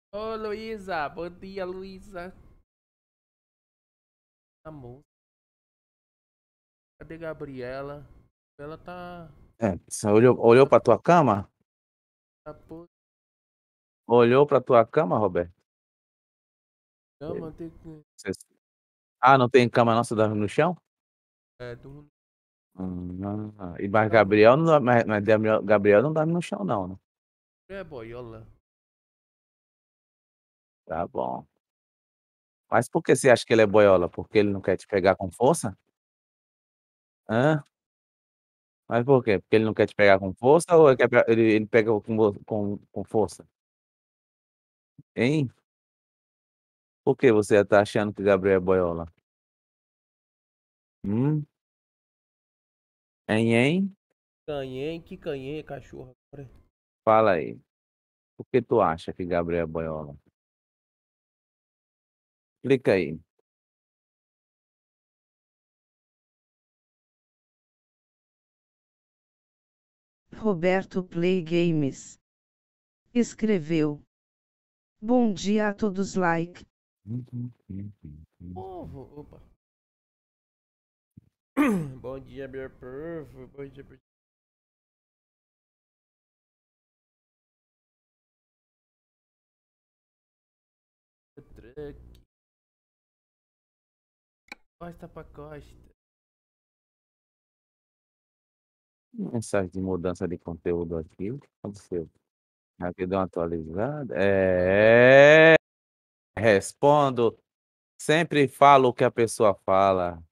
Ô, Luísa, bom dia, Luísa. Amor, cadê Gabriela? Ela Você olhou tá, para tua cama? tá por Olhou para tua cama, Roberto? cama, tem que. Você não tem cama não, você dorme no chão? É, do, Mas tá no. Gabriel não dorme, mas Gabriel não dorme no chão não, né? É boiola. Tá bom. Mas por que você acha que ele é boiola? Porque ele não quer te pegar com força? Hã? Mas por quê? Porque ele não quer te pegar com força ou ele pega com força? Hein? Por que você tá achando que Gabriel é boiola? Hum? Hein, hein? Canhém, que canhém, cachorro. Agora. Fala aí. Por que tu acha que Gabriel é boiola? Explica aí. Roberto Play Games escreveu: Bom dia a todos, like. Ovo, opa. Bom dia, meu povo. Bom dia, meu truck. Costa pra costa. Mensagem de mudança de conteúdo aqui, o que aconteceu? Aqui deu uma atualizada. Ah, Respondo, sempre falo o que a pessoa fala.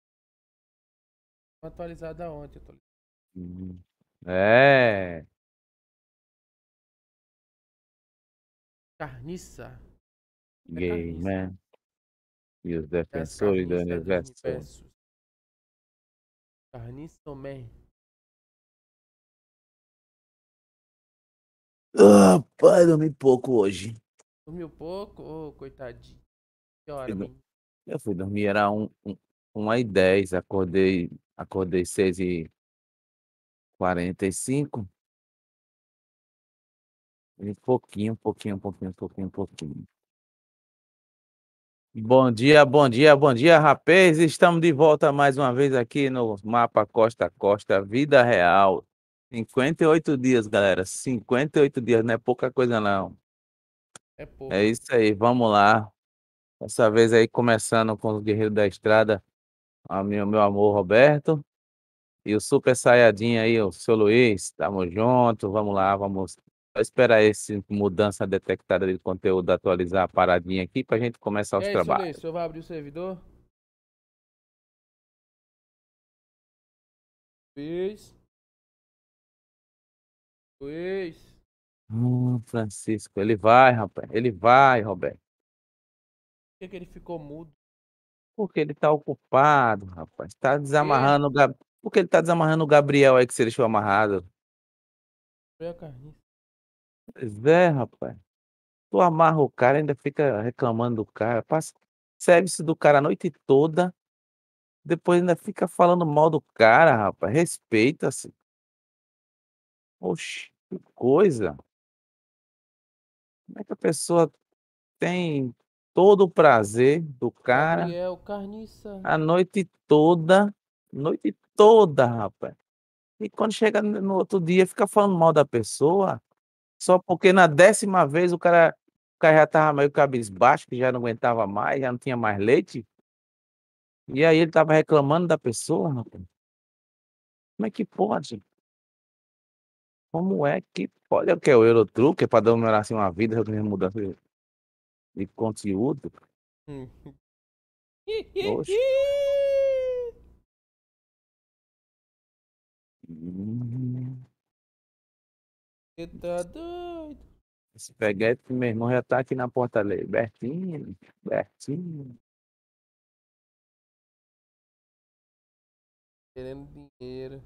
atualizada ontem. Eu tô... Hum. É, Carniça. É gay, carniça. né? E os É as defensores do carniças dos universo. universos. Carniça, man. Ah, pai, dormi pouco hoje. Dormiu pouco? Ô, coitadinho. Que Fui hora, do- menino? Eu fui dormir, era 1h10, acordei 6h45, e pouquinho. Bom dia, bom dia, bom dia, rapaz. Estamos de volta mais uma vez aqui no Mapa Costa a Costa, vida real. 58 dias, galera. 58 dias, não é pouca coisa, não. É É pouco. isso aí, vamos lá. Dessa vez aí, começando com os Guerreiros da Estrada, meu amor Roberto. E o Super Saiyajin aí, o seu Luiz. Tamo junto, vamos lá, vamos. Só esperar esse mudança detectada de conteúdo atualizar a paradinha aqui pra gente começar E os aí, seu Luiz, o trabalhos. senhor vai abrir o servidor? Luiz. Luiz. Francisco, ele vai, rapaz. Ele vai, Roberto. Por que que ele ficou mudo? Porque ele tá ocupado, rapaz. Tá E? desamarrando o Porque ele tá desamarrando o Gabriel aí que você deixou amarrado. Foi a carniça. Pois é, rapaz. Tu amarra o cara, ainda fica reclamando do cara. Passa serviço do cara a noite toda, depois ainda fica falando mal do cara, rapaz. Respeita-se. Oxe, que coisa. Como é que a pessoa tem todo o prazer do cara Gabriel, carniça. a noite toda, rapaz. E quando chega no outro dia, fica falando mal da pessoa, só porque na 10ª vez o cara já estava meio cabisbaixo, que já não aguentava mais, já não tinha mais leite, e aí ele estava reclamando da pessoa, rapaz. Como é que pode? Como é que pode? É o que? O Eurotruque é pra dominar assim uma vida, mudança de conteúdo? Hum. Oxe. Hum. Você tá doido? Esse peguete, meu irmão, já tá aqui na porta ali. Bertinho, Bertinho. Querendo dinheiro.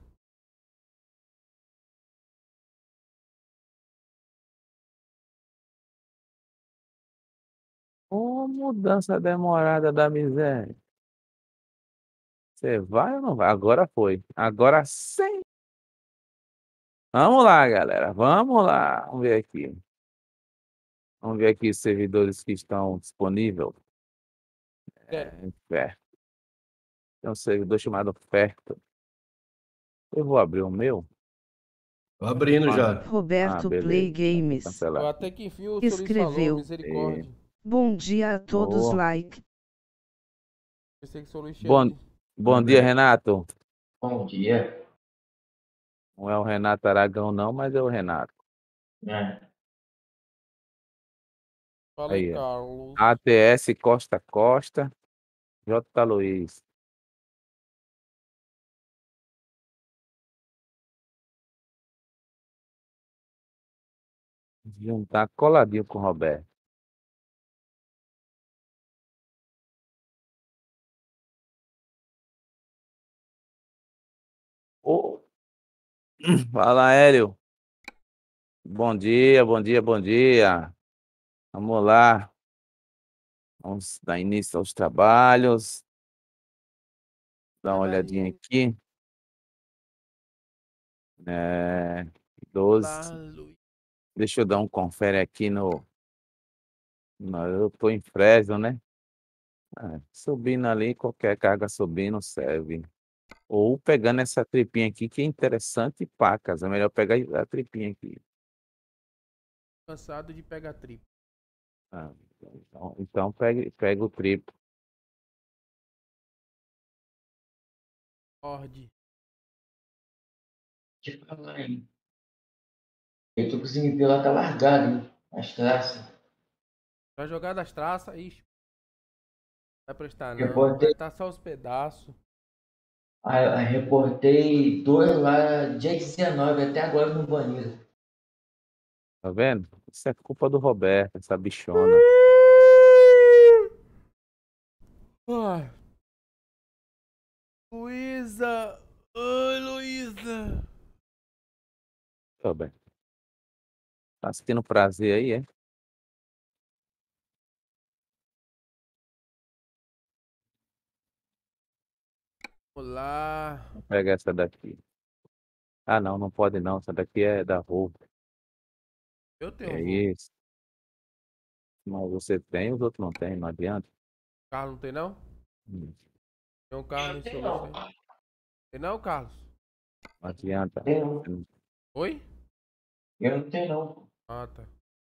Ô, mudança demorada da miséria. Você vai ou não vai? Agora foi. Agora sim. Vamos lá, galera. Vamos lá. Vamos ver aqui. Vamos ver aqui os servidores que estão disponíveis. É, Fer. Tem um servidor chamado Ferto. Eu vou abrir o meu. Tô abrindo Quando... já. Roberto Play Beleza. Games Cancelar eu aqui. até que enfim o Solis falou, escreveu: misericórdia. Bom dia a todos, Boa. like. Pensei que o Solis tinha Bom, ido. bom dia, Renato. Bom dia. Não é o Renato Aragão, não, mas é o Renato. É. Fala aí, Aí, ó. Carlos. ATS Costa Costa, J. Luiz. Juntar coladinho com o Roberto. Ô, fala, Hélio. Bom dia, bom dia, bom dia. Vamos lá. Vamos dar início aos trabalhos. Dá uma olhadinha aqui. 12. Luiz. Deixa eu dar um confere aqui eu tô em Fresno, né? Subindo ali, qualquer carga subindo serve. Ou pegando essa tripinha aqui, que é interessante, pacas. É melhor pegar a tripinha aqui. Cansado de pegar trip. Então pega o triplo. Ord. Deixa eu falar aí. Eu tô conseguindo ver lá, tá largado, hein? As traças. Vai jogar das traças, ixi. Vai prestar não. Reportei, Vai estar só os pedaços. reportei 2 lá, dia 19, até agora no banheiro. Tá vendo? Isso é culpa do Roberto, essa bichona. Ai. Luísa. Ai, Luísa. Roberto. Tá sentindo prazer aí, é? Olá. Pega essa daqui. Ah, não, não pode não. Essa daqui é da roupa. Eu tenho É um voo. isso. Mas você tem, os outros não tem, não adianta. Carlos não tem não? Hum, Tem um Carlos Não em tem solução não. aí. Tem não, Carlos? Não adianta. Tem não. Oi? Eu não tenho não. Ah, tá.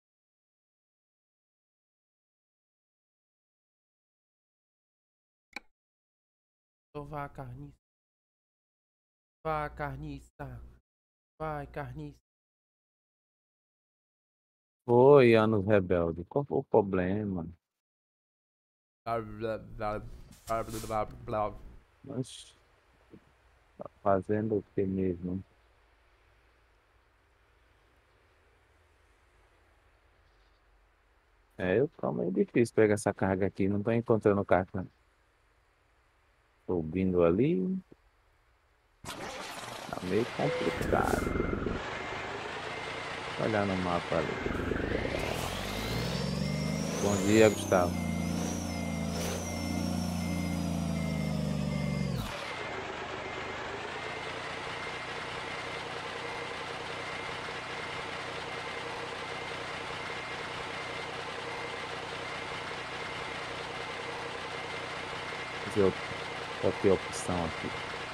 Então vá, carniça. Vá, carniça. Vai, carniça. Oi, Anos Rebelde. Qual foi o problema? Blá, blá, blá, blá, blá, blá, blá. Mas tá fazendo o que mesmo? Eu tô meio difícil pegar essa carga aqui. Não tô encontrando carga. Subindo ali. Tá meio complicado. Olhar no mapa ali. Bom dia, Gustavo. Deixa eu qual que é a opção aqui.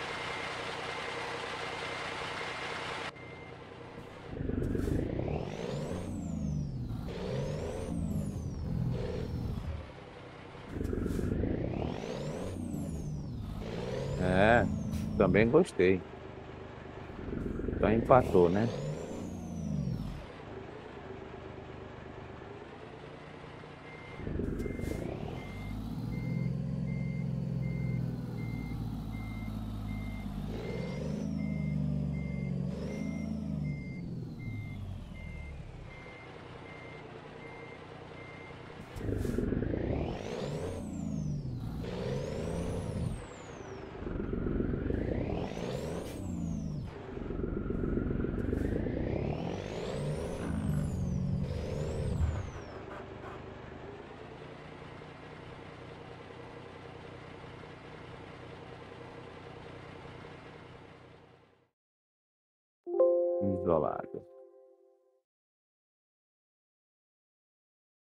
Também gostei. Então empatou, né? Isolado.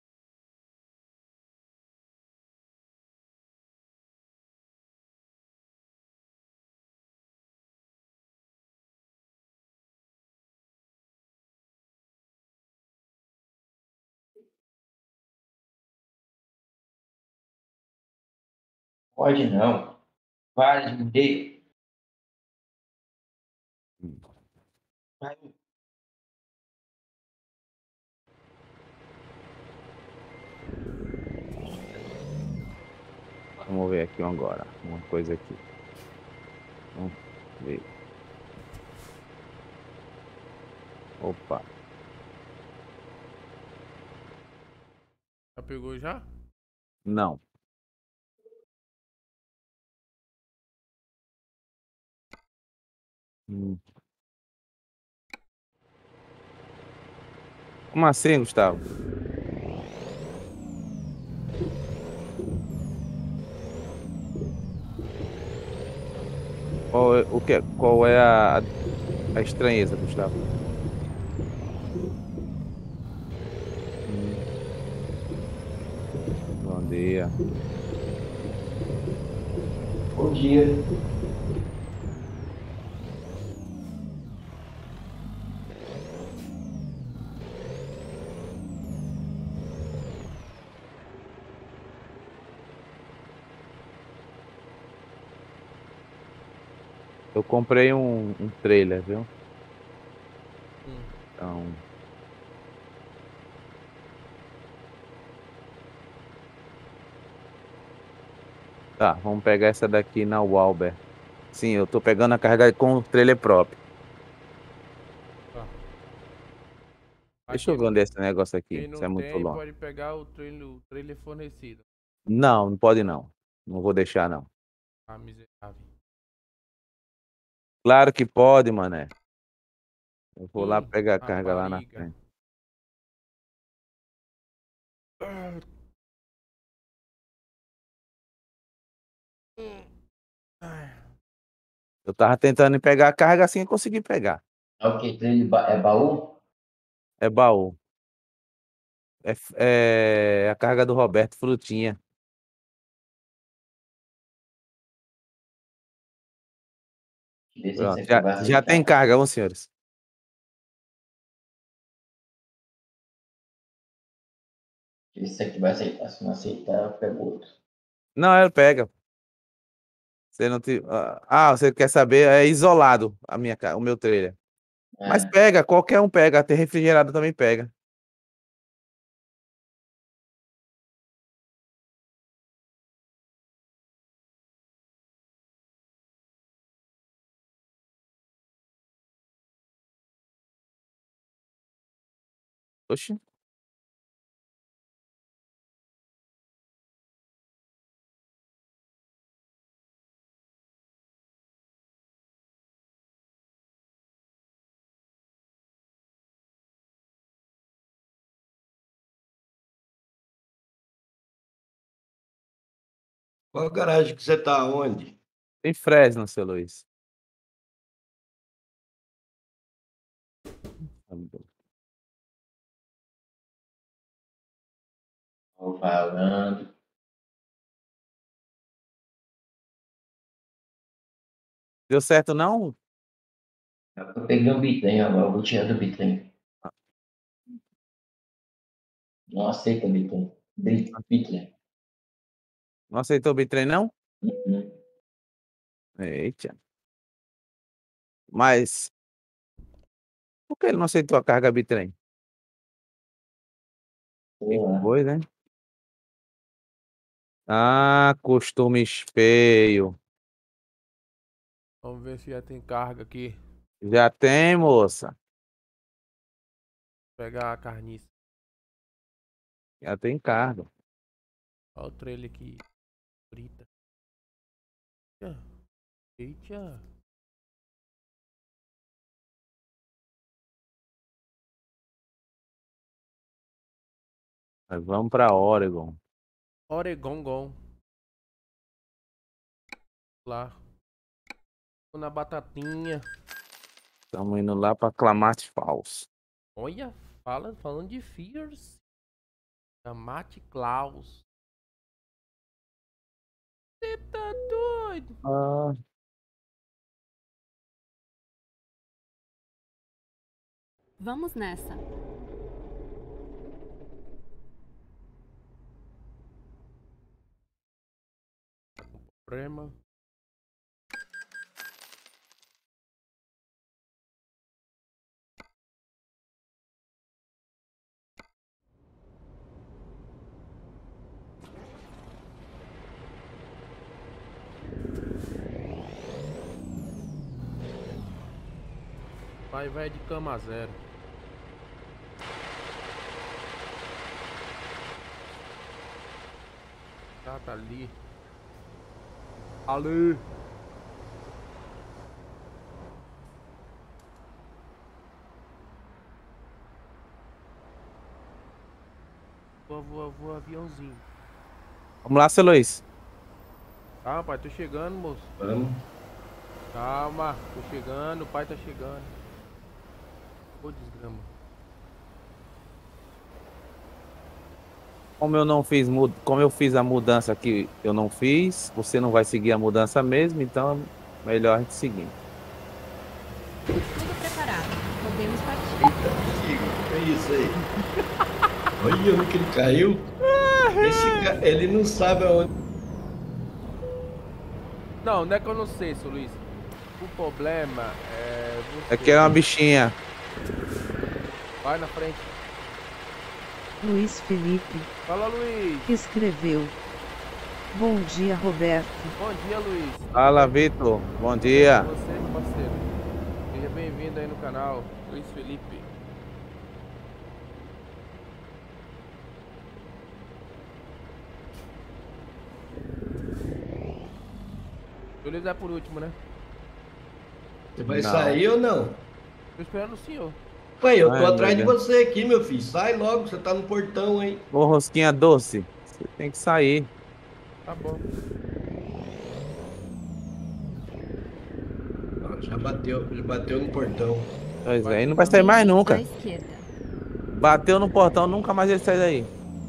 Pode não. Para de meter. Vai. Vamos ver aqui agora. Uma coisa aqui. Vamos ver. Opa. Já pegou já? Não. Hum. Como assim, Gustavo? Qual é a estranheza, Gustavo? Bom dia. Bom dia. Eu comprei um trailer, viu? Hum. Então. Tá, vamos pegar essa daqui na Walber. Sim, eu tô pegando a carga com o trailer próprio. Tá. Mas Deixa eu ver onde é esse negócio aqui. quem Isso não é muito tem, longe. pode pegar o trailer fornecido. Não, não pode não. Não vou deixar, não. Ah, miserável. Claro que pode, mané. Eu vou lá Hum, pegar a carga lá na rapariga. frente. Ai. Eu tava tentando pegar a carga assim e consegui pegar. É o que? É baú? É baú. É a carga do Roberto Frutinha. Vê se isso Pronto, aqui já, vai já tem aceitar. carga, vamos, senhores. Vê se isso aqui vai aceitar. Se não aceitar, eu pego outro. Não, ela pega. Você não te... você quer saber? É isolado o meu trailer. Mas É. pega, qualquer um pega, até refrigerado também pega. Oxi. Qual garagem que você tá? Onde? Tem Fresno, seu Luiz. Tô falando. Deu certo não? Eu peguei um bitrem agora. Eu vou tirar do bitrem. Não aceita bitrem. Bitrem. Não aceitou o bitrem, não? Uhum. Eita. Mas por que ele não aceitou a carga bitrem? Sei Que lá. foi, né? Ah, costumes feio. Vamos ver se já tem carga aqui. Já tem, moça. Pegar a carniça. Já tem carga. Olha o trailer aqui. Frita. Eita. Nós vamos pra Oregon. Oregon. Lá. Tô na batatinha. Estamos indo lá pra Klamath Falls. Olha, falando de Fears. Da Mate Klaus. Você tá doido? Ah, Vamos nessa. Prema. Pai vai de cama zero. Tá ali. Ali. Voa, aviãozinho. Vamos lá, seu Luiz. Calma, pai, tô chegando, moço. Vamos. Calma, tô chegando, o pai tá chegando. Ô, desgrama. Como eu fiz a mudança que eu não fiz, você não vai seguir a mudança mesmo, então melhor a gente seguir. Tudo preparado. Podemos partir. Chico, é isso aí. Olha onde que ele caiu. Ele não sabe aonde. Não, não é que eu não sei, seu Luiz. O problema é você. É que é uma bichinha. Vai na frente. Luiz Felipe Fala, Luiz. escreveu. Bom dia, Roberto. Bom dia, Luiz. Fala, Vitor. Bom dia. Você, meu parceiro. Seja bem-vindo aí no canal. Luiz Felipe. O Luiz é por último, né? Você vai Não. sair ou não? Tô esperando o senhor. Pai, eu Ai, tô atrás de meu Deus. você aqui, meu filho. Sai logo, você tá no portão aí. Ô, rosquinha doce. Você tem que sair. Tá bom. Ó, já bateu no portão. Pois é, e não vai sair mais À nunca. esquerda. Bateu no portão, nunca mais ele sai daí.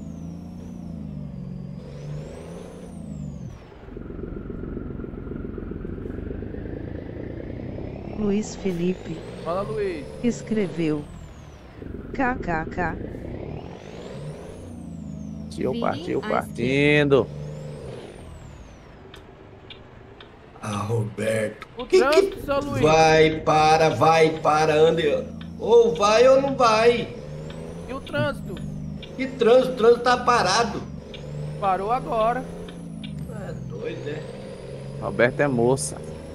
Luiz Felipe Fala, Luiz. escreveu. KKK. Tio Virem partiu à partindo. Ah, Roberto. O trânsito, seu Luiz. Vai, para, ande. Ou vai ou não vai. E o trânsito? Que trânsito? O trânsito tá parado. Parou agora. É doido, né? Roberto é moça.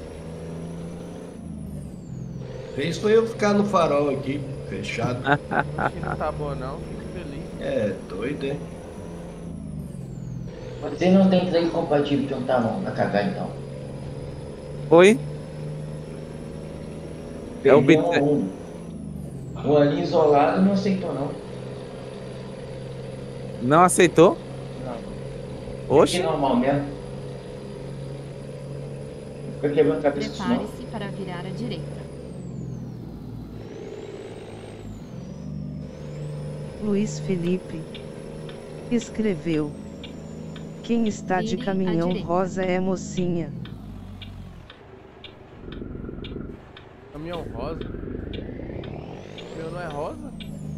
Fez foi eu ficar no farol aqui, fechado. Acho que não tá bom, não. Fico feliz. É doido, né? Você não tem 3 compatíveis, então tá bom, vai cagar então. Oi? É o Perdeu Bit- um ali isolado não aceitou não. Não aceitou? Não. Oxe. É normal mesmo. Fica quebrando a cabeça disso não. Prepare-se para virar à direita. Luiz Felipe escreveu. Quem está de Vire à caminhão direita. rosa é mocinha. Caminhão rosa. O meu não é rosa?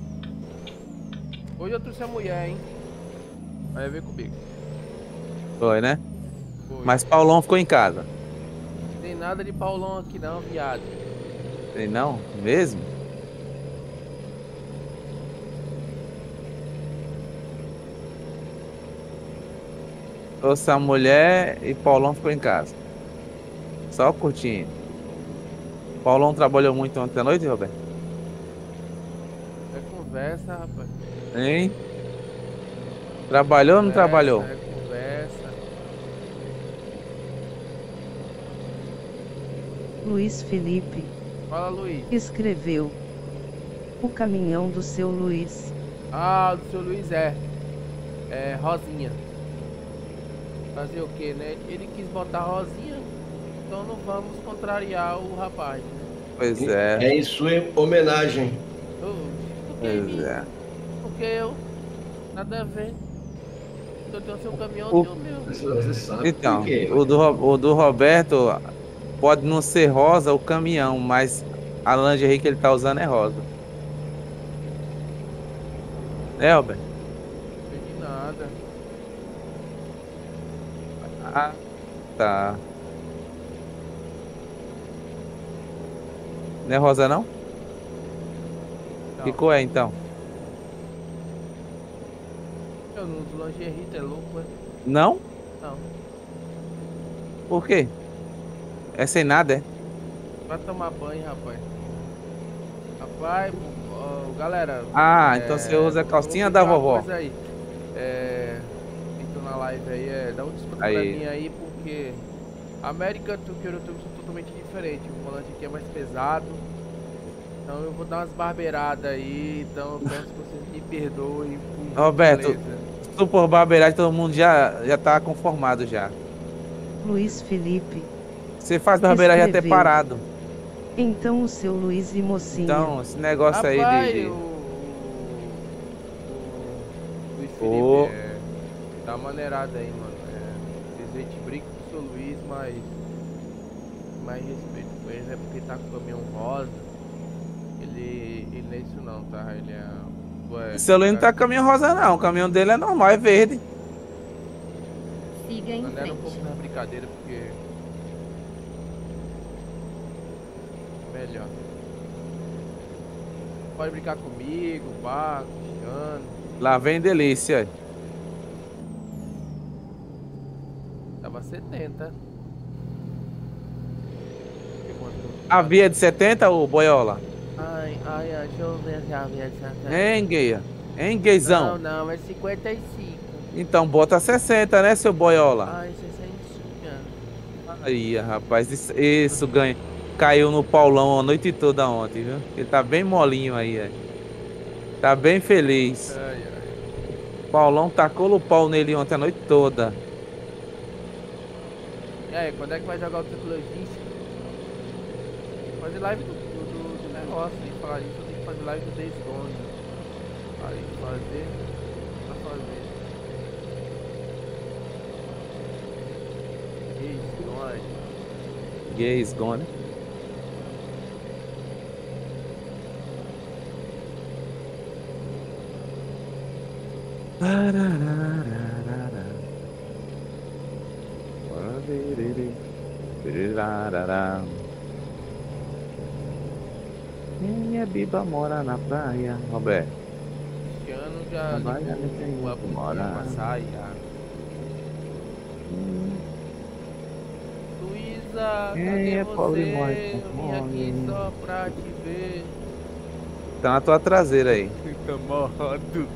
Hoje eu trouxe a mulher, hein? Vai ver comigo. Foi, né? Foi. Mas Paulão ficou em casa. Não tem nada de Paulão aqui não, viado. Tem não? Mesmo? Trouxe a mulher e Paulão ficou em casa. Só curtindo. Paulão trabalhou muito ontem à noite, Roberto? É conversa, rapaz. Hein? Trabalhou ou não trabalhou? É conversa. Luiz Felipe Fala, Luiz. escreveu. O caminhão do seu Luiz. Ah, do seu Luiz é. É Rosinha. Fazer o que, né? Ele quis botar Rosinha, então não vamos contrariar o rapaz, né? Pois é, É em sua homenagem. pois é. Porque eu, nada a ver. Eu tenho seu caminhão, O- tem o meu. Você sabe Então, por quê? o do Roberto pode não ser rosa o caminhão, mas a lingerie que ele tá usando é rosa. É, Roberto? Não entendi nada. Ah, tá. Não é rosa, não? Não. Que cor é, então? Eu não uso lingerie, é louco, é? Não? Não. Por quê? É sem nada, é? Vai tomar banho, rapaz. Rapaz, galera. Ah, então você usa a eu vou calcinha pedir da uma vovó. coisa aí. Entrou na live aí, dá um desconto pra Aí. mim aí, porque a América do que eu são totalmente diferente. O volante aqui é mais pesado. Então eu vou dar umas barbeiradas aí. Então eu peço que vocês me perdoem. Por Roberto, gentileza. se tu por barbeiragem, todo mundo já tá conformado já. Luiz Felipe. Você faz barbeiragem até Escreveu. parado. Então o seu Luiz e mocinha. Então, esse negócio Rapaz, aí de... o Luiz Ô. Felipe, tá maneirado aí, mano. A gente brinca com o seu Luiz, mas mais respeito com ele, né? Porque tá com o caminhão rosa. Ele não é isso não, tá? Ele é. O seu Luiz não tá com caminhão rosa, não. O caminhão dele é normal, é verde. Siga em Maneira um frente. pouco na brincadeira, porque. Melhor. Pode brincar comigo, pá, Cristiano. Lá vem delícia. Tava 70. A via é de 70, ô boiola? Ai, deixa eu ver se a via é de 70. Hein, guia? Hein, guizão? Não, é 55. Então bota 60, né, seu boiola? Ai, 60. Aí, rapaz, isso ganha. Caiu no Paulão a noite toda ontem, viu? Ele tá bem molinho aí, é. Tá bem feliz. Ai. Paulão tacou o pau nele ontem a noite toda. E aí, quando é que vai jogar o tecnologista? Fazer live do negócio, tem que falar isso, eu tenho que fazer live do Days Gone. Aí fazer, pra fazer. Days Gone. Gays gone. Minha biba mora na praia, Roberto. Cristiano já Trabalha ligou nesse a mundo, mora. pra passar já. Luísa, Quem cadê é pobre você? morre com Eu vim aqui fome. só pra te ver. Tá na tua traseira aí. Fica morrendo.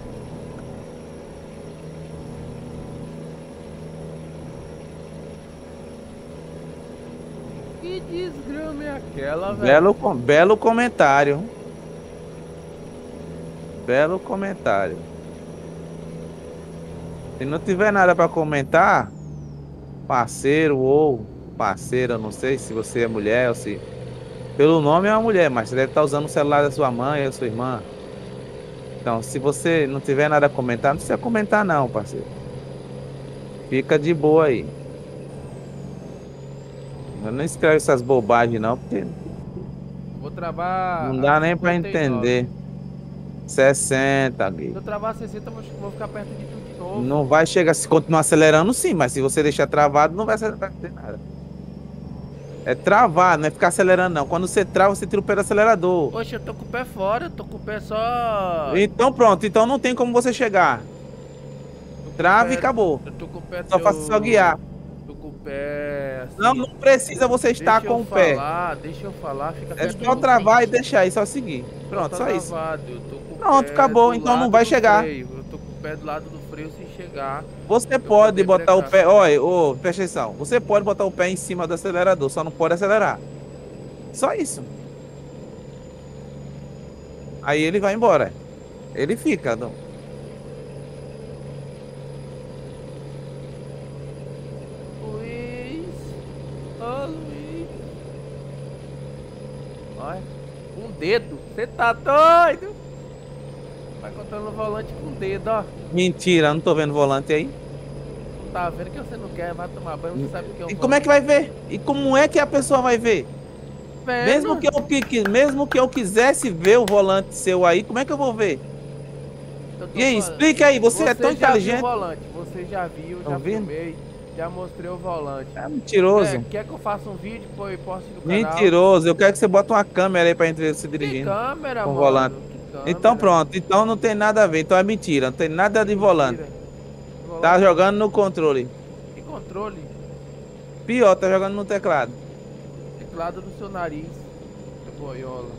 Que desgrama é aquela, velho? Belo comentário. Belo comentário. Se não tiver nada pra comentar, parceiro ou parceira, não sei se você é mulher ou se... Pelo nome é uma mulher, mas você deve estar usando o celular da sua mãe ou da sua irmã. Então, se você não tiver nada a comentar, não precisa comentar não, parceiro. Fica de boa aí. Eu não escreve essas bobagens não, porque Vou travar. não dá a nem pra 59. entender. 60, Se gay. eu travar 60, eu vou ficar perto de tudo de novo. Não vai chegar, se continuar acelerando sim, mas se você deixar travado, não vai ter nada. É travar, não é ficar acelerando não. Quando você trava, você tira o pé do acelerador. Poxa, eu tô com o pé fora, eu tô com o pé só. Então pronto, então não tem como você chegar. Tô com o Trava e pé- acabou. Eu tô com o pé. Só faça só guiar. Tô com o pé. Assim. Não precisa você estar com o pé. Deixa eu falar, fica É perto só do travar e frente. deixar aí, só seguir. Pronto, Tá só isso. travado, eu tô com o Pronto, pé acabou, do então não lado vai do chegar. freio. Eu tô com o pé do lado do freio sem chegar. Você Eu pode poder botar o brecar. pé, olha, ô, presta atenção. Você pode botar o pé em cima do acelerador, só não pode acelerar. Só isso. Aí ele vai embora. Ele fica. Não. Luiz. Ô, Luiz. Olha, com o dedo. Você tá doido? Vai contando o volante com o dedo, ó. Mentira, não tô vendo volante aí. Não tá vendo que você não quer, vai tomar banho, você sabe o que é um E como é que vai ver? E como é que a pessoa vai ver? Vendo? Mesmo que eu quisesse ver o volante seu aí, como é que eu vou ver? Eu tô E aí, falando. explica aí, você é tão já viu inteligente. o volante, você já viu, Tá já vendo? filmei. Já mostrei o volante. É mentiroso. Quer que eu faça um vídeo e poste no canal? Mentiroso. Eu quero que você bote uma câmera aí pra gente ver você Que dirigindo. câmera, Com mano? volante. Que câmera? Então pronto. Então não tem nada a ver. Então é mentira. Não tem nada de volante. Volante. Tá jogando no controle. Que controle? Pior, tá jogando no teclado. Teclado do seu nariz. Que boiola.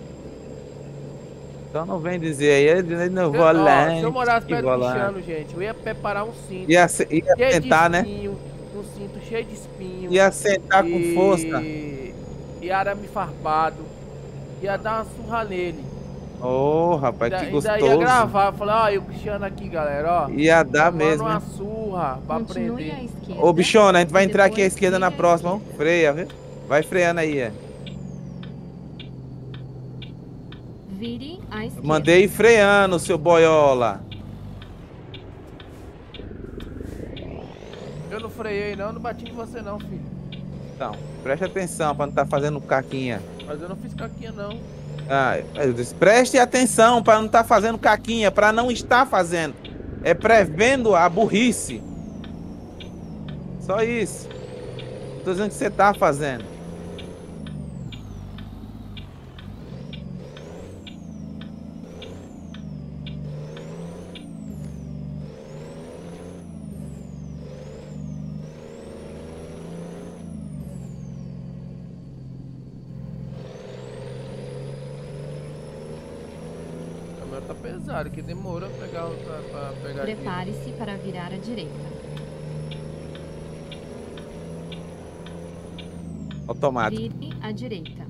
Então não vem dizer aí, ele no Ó, volante. se eu morasse que perto do volante. Cristiano, gente, eu ia preparar um cinto. Ia cheio sentar, de né? espinho, um cinto cheio de espinho. Ia sentar com força. E arame farpado. Ia dar uma surra nele. Ô, rapaz, que Ainda gostoso. ia gravar, falar, ó, e o Cristiano aqui, galera, ó. Ia dar tomando mesmo, uma hein? surra pra Continue à aprender. esquerda. Ô, bichona, a gente vai e entrar aqui à depois esquerda na vire à próxima, ó. esquerda. Freia, viu? Vai freando aí, é. Vire à esquerda. Mandei freando, seu boiola. Eu não freiei não, não bati em você não, filho. Então, preste atenção pra não estar fazendo caquinha. Mas eu não fiz caquinha não. Ah, eu disse, preste atenção para não estar fazendo caquinha, para não estar fazendo. É prevendo a burrice. Só isso. Tô dizendo que você tá fazendo. A câmera tá pesada, que demorou pra pegar aqui. Prepare-se para virar à direita. Automático. Vire à direita.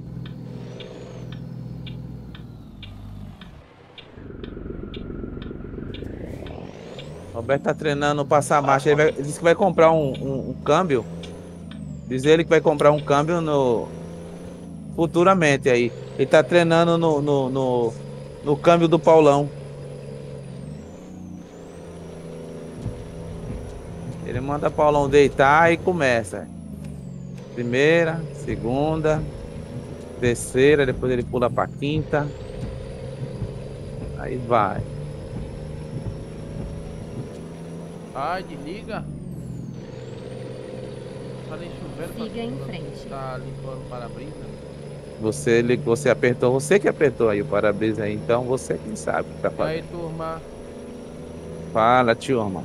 Roberto tá treinando passar marcha. Ele disse que vai comprar um câmbio. Diz ele que vai comprar um câmbio futuramente aí. Ele tá treinando no câmbio do Paulão. Ele manda Paulão deitar e começa. Primeira, segunda, terceira, depois ele pula pra quinta. Aí vai. Ai, desliga. Tá nem chovendo. Siga em frente. Tá limpando o para-brisa. Você apertou, você que apertou aí o para-brisa aí, então você quem sabe o que tá E fazendo. aí, turma? Fala, turma.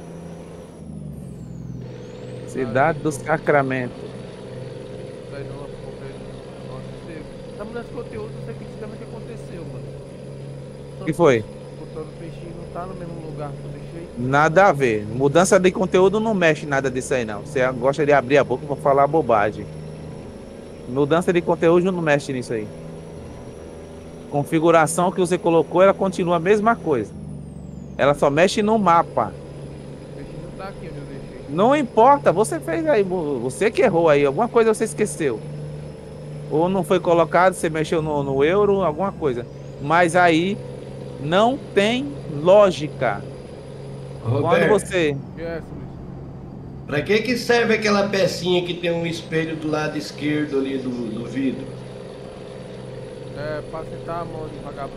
Cidade do Sacramento. Isso aí não aconteceu. Tá mudando esse conteúdo, não sei o que realmente aconteceu, mano. O que foi? Botando peixinho não tá no mesmo lugar que eu deixei. Nada a ver. Mudança de conteúdo não mexe nada disso aí, não. Você gosta de abrir a boca pra falar bobagem. Mudança de conteúdo não mexe nisso aí. Configuração que você colocou, ela continua a mesma coisa. Ela só mexe no mapa. O peixinho não tá aqui onde eu deixei. Não importa, você fez aí, você que errou aí. Alguma coisa você esqueceu. Ou não foi colocado, você mexeu no euro, alguma coisa. Mas aí não tem lógica. Quando Roberto, você... Yes, Luiz. pra que serve aquela pecinha que tem um espelho do lado esquerdo ali do vidro? É, pra sentar a mão de vagabundo.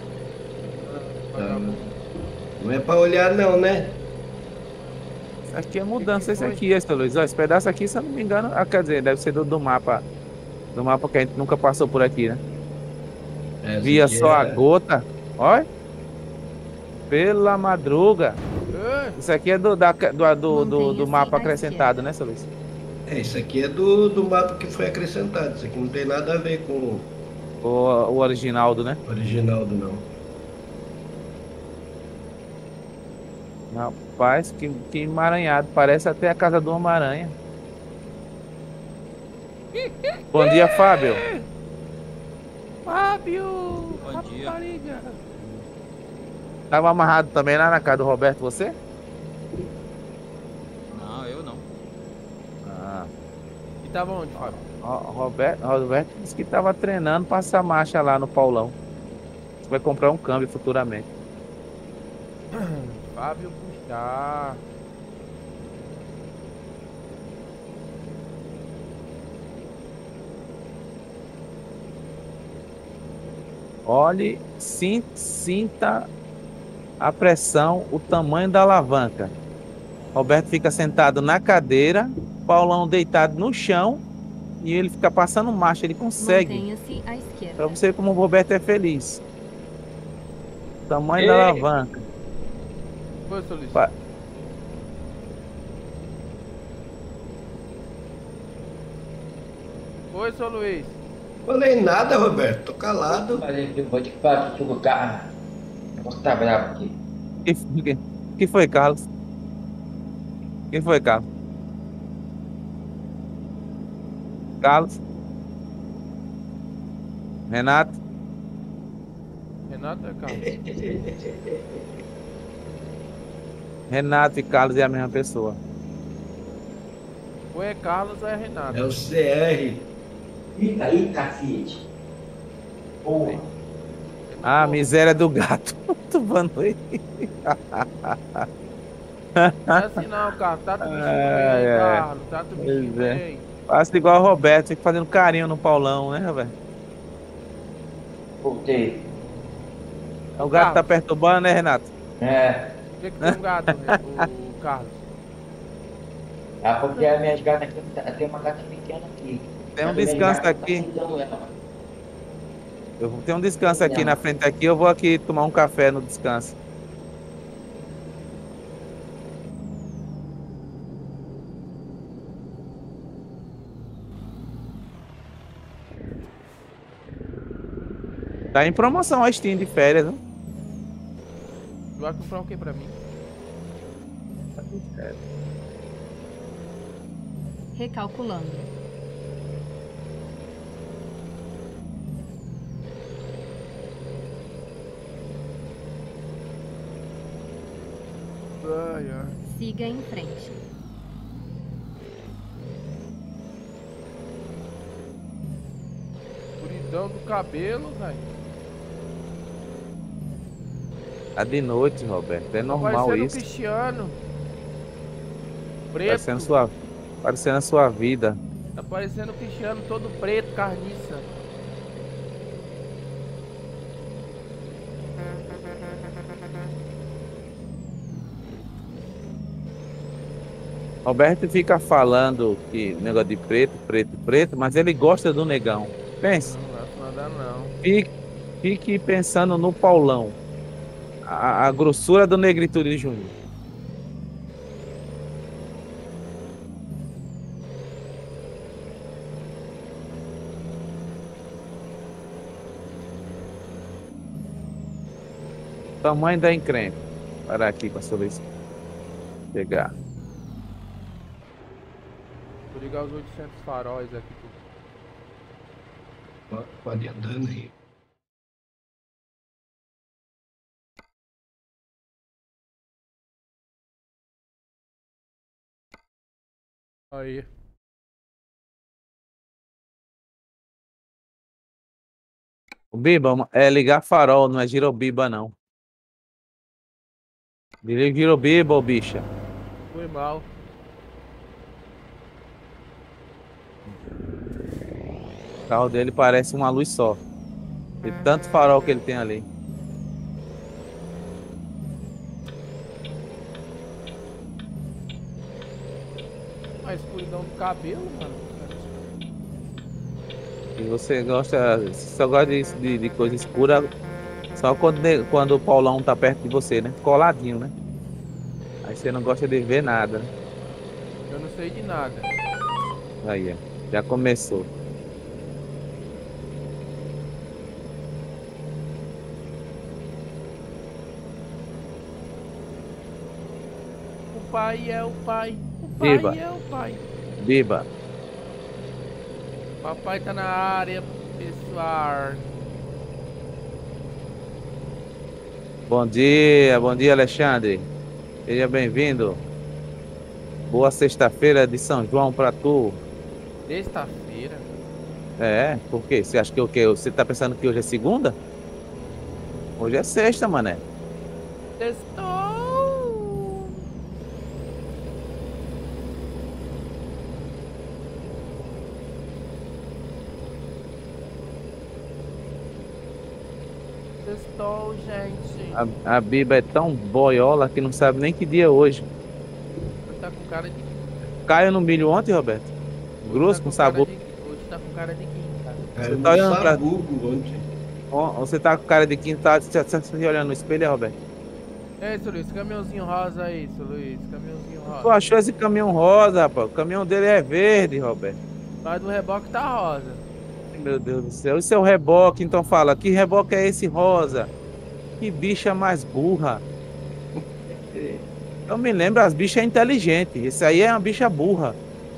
Ah, não é pra olhar não, né? Isso aqui é mudança, esse foi? aqui, esse Luiz. Ó, esse pedaço aqui, se eu não me engano, quer dizer, deve ser do mapa. Do mapa que a gente nunca passou por aqui, né? Essa Via aqui só a é- gota. Olha. Pela madruga. Ei, Isso aqui é do Mantenha-se mapa à acrescentado, né, seu Luiz? Isso aqui é do mapa que foi acrescentado. Isso aqui não tem nada a ver com O original, né? o original do não. Rapaz, que emaranhado. Parece até a casa do Homem-Aranha. Bom dia, Fábio. Fábio! Bom dia. Rapariga. Tava amarrado também lá na casa do Roberto, você? Não, eu não. Ah. E tava onde, Fábio? Roberto disse que tava treinando passar marcha lá no Paulão. Você vai comprar um câmbio futuramente. Fábio puxar. Olhe, sinta a pressão, o tamanho da alavanca. Roberto fica sentado na cadeira, Paulão deitado no chão e ele fica passando marcha, ele consegue. Mantenha-se à esquerda. Pra você ver como o Roberto é feliz. Tamanho da Ei. alavanca. Foi, seu Luiz. Pa- Oi, seu Luiz. Falei nada, Roberto. Tô calado. Mas eu vou te falar que o carro. Eu vou estar bravo aqui. Que foi, Carlos? Quem foi, Carlos? Carlos? Renato? Renato é Carlos. Renato e Carlos é a mesma pessoa. Ou é Carlos ou é Renato. É o CR. Fica aí, cacete. Porra. Ah, miséria do gato. Tu falando aí. Não é assim não, Carlos. Trata o bichinho bem, É. Carlos. Trata o bichinho Pois é. bem. Faça igual o Roberto, fica fazendo carinho no Paulão, né, velho? Voltei. O gato tá Carlos. perturbando, né, Renato? É. Por que tem um gato, o Carlos? Ah, porque as minhas gatas aqui, tem uma gata pequena aqui. Tem um As minhas descanso gatas aqui. tá cuidando dela. Eu tenho um descanso aqui na frente aqui, eu vou aqui tomar um café no descanso. Tá em promoção a Steam de férias, né? Tu vai comprar o que pra mim? Recalculando. Ai, ai. Siga em frente. Escuridão do cabelo, velho. Tá de noite, Roberto. É Tá normal parecendo isso. Cristiano. Preto. Parecendo a sua vida. Tá parecendo Cristiano todo preto, carniça. Roberto fica falando que negócio de preto, preto, preto, mas ele gosta do negão. Pense, Não, nada não. fique pensando no Paulão. A grossura do Negritude Júnior. Tamanho da encrenca. Parar aqui pra saber se pegar. Vou ligar os 800 faróis aqui. Pode ir andando aí. Aí. O Biba é ligar farol, não é girobiba, não. Liga girobiba, ô bicha. Foi mal. O carro dele parece uma luz só. De tanto farol que ele tem ali. A escuridão do cabelo, mano. E você só gosta de coisa escura só quando o Paulão tá perto de você, né? Coladinho, né? Aí você não gosta de ver nada, né? Eu não sei de nada. Aí, ó. Já começou. O pai é o pai. O pai Viva. é o pai. Biba. Papai tá na área, pessoal. Bom dia, Alexandre. Seja bem-vindo. Boa sexta-feira de São João pra tu. Sexta-feira. É, por quê? Você acha que o quê? Você tá pensando que hoje é segunda? Hoje é sexta, mané. Estou. Estou, gente. A Biba é tão boiola que não sabe nem que dia é hoje. tá com cara de... Caiu no milho ontem, Roberto? Grosso, com sabor. Hoje tá com cara de quinta, cara. Caiu tá olhando no pra- sabugo ontem. Você tá com cara de quinto, tá se olhando no espelho, é, Roberto? Ei, seu Luiz, esse caminhãozinho rosa aí, seu Luiz, caminhãozinho rosa. Tu achou esse caminhão rosa, rapaz? O caminhão dele é verde, Roberto. Mas do reboque tá rosa. Meu Deus do céu. Isso é o reboque, então fala. Que reboque é esse rosa? Que bicha mais burra. Eu me lembro, as bichas é inteligente. Esse aí é uma bicha burra.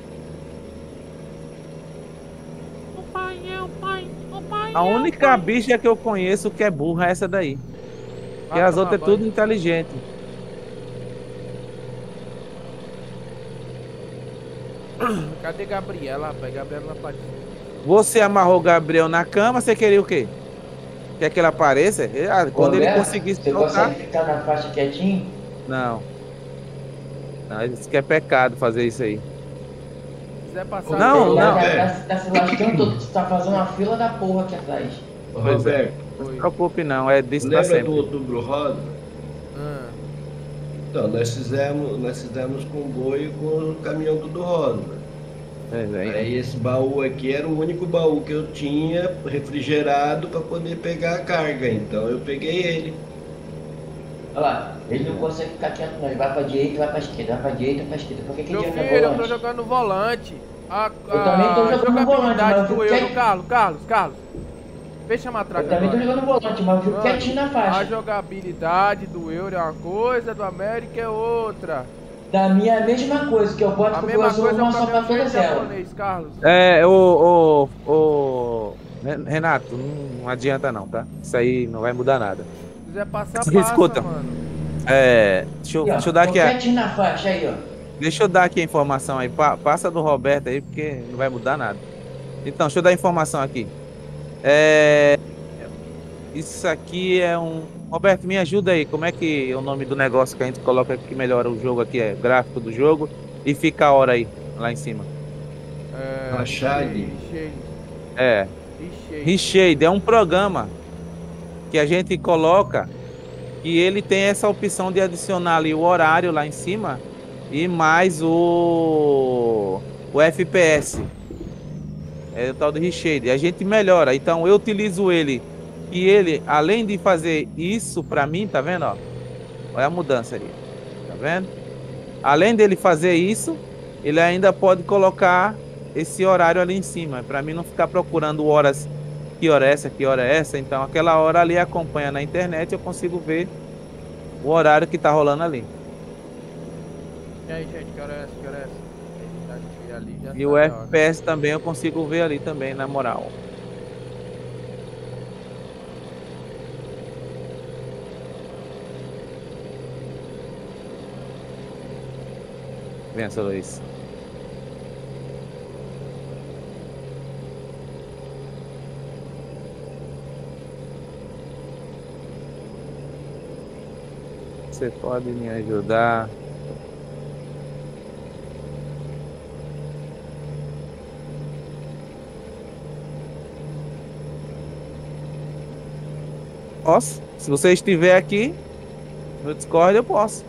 A única bicha que eu conheço que é burra é essa daí. E Vai as tomar outras é banho. tudo inteligente. Cadê Gabriela, rapaz? Gabriela não apareceu. Você amarrou o Gabriel na cama, você queria o quê? Quer que ele apareça? Quando ele Roberto, conseguisse você tocar... consegue ficar na faixa quietinho? Não. Não, isso que é pecado fazer isso aí. Se quiser passar... Não, Tá- não. Tá se lascando todo, você tá fazendo uma fila da porra aqui atrás. Ô, Pois é. Roberto, Não se preocupe não, é disso pra lembra do sempre. Outubro Rosa? Ah, Então, nós fizemos comboio com o caminhão do Rosa. Aí esse baú aqui era o único baú que eu tinha refrigerado para poder pegar a carga, então eu peguei ele. Olha lá, ele não consegue ficar quieto não, ele vai pra direita, vai pra esquerda, vai pra direita, vai pra esquerda. Por que que meu ele filho, anda eu tô volante? jogando volante. Eu também tô jogando volante, jogabilidade mas do eu Euro, quero- Carlos. Fecha a matraca Eu também tô agora. jogando volante, mas eu fico Mano, quietinho na A faixa. jogabilidade do Euro é uma coisa, do América é outra. Da minha é a mesma coisa, que eu boto A com mesma duas coisa é uma o só pra caminhãozinho todas elas. japonês, Carlos. Renato, não adianta não, tá? Isso aí não vai mudar nada. Se quiser passar, Escuta. passa, mano. Deixa Aqui, ó, eu dar tô aqui quietinho na faixa aí, ó. deixa eu dar aqui a informação aí. Passa do Roberto aí, porque não vai mudar nada. Então, deixa eu dar a informação aqui. Isso aqui é um... Roberto, me ajuda aí. Como é que é o nome do negócio que a gente coloca aqui que melhora o jogo aqui? É gráfico do jogo e fica a hora aí, lá em cima. Rashad. Reshade é um programa que a gente coloca e ele tem essa opção de adicionar ali o horário lá em cima e mais o FPS. É o tal do Reshade. A gente melhora. Então eu utilizo ele e ele, além de fazer isso pra mim, tá vendo? Ó? Olha a mudança ali. Tá vendo? Além dele fazer isso, ele ainda pode colocar esse horário ali em cima. Pra mim não ficar procurando horas. Que hora é essa? Que hora é essa? Então aquela hora ali acompanha na internet. Eu consigo ver o horário que tá rolando ali. E aí, gente, que hora é essa? Que hora é essa? Ali já E tá o na hora. FPS também eu consigo ver ali também, na moral. Venha, seu Luiz. Você pode me ajudar? Posso? Se você estiver aqui no Discord, eu posso.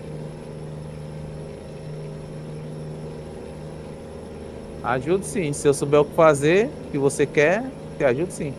Ajudo sim. Se eu souber o que fazer, o que você quer, te ajudo sim.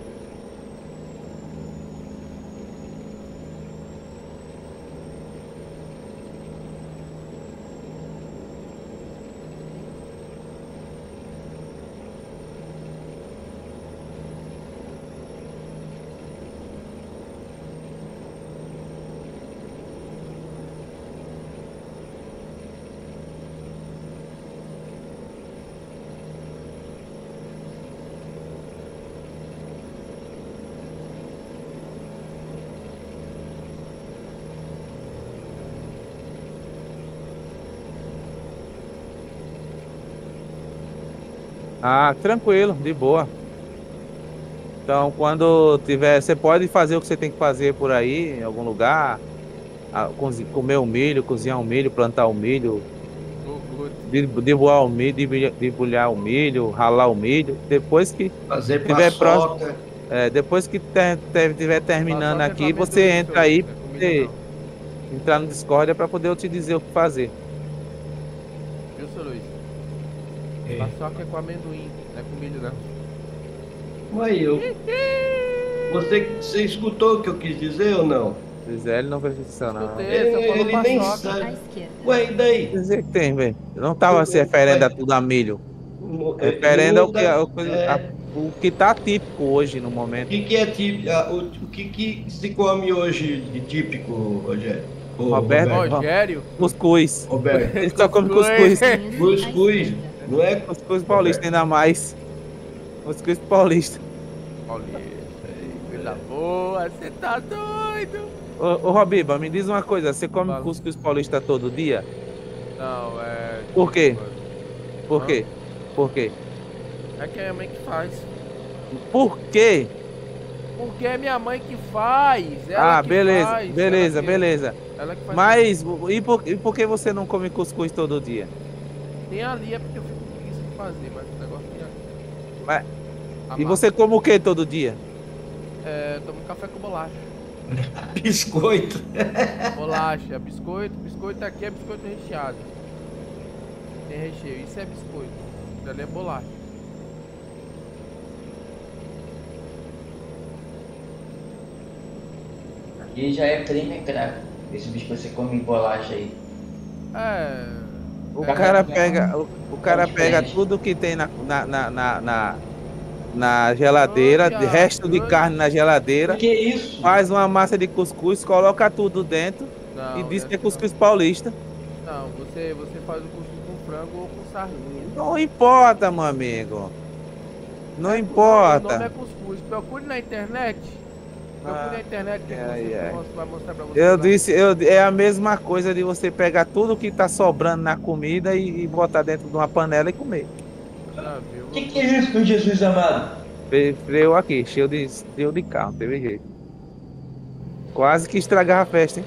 Ah, tranquilo, de boa. Então, quando tiver, você pode fazer o que você tem que fazer por aí, em algum lugar. Comer o milho, cozinhar o milho, plantar o milho, debulhar o milho, debulhar o milho, ralar o milho. Depois que Fazer tiver próximo, paçoca. depois que tiver terminando Paçoca é aqui, com você amendoim, entra seu aí Luiz, pra não é você comigo, entrar no Discord para poder eu te dizer o que fazer. viu, seu Luiz? Paçoca é com amendoim, não é com milho, não. Mas você escutou o que eu quis dizer ou não? Ele não prestou atenção, não. Ele nem sabe. Ué, e daí? Dizer que tem, velho. Eu não tava se referendo a tudo a milho. Referendo o que tá típico hoje no momento. O que é típico? O que se come hoje de típico, Rogério? Rogério? Cuscuz. Roberto. Ele só come cuscuz. Cuscuz. Não é cuscuz paulista ainda mais. Cuscuz paulista. Paulista. Coisa boa, você tá doido? Ô Robiba, me diz uma coisa, você come cuscuz paulista todo dia? Não, Por quê? Por quê? Por quê? É que é minha mãe que faz. Por quê? Porque é minha mãe que faz. Ela que beleza, faz, beleza. Ela que faz. Mas, e por que você não come cuscuz todo dia? Tem ali, é porque eu fico com preguiça de fazer, mas o negócio tem aqui. E você come o que todo dia? Tomo café com bolacha. Biscoito. Bolacha, biscoito. Biscoito aqui é biscoito recheado. Tem recheio, isso é biscoito. Isso ali é bolacha. Aqui já é creme crack. Esse biscoito que você come em bolacha aí. O cara pega tudo que tem na geladeira, resto de carne na geladeira. Que isso? Faz uma massa de cuscuz, coloca tudo dentro e diz que é cuscuz paulista. Não, você faz o cuscuz com frango ou com sardinha. Não importa, meu amigo. Não importa. O nome é cuscuz. Procure na internet. Procure na internet que vai mostrar pra você. Eu disse, é a mesma coisa de você pegar tudo que tá sobrando na comida e botar dentro de uma panela e comer. O que é isso, meu Jesus amado? Freio aqui, cheio de carro, teve jeito. Quase que estragava a festa, hein?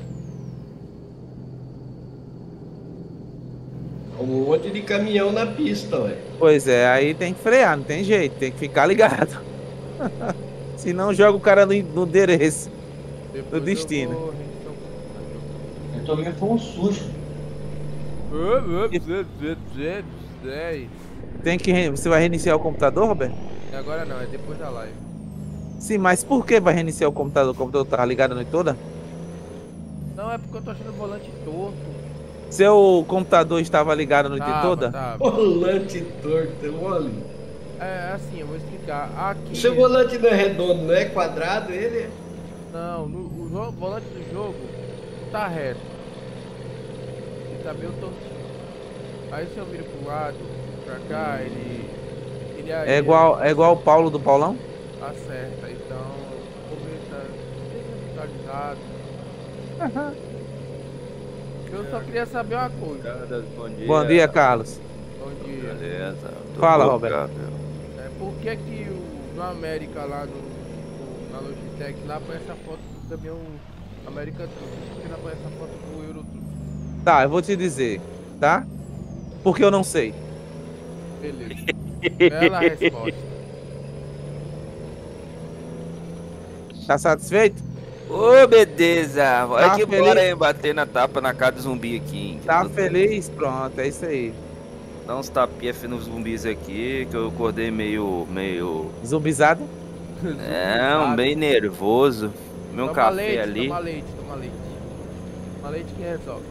Um monte de caminhão na pista, ué. Pois é, aí tem que frear, não tem jeito, tem que ficar ligado. Senão joga o cara no endereço, no destino. Eu tomei foi um susto. Você vai reiniciar o computador, Roberto? Agora não, é depois da live. Sim, mas por que vai reiniciar o computador? O computador tá ligado a noite toda? Não, é porque eu tô achando o volante torto. Seu computador estava ligado a noite toda? Volante torto, olha. É assim, eu vou explicar. Aqui. O seu volante não é redondo, não é quadrado ele? Não, o volante do jogo tá reto. Ele tá meio tortinho. Aí se eu viro pro lado, pra cá, ele é igual o Paulo do Paulão? Acerta, então vou ver se tá desatualizado. Eu só queria saber uma coisa. Bom dia, Carlos. Bom dia. Beleza. Fala, Roberto. Por que no América lá na Logitech lá aparece a foto do caminhão América Truck? Por que não aparece a foto do Euro Truck? Tá, eu vou te dizer, tá? Porque eu não sei. Beleza. Bela resposta. Tá satisfeito? Ô, beleza. Olha Tá que feliz? bora aí bater na tapa na cara do zumbi aqui, hein? Tá feliz? Pronto, é isso aí. Dá uns tapinhas nos zumbis aqui, que eu acordei meio... Zumbizado? Não, meio nervoso. Meu Toma café leite, ali. Toma leite. Toma leite que resolve.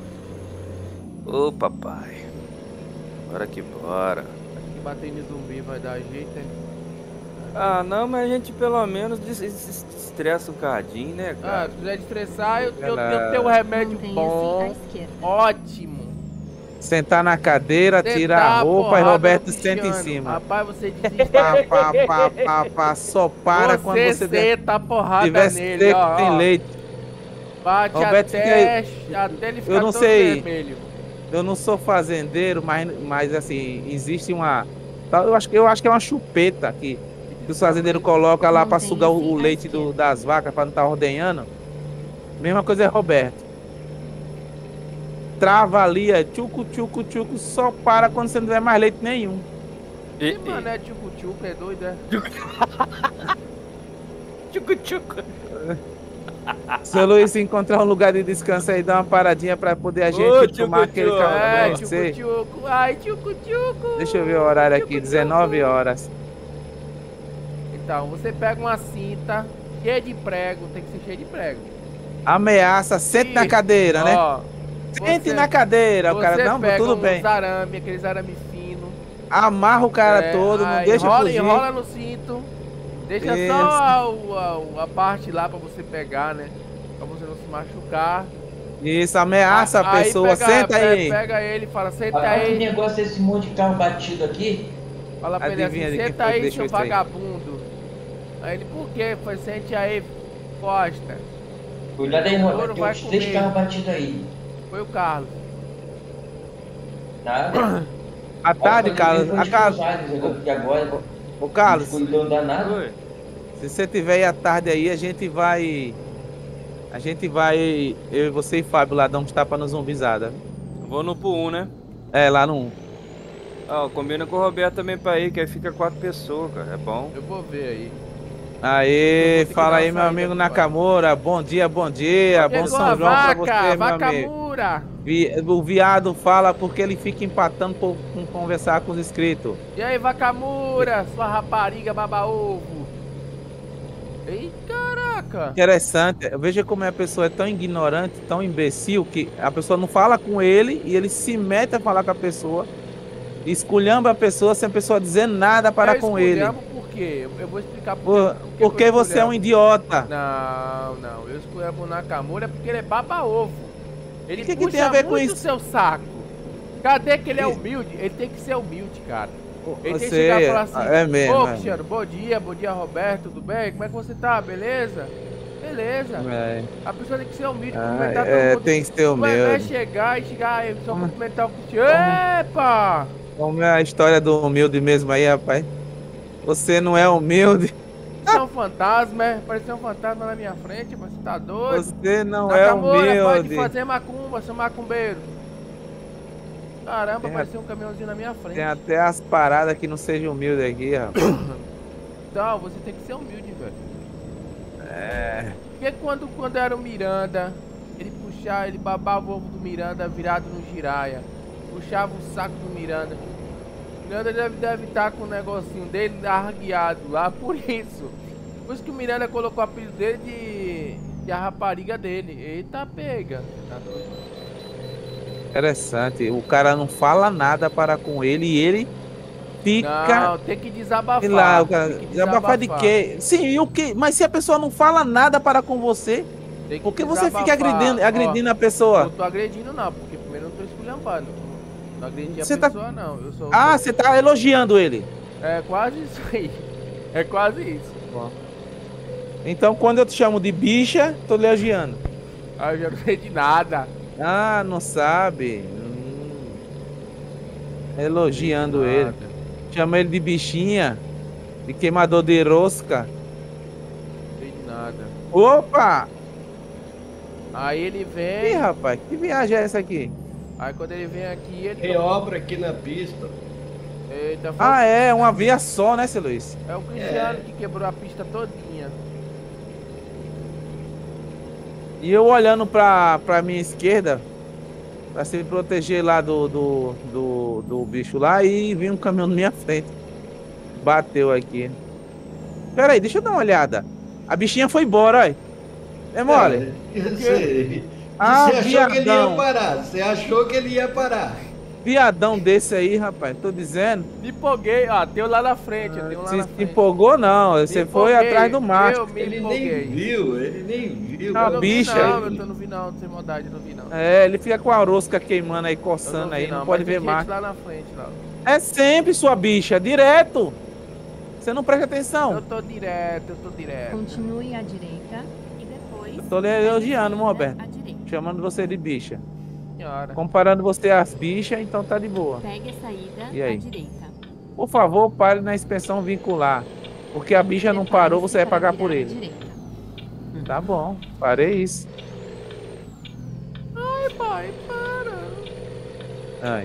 Ô, papai. Bora que bora. Acho que bater no zumbi vai dar jeito, hein? Ah, não, mas a gente pelo menos estressa um cadinho, né, cara? Se quiser estressar, eu tenho um remédio bom, ótimo. Sentar na cadeira, tirar a roupa e Roberto senta em cima. Rapaz, você desiste. Só para quando você senta a porrada nele, seco, ó. tem leite. Bate Roberto até ele ficar todo vermelho. Eu não sou fazendeiro, mas assim, existe uma... Eu acho que é uma chupeta que os fazendeiros colocam lá para sugar o leite das vacas, para não estar ordenhando. Mesma coisa é Roberto. Trava ali, é tchucu, só para quando você não tiver mais leite nenhum. Que mano é tchucu, é doido, é? Tchucu. Seu Luiz, se encontrar um lugar de descanso aí, dá uma paradinha pra poder a gente tomar aquele café. Tchucu-tchucu. Ai, tchucu-tchucu. Deixa eu ver o horário aqui, 19 horas. Então, você pega uma cinta cheia de prego, tem que ser cheia de prego. Ameaça, sente na cadeira, né? Ó, Sente na cadeira, o cara, não, tudo bem. Arame, aqueles arame fino. Amarra o cara todo, não deixa fugir. Enrola no cinto. Deixa só a parte lá pra você pegar, né? Pra você não se machucar. Isso, ameaça a pessoa, senta aí. Pega ele e fala, senta Olha aí. que negócio é esse monte de carro batido aqui. Fala pra ele assim, senta aí, seu vagabundo. Aí ele, por quê? Foi, sente aí, Costa. Cuidado aí, Roberto, tem uns 3 carros batidos aí. Foi o Carlos. Nada. À tarde, Carlos. Ô, Carlos. Se você tiver aí à tarde aí, a gente vai, eu e você e Fábio lá dar uns tapas no zumbizada. Vou no pro 1, né? É, lá no 1. Ah, combina com o Roberto também pra ir, que aí fica 4 pessoas, cara. É bom. Eu vou ver aí. Aê, fala aí, meu amigo Nakamura. Bom dia, bom São João pra você, meu amigo. O viado fala porque ele fica empatando por conversar com os inscritos. E aí, Vacamura, sua rapariga baba-ovo. Ei, caraca. Interessante, veja como a pessoa é tão ignorante, tão imbecil, que a pessoa não fala com ele e ele se mete a falar com a pessoa, esculhamba a pessoa sem a pessoa dizer nada para com ele. Por quê? Eu vou explicar porque você é um idiota. Não, eu esculhambo o Nakamura porque ele é baba-ovo. Ele que puxa tem a ver com muito isso? o seu saco. Cadê que ele é humilde? Ele tem que ser humilde, cara. Ele tem que Você chegar e falar assim, é mesmo, ô, é. Cristiano, bom dia, Roberto, tudo bem? Como é que você tá? Beleza? Beleza. É. A pessoa tem que ser humilde, cumprimentar todo mundo. Tem que ser humilde. Não é chegar e só cumprimentar o Cristiano. Epa! Como é a história do humilde mesmo aí, rapaz? Você não é humilde. Você é um fantasma, Pareceu um fantasma na minha frente, mas você tá doido? Você não é humilde. Pode fazer macumba, seu macumbeiro. Caramba, parecia um caminhãozinho na minha frente. Tem até as paradas que não sejam humildes aqui, rapaz. Então, você tem que ser humilde, velho. É. Porque quando era o Miranda, ele babava o ovo do Miranda virado no giraia. Puxava o saco do Miranda. O Miranda deve estar com o negocinho dele argueado lá, por isso. Por isso que o Miranda colocou o apelido dele de a rapariga dele. Eita, pega. Tá doido? Interessante. O cara não fala nada para com ele e ele fica... Não, tem que desabafar. Lá, desabafar de quê? Sim, e o quê? Mas se a pessoa não fala nada para com você, por que você fica agredindo a pessoa? Eu tô agredindo não, porque primeiro eu não tô esculhambando. Não agredi a Você pessoa não. Você tá elogiando ele. É quase isso aí. É quase isso. Bom. Então quando eu te chamo de bicha, tô elogiando. Ah, eu já não sei de nada. Ah, não sabe. Elogiando ele. Chama ele de bichinha. De queimador de rosca. Não sei de nada. Opa! Aí ele vem. Ih, rapaz, que viagem é essa aqui? Aí quando ele vem aqui, ele... Tem obra aqui na pista. Eita, é uma via só, né, seu Luiz? É o Cristiano que quebrou a pista todinha. E eu olhando pra minha esquerda, pra se proteger lá do bicho lá, e vi um caminhão na minha frente. Bateu aqui. Pera aí, deixa eu dar uma olhada. A bichinha foi embora, olha. É mole? Eu sei. Ah, você achou viadão. que ele ia parar? Você achou que ele ia parar? Viadão desse aí, rapaz, tô dizendo. Me empolguei, ó, tem um lá na frente, tem um lá na Se frente. empolgou não, você foi atrás do macho. Ele nem viu. A bicha. Eu não vi não, sem maldade, não vi não. É, ele fica com a rosca queimando aí, coçando aí, não pode ver macho. Lá na frente, lá. É sempre sua bicha, direto. Você não presta atenção. Eu tô direto. Continue à direita e depois... Eu tô lhe elogiando, Roberto. Chamando você de bicha. Comparando você às bichas, então tá de boa. Pegue a saída e aí? à direita. Por favor, pare na inspeção vincular. Porque a bicha não parou, você vai pagar por ele. Tá bom, parei isso. Ai, pai, para. Ai.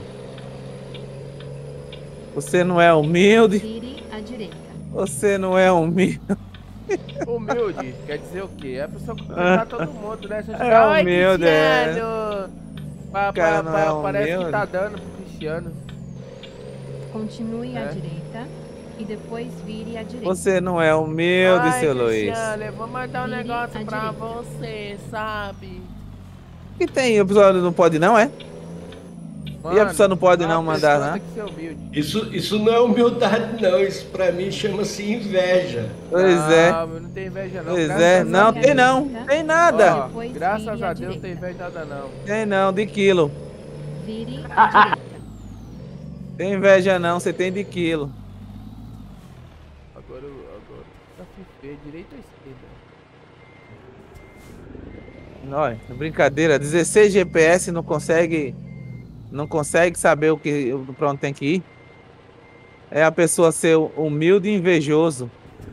Você não é humilde. Vire à direita. Você não é humilde. Humilde, quer dizer o quê? É a pessoa que cumprimentar todo mundo, né? Você É fica, "Ai, humilde, Cristiano!" Cara, não é Parece que humilde. tá dando pro Cristiano. Continue à É. direita e depois vire à direita. Você não é humilde, Ai, seu Luiz. Cristiano, eu vou mandar um Vire negócio à pra direita. você, sabe? E tem, a pessoa não pode não, é? E a pessoa não pode uma não mandar, pessoa né? tem que ser humilde. Isso não é humildade, não. Isso pra mim chama-se inveja. Pois é. Não, eu não tenho inveja não. Pois graças é. a Não, Deus. tem não. Tem nada. Ó, Depois graças vire à a Deus não direita. tem inveja nada não. Tem não, de quilo. Vire à direita. Tem inveja não, você tem de quilo. Agora tá feio, direita ou esquerda? Olha, brincadeira, 16 GPS não consegue saber pra onde tem que ir. É a pessoa ser humilde e invejoso.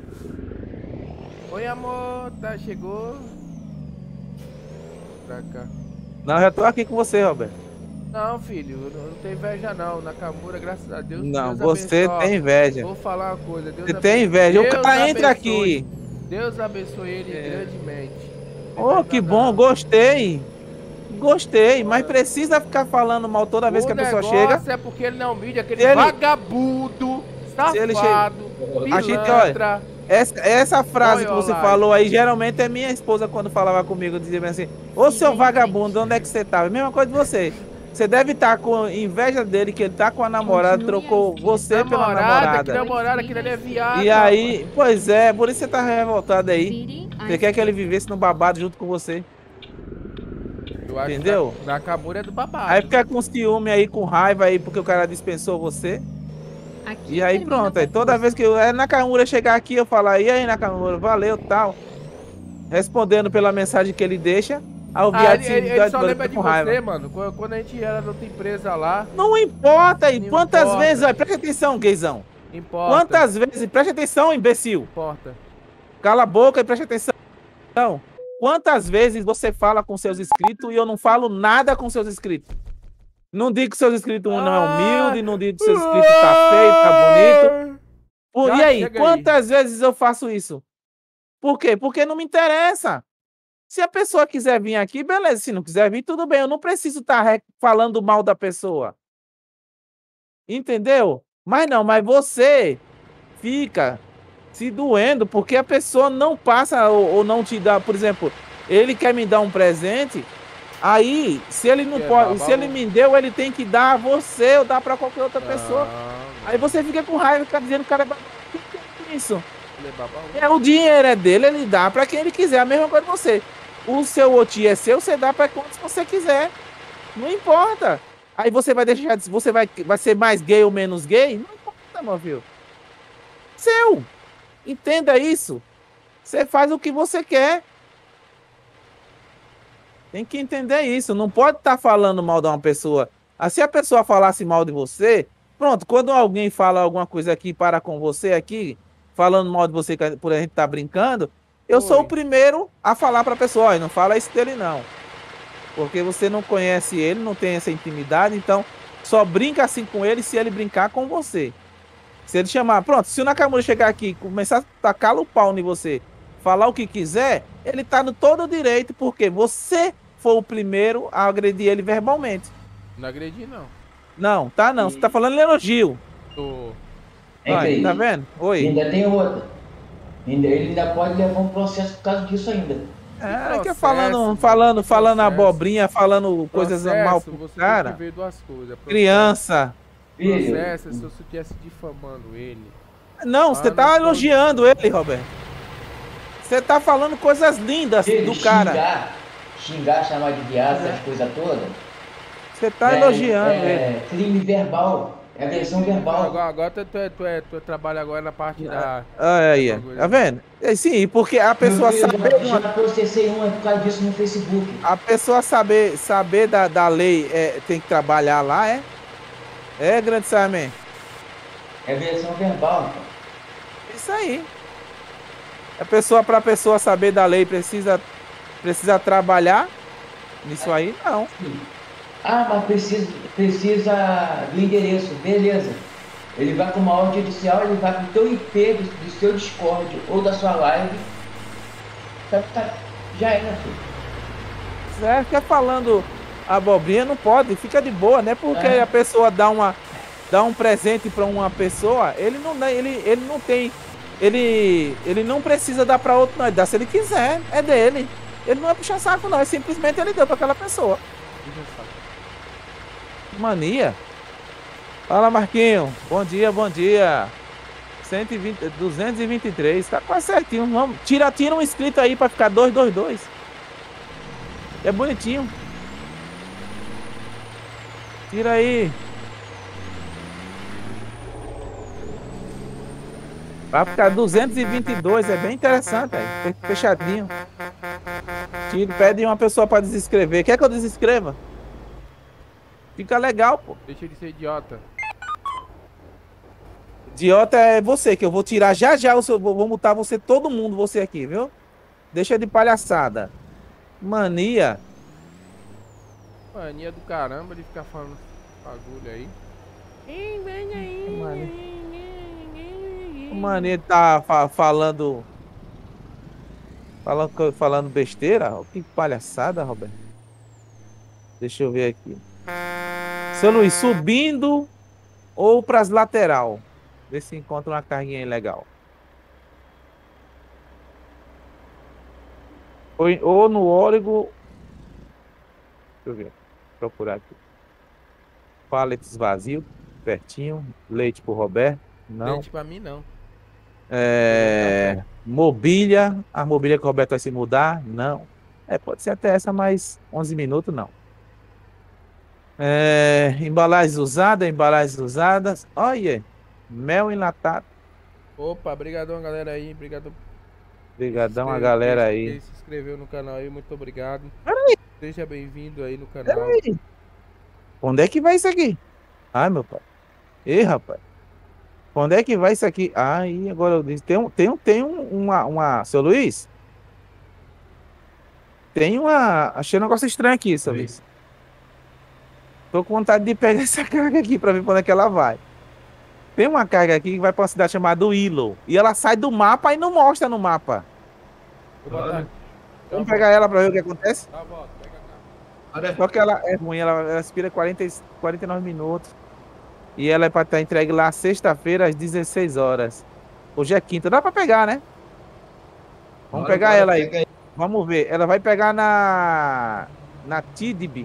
Oi, amor, chegou. Pra cá. Não, eu já tô aqui com você, Roberto. Não, filho, eu não tenho inveja não. Nakamura, graças a Deus. Não, Deus você abençoe. tem inveja. Vou falar uma coisa. Deus Você tem inveja. O Deus cara entra abençoe. aqui. Deus abençoe ele grandemente. Não Oh, tem que nada bom, não. gostei. Gostei, mas precisa ficar falando mal toda vez que a pessoa chega. O negócio é porque ele não mídia, aquele Se ele- vagabundo, Se ele safado, A gente, pilantra. Essa frase Oi, que você Olá. falou aí, geralmente é minha esposa quando falava comigo, dizia bem assim: ô seu vagabundo, onde é que você tava? Mesma coisa de você. Você deve estar com inveja dele, que ele tá com a namorada, Continue trocou à você pela Namorada, que namorada. namorada, aquele ali é viado. E aí, pois é, por isso você tá revoltado aí. Vire à Você quer que ele vivesse no babado junto com você. Eu acho que Entendeu? Nakamura é do babado. Aí fica com ciúme aí, com raiva aí, porque o cara dispensou você. Aqui E aí termina pronto, o aí toda percurso. vez que a Nakamura chegar aqui, eu falar, e aí Nakamura, valeu, tal. Respondendo pela mensagem que ele deixa, aí o viado ele só lembra fica de com raiva. você, mano. Quando a gente era na outra empresa lá, Não importa, e Não quantas importa. vezes, olha, presta atenção, gaysão. importa. Quantas vezes, presta atenção, imbecil. Importa. Cala a boca e presta atenção. Quantas vezes você fala com seus inscritos e eu não falo nada com seus inscritos? Não digo que seus inscritos não é humilde, não digo que seus inscritos tá feio, tá bonito. Já E aí, chega quantas vezes eu faço isso? Por quê? Porque não me interessa. Se a pessoa quiser vir aqui, beleza. Se não quiser vir, tudo bem. Eu não preciso estar falando mal da pessoa. Entendeu? Mas você fica se doendo porque a pessoa não passa ou não te dá. Por exemplo, ele quer me dar um presente. Aí, se ele não Que é pode, babalu. se ele me deu, ele tem que dar a você ou dar pra qualquer outra pessoa. Aí você fica com raiva, fica dizendo que o cara é o que é isso? Ele é babalu. O dinheiro é dele, ele dá pra quem ele quiser. A mesma coisa que você. O seu OTI é seu, você dá pra quantos você quiser. Não importa. Aí você vai deixar de. Você vai ser mais gay ou menos gay? Não importa, meu filho. Seu. Entenda isso. Você faz o que você quer. Tem que entender isso. Não pode estar falando mal de uma pessoa. Se a pessoa falasse mal de você, pronto, quando alguém fala alguma coisa aqui para com você aqui, falando mal de você por a gente estar brincando, eu sou o primeiro a falar para a pessoa, olha, não fala isso dele não. Porque você não conhece ele, não tem essa intimidade, então só brinca assim com ele se ele brincar com você. Se ele chamar, pronto, se o Nakamura chegar aqui e começar a tacar o pau em você, falar o que quiser, ele tá no todo direito, porque você foi o primeiro a agredir ele verbalmente. Não agredi, não. Não, tá não. Você tá falando elogio. Tô. Olha, tá vendo? Oi. Ainda tem outra. Ele ainda pode levar um processo por causa disso ainda. É, que falando abobrinha, falando coisas mal pro você cara. tem que ver duas coisas. Criança. Processo é se você estivesse difamando ele. Não, você tá elogiando ele, Roberto. Você tá falando coisas lindas do cara. Xingar, chamar de viado, essas coisas todas. Você tá elogiando ele. Crime verbal. É agressão verbal. Agora tu trabalha agora na parte da... Aí, tá vendo? Sim, porque a pessoa sabe... Eu já processei uma por causa disso no Facebook. A pessoa saber da lei, tem que trabalhar lá, é? É, grande Sarmen? É agressão verbal. Isso aí. Pra pessoa saber da lei, precisa trabalhar nisso aí? Não. Ah, mas precisa do endereço. Beleza. Ele vai para uma ordem judicial, ele vai para o teu IP do seu Discord ou da sua live. Já era, filho. Você fica falando abobrinha, não pode, fica de boa, né? Porque a pessoa dá um presente para uma pessoa, ele não tem, ele não precisa dar para outro, não, ele dá se ele quiser, é dele. Ele não é puxar saco, não, é simplesmente ele deu para aquela pessoa. Mania. Fala, Marquinho. Bom dia, bom dia. 223, tá quase certinho. Vamos, tira um inscrito aí para ficar 222. É bonitinho. Tira aí. Vai ficar 222, é bem interessante, aí. Fechadinho. Pede uma pessoa para desescrever. Quer que eu desescreva? Fica legal, pô. Deixa ele ser idiota. Idiota é você, que eu vou tirar já vou mutar você, todo mundo, você aqui, viu? Deixa de palhaçada. Mania. Mania do caramba de ficar falando bagulho aí. O Mania tá falando besteira? Que palhaçada, Roberto. Deixa eu ver aqui. Seu Luiz, subindo ou pras lateral? Vê se encontra uma carguinha aí legal. Ou no Órigo. Deixa eu ver. Procurar aqui. Paletes vazio, pertinho. Leite pro Roberto. Não. Leite pra mim, não. Mobília. A mobília que o Roberto vai se mudar? Não. Pode ser até essa, mas 11 minutos não. Embalagens usadas. Olha. Mel enlatado. Opa, brigadão, galera aí. Brigadão a galera aí. Quem se inscreveu no canal aí, muito obrigado. Peraí. Seja bem-vindo aí no canal. Peraí. Onde é que vai isso aqui? Ai, meu pai. Ei, rapaz. Onde é que vai isso aqui? Aí, agora eu disse. Tem uma... Seu Luiz? Achei um negócio estranho aqui, seu Luiz. Tô com vontade de pegar essa carga aqui pra ver pra onde é que ela vai. Tem uma carga aqui que vai pra uma cidade chamada Willow. E ela sai do mapa e não mostra no mapa. Vamos pegar ela pra ver o que acontece? Tá bom, pega a carga. Só que ela é ruim, ela aspira 49 minutos. E ela é pra estar entregue lá sexta-feira às 16 horas. Hoje é quinta, dá pra pegar, né? Vamos pegar ela aí. Vamos ver, ela vai pegar na Tidbit.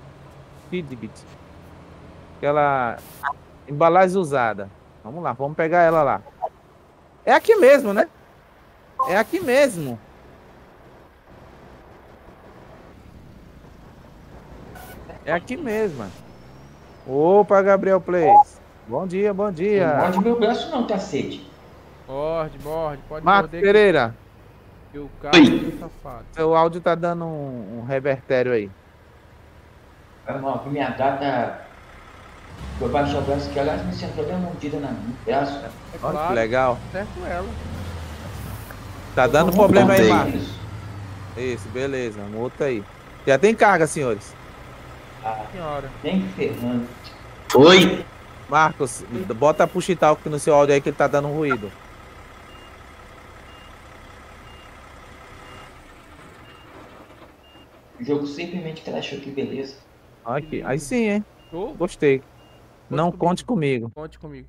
Aquela embalagem usada. Vamos lá, vamos pegar ela lá. É aqui mesmo, né? É aqui mesmo. É aqui mesmo. Opa, Gabriel Plays. Bom dia, bom dia. Não morde meu braço não, cacete. Morde, pode Marcos Pereira. Que o cara é safado. Seu áudio tá dando um revertério aí. Minha gata... Eu baixo o braço que ela me sentou deu uma mordida no braço. Olha que legal. Certo ela. Tá dando problema aí, Marcos. Isso, beleza. Multa aí. Já tem carga, senhores. Senhora. Nem ferrando. Foi. Marcos, bota push talk no seu áudio aí que ele tá dando ruído. O jogo simplesmente crashou, que beleza. Aqui, aí sim, hein? Show. Gostei. Não conte comigo. Conte comigo.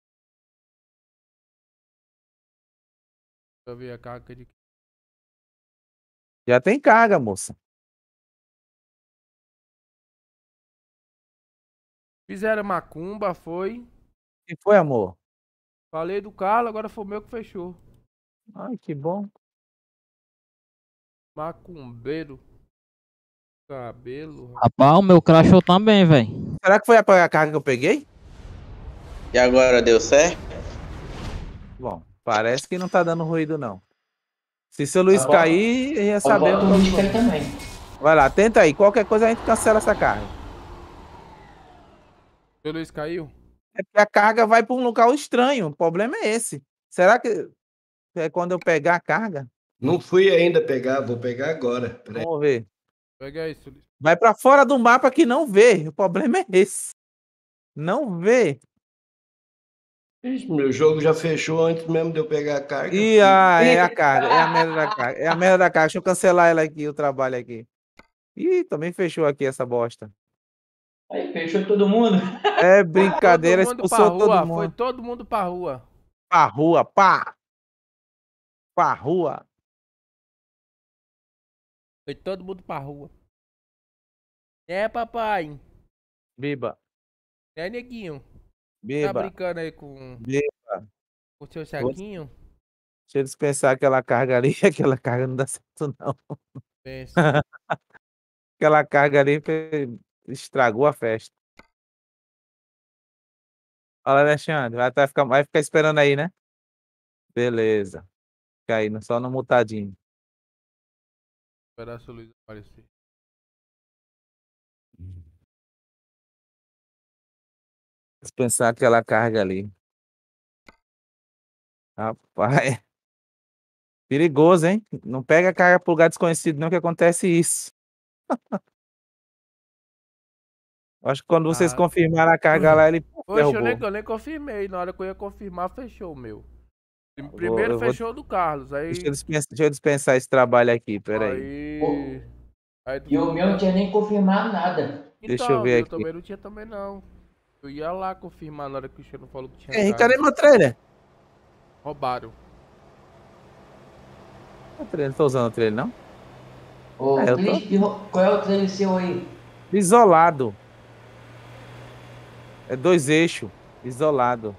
Deixa eu ver a carga de... Já tem carga, moça. Fizeram macumba, foi. E foi, amor? Falei do Carlos, agora foi o meu que fechou. Ai, que bom. Macumbeiro. Cabelo. Rapaz, o meu crashou também, velho. Será que foi a carga que eu peguei? E agora deu certo? Bom, parece que não tá dando ruído, não. Se seu Luiz cair, ia saber. Vai lá, tenta aí. Qualquer coisa a gente cancela essa carga. Seu Luiz caiu? É porque a carga vai para um local estranho. O problema é esse. Será que é quando eu pegar a carga? Não fui ainda pegar, vou pegar agora. Peraí. Vamos ver. Pega aí, seu Luiz. Vai para fora do mapa que não vê. O problema é esse. Não vê. Ixi, meu jogo já fechou antes mesmo de eu pegar a carga. Ih, é a carga, é a merda da carga, é a merda da carga. Deixa eu cancelar ela aqui, o trabalho aqui. Ih, também fechou aqui essa bosta. Aí, fechou todo mundo. É Foi todo brincadeira, mundo pra expulsou todo rua, foi mundo. todo mundo pra rua. Pra rua, pá! Pra rua. Foi todo mundo pra rua. É, papai. Biba, É, neguinho. Tá biba, brincando aí com biba. o seu saquinho? Deixa eu dispensar aquela carga ali, aquela carga não dá certo não. Pensa. Aquela carga ali estragou a festa. Fala, Alexandre, vai ficar esperando aí, né? Beleza. Fica aí, só no mutadinho. Esperar a luz aparecer. Dispensar aquela carga ali. Rapaz, perigoso, hein? Não pega a carga pro lugar desconhecido, não, que acontece isso. Acho que quando vocês Ah. confirmaram a carga lá, ele Poxa, eu derrubou. nem confirmei. Na hora que eu ia confirmar, fechou o meu. Primeiro fechou o do Carlos, aí. Deixa eu dispensar esse trabalho aqui, peraí. Aí. Aí tu E o meu não tinha nem confirmado nada. Deixa eu Então, ver eu aqui. também não tinha também não. Eu ia lá confirmar na hora que o Cristiano falou que tinha Ei, carga. cadê meu trailer? Roubaram. O trailer, não tô usando o trailer, não? Ô, eu tô Cris, qual é o trailer seu aí? isolado. É 2 eixos, isolado.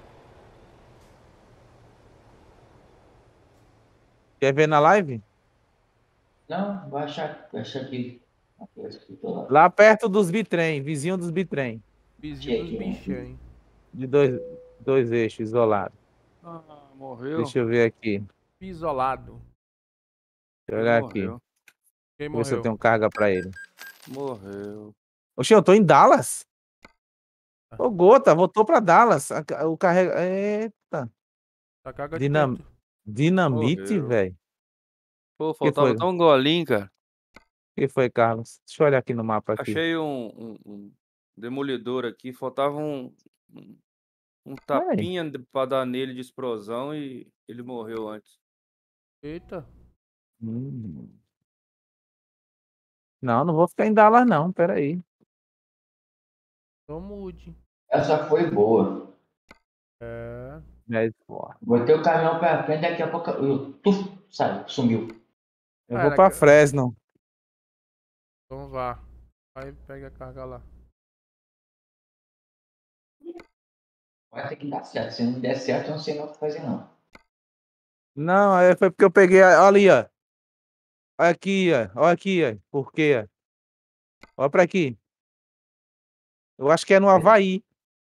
Quer ver na live? Não, vai achar aqui. Lá perto dos bitrem, vizinho dos bitrem. Vizinho dos bichos, hein? De dois eixos, isolado. Ah, morreu. Deixa eu ver aqui. Isolado. Deixa eu olhar aqui. Morreu. Quem Ver se eu morreu? tenho carga pra ele. Morreu. Oxe, eu tô em Dallas? Ô, Gota, voltou pra Dallas. O carrega. Eita. Tá carga de quanto? Dinamite, Morreu. velho. Pô, Que faltava foi? tão um golinho, cara. Que foi, Carlos? Deixa eu olhar aqui no mapa aqui. Achei um demolidor aqui, faltava um Ai. tapinha pra dar nele de explosão e ele morreu antes. Eita. Não, não vou ficar em Dallas, não. Pera aí. Então mude. Essa foi boa. É. Botei o caminhão pra frente, daqui a pouco saiu, sumiu. Eu vou pra Fresno. Então vá. Aí pega a carga lá. Vai ter que dar certo. Se não der certo, eu não sei mais o que fazer, não. Não, foi porque eu peguei. Olha ali, ó. Olha aqui, ó. Olha aqui, ó. Por quê? Olha pra aqui. Eu acho que é no Havaí.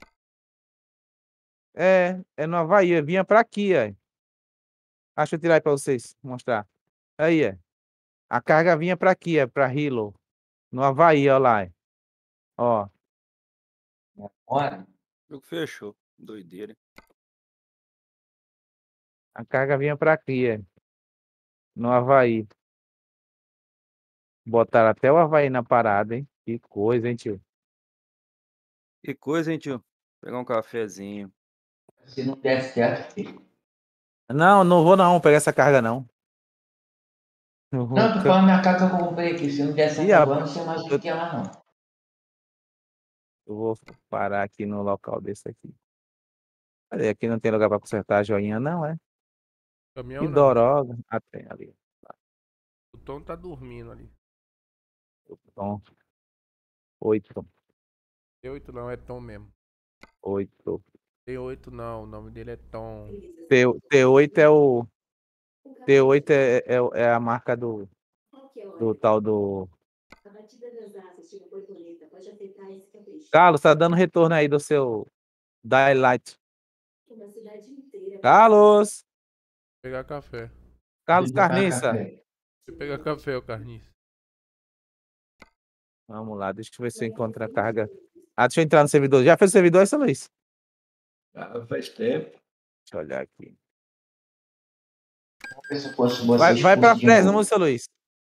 É no Havaí. Eu vinha pra aqui, ó. Deixa eu tirar aí pra vocês mostrar. Aí, ó. A carga vinha pra aqui, ó. Pra Hilo. No Havaí, ó lá. Ó. Olha. O jogo fechou. Doideira. A carga vinha pra aqui, ó. No Havaí. Botaram até o Havaí na parada, hein? Que coisa, hein, tio? Que coisa, hein, tio? Pegar um cafezinho. Se não der certo, filho. Não, não vou não pegar essa carga, não. Não, tô falando minha carga que eu comprei aqui. Se não der certo agora, não sei mais o que é lá, não. Eu vou parar aqui no local desse aqui. Olha, aqui não tem lugar para consertar a joinha, não, é? Caminhão Que não. doroga. Ah, tem ali. O Tom tá dormindo ali. O Tom. 8. Tem 8 não, é Tom mesmo. 8. Tem 8 não, o nome dele é Tom. T8 é o... T8 é a marca do tal do... Carlos, tá dando retorno aí do seu Daylight. Carlos! Pegar café. Carlos Carniça. Deixa eu pegar café, o Carniça. Vamos lá, deixa eu ver se eu encontro a carga. Deixa eu entrar no servidor. Já fez o servidor, essa Luiz? Faz tempo. Deixa eu olhar aqui. Vai pra Fresno, seu Luiz.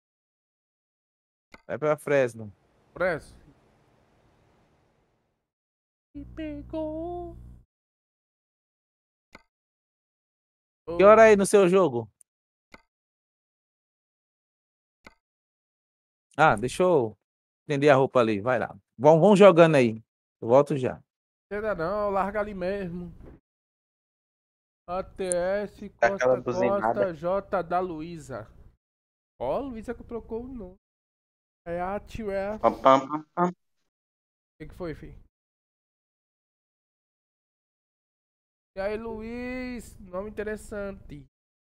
Vai pra Fresno. Fresno. Me pegou. Que hora aí no seu jogo? Ah, deixa eu estender a roupa ali, vai lá. Vão jogando aí. Eu volto já. Ainda não, larga ali mesmo. ATS Dá aquela Costa buzinada. Costa J da Luísa. Ó, a Luísa que trocou o nome. É a Tiver. Pam, pam, pam, pam. O que foi, filho? E aí, Luiz? Nome interessante.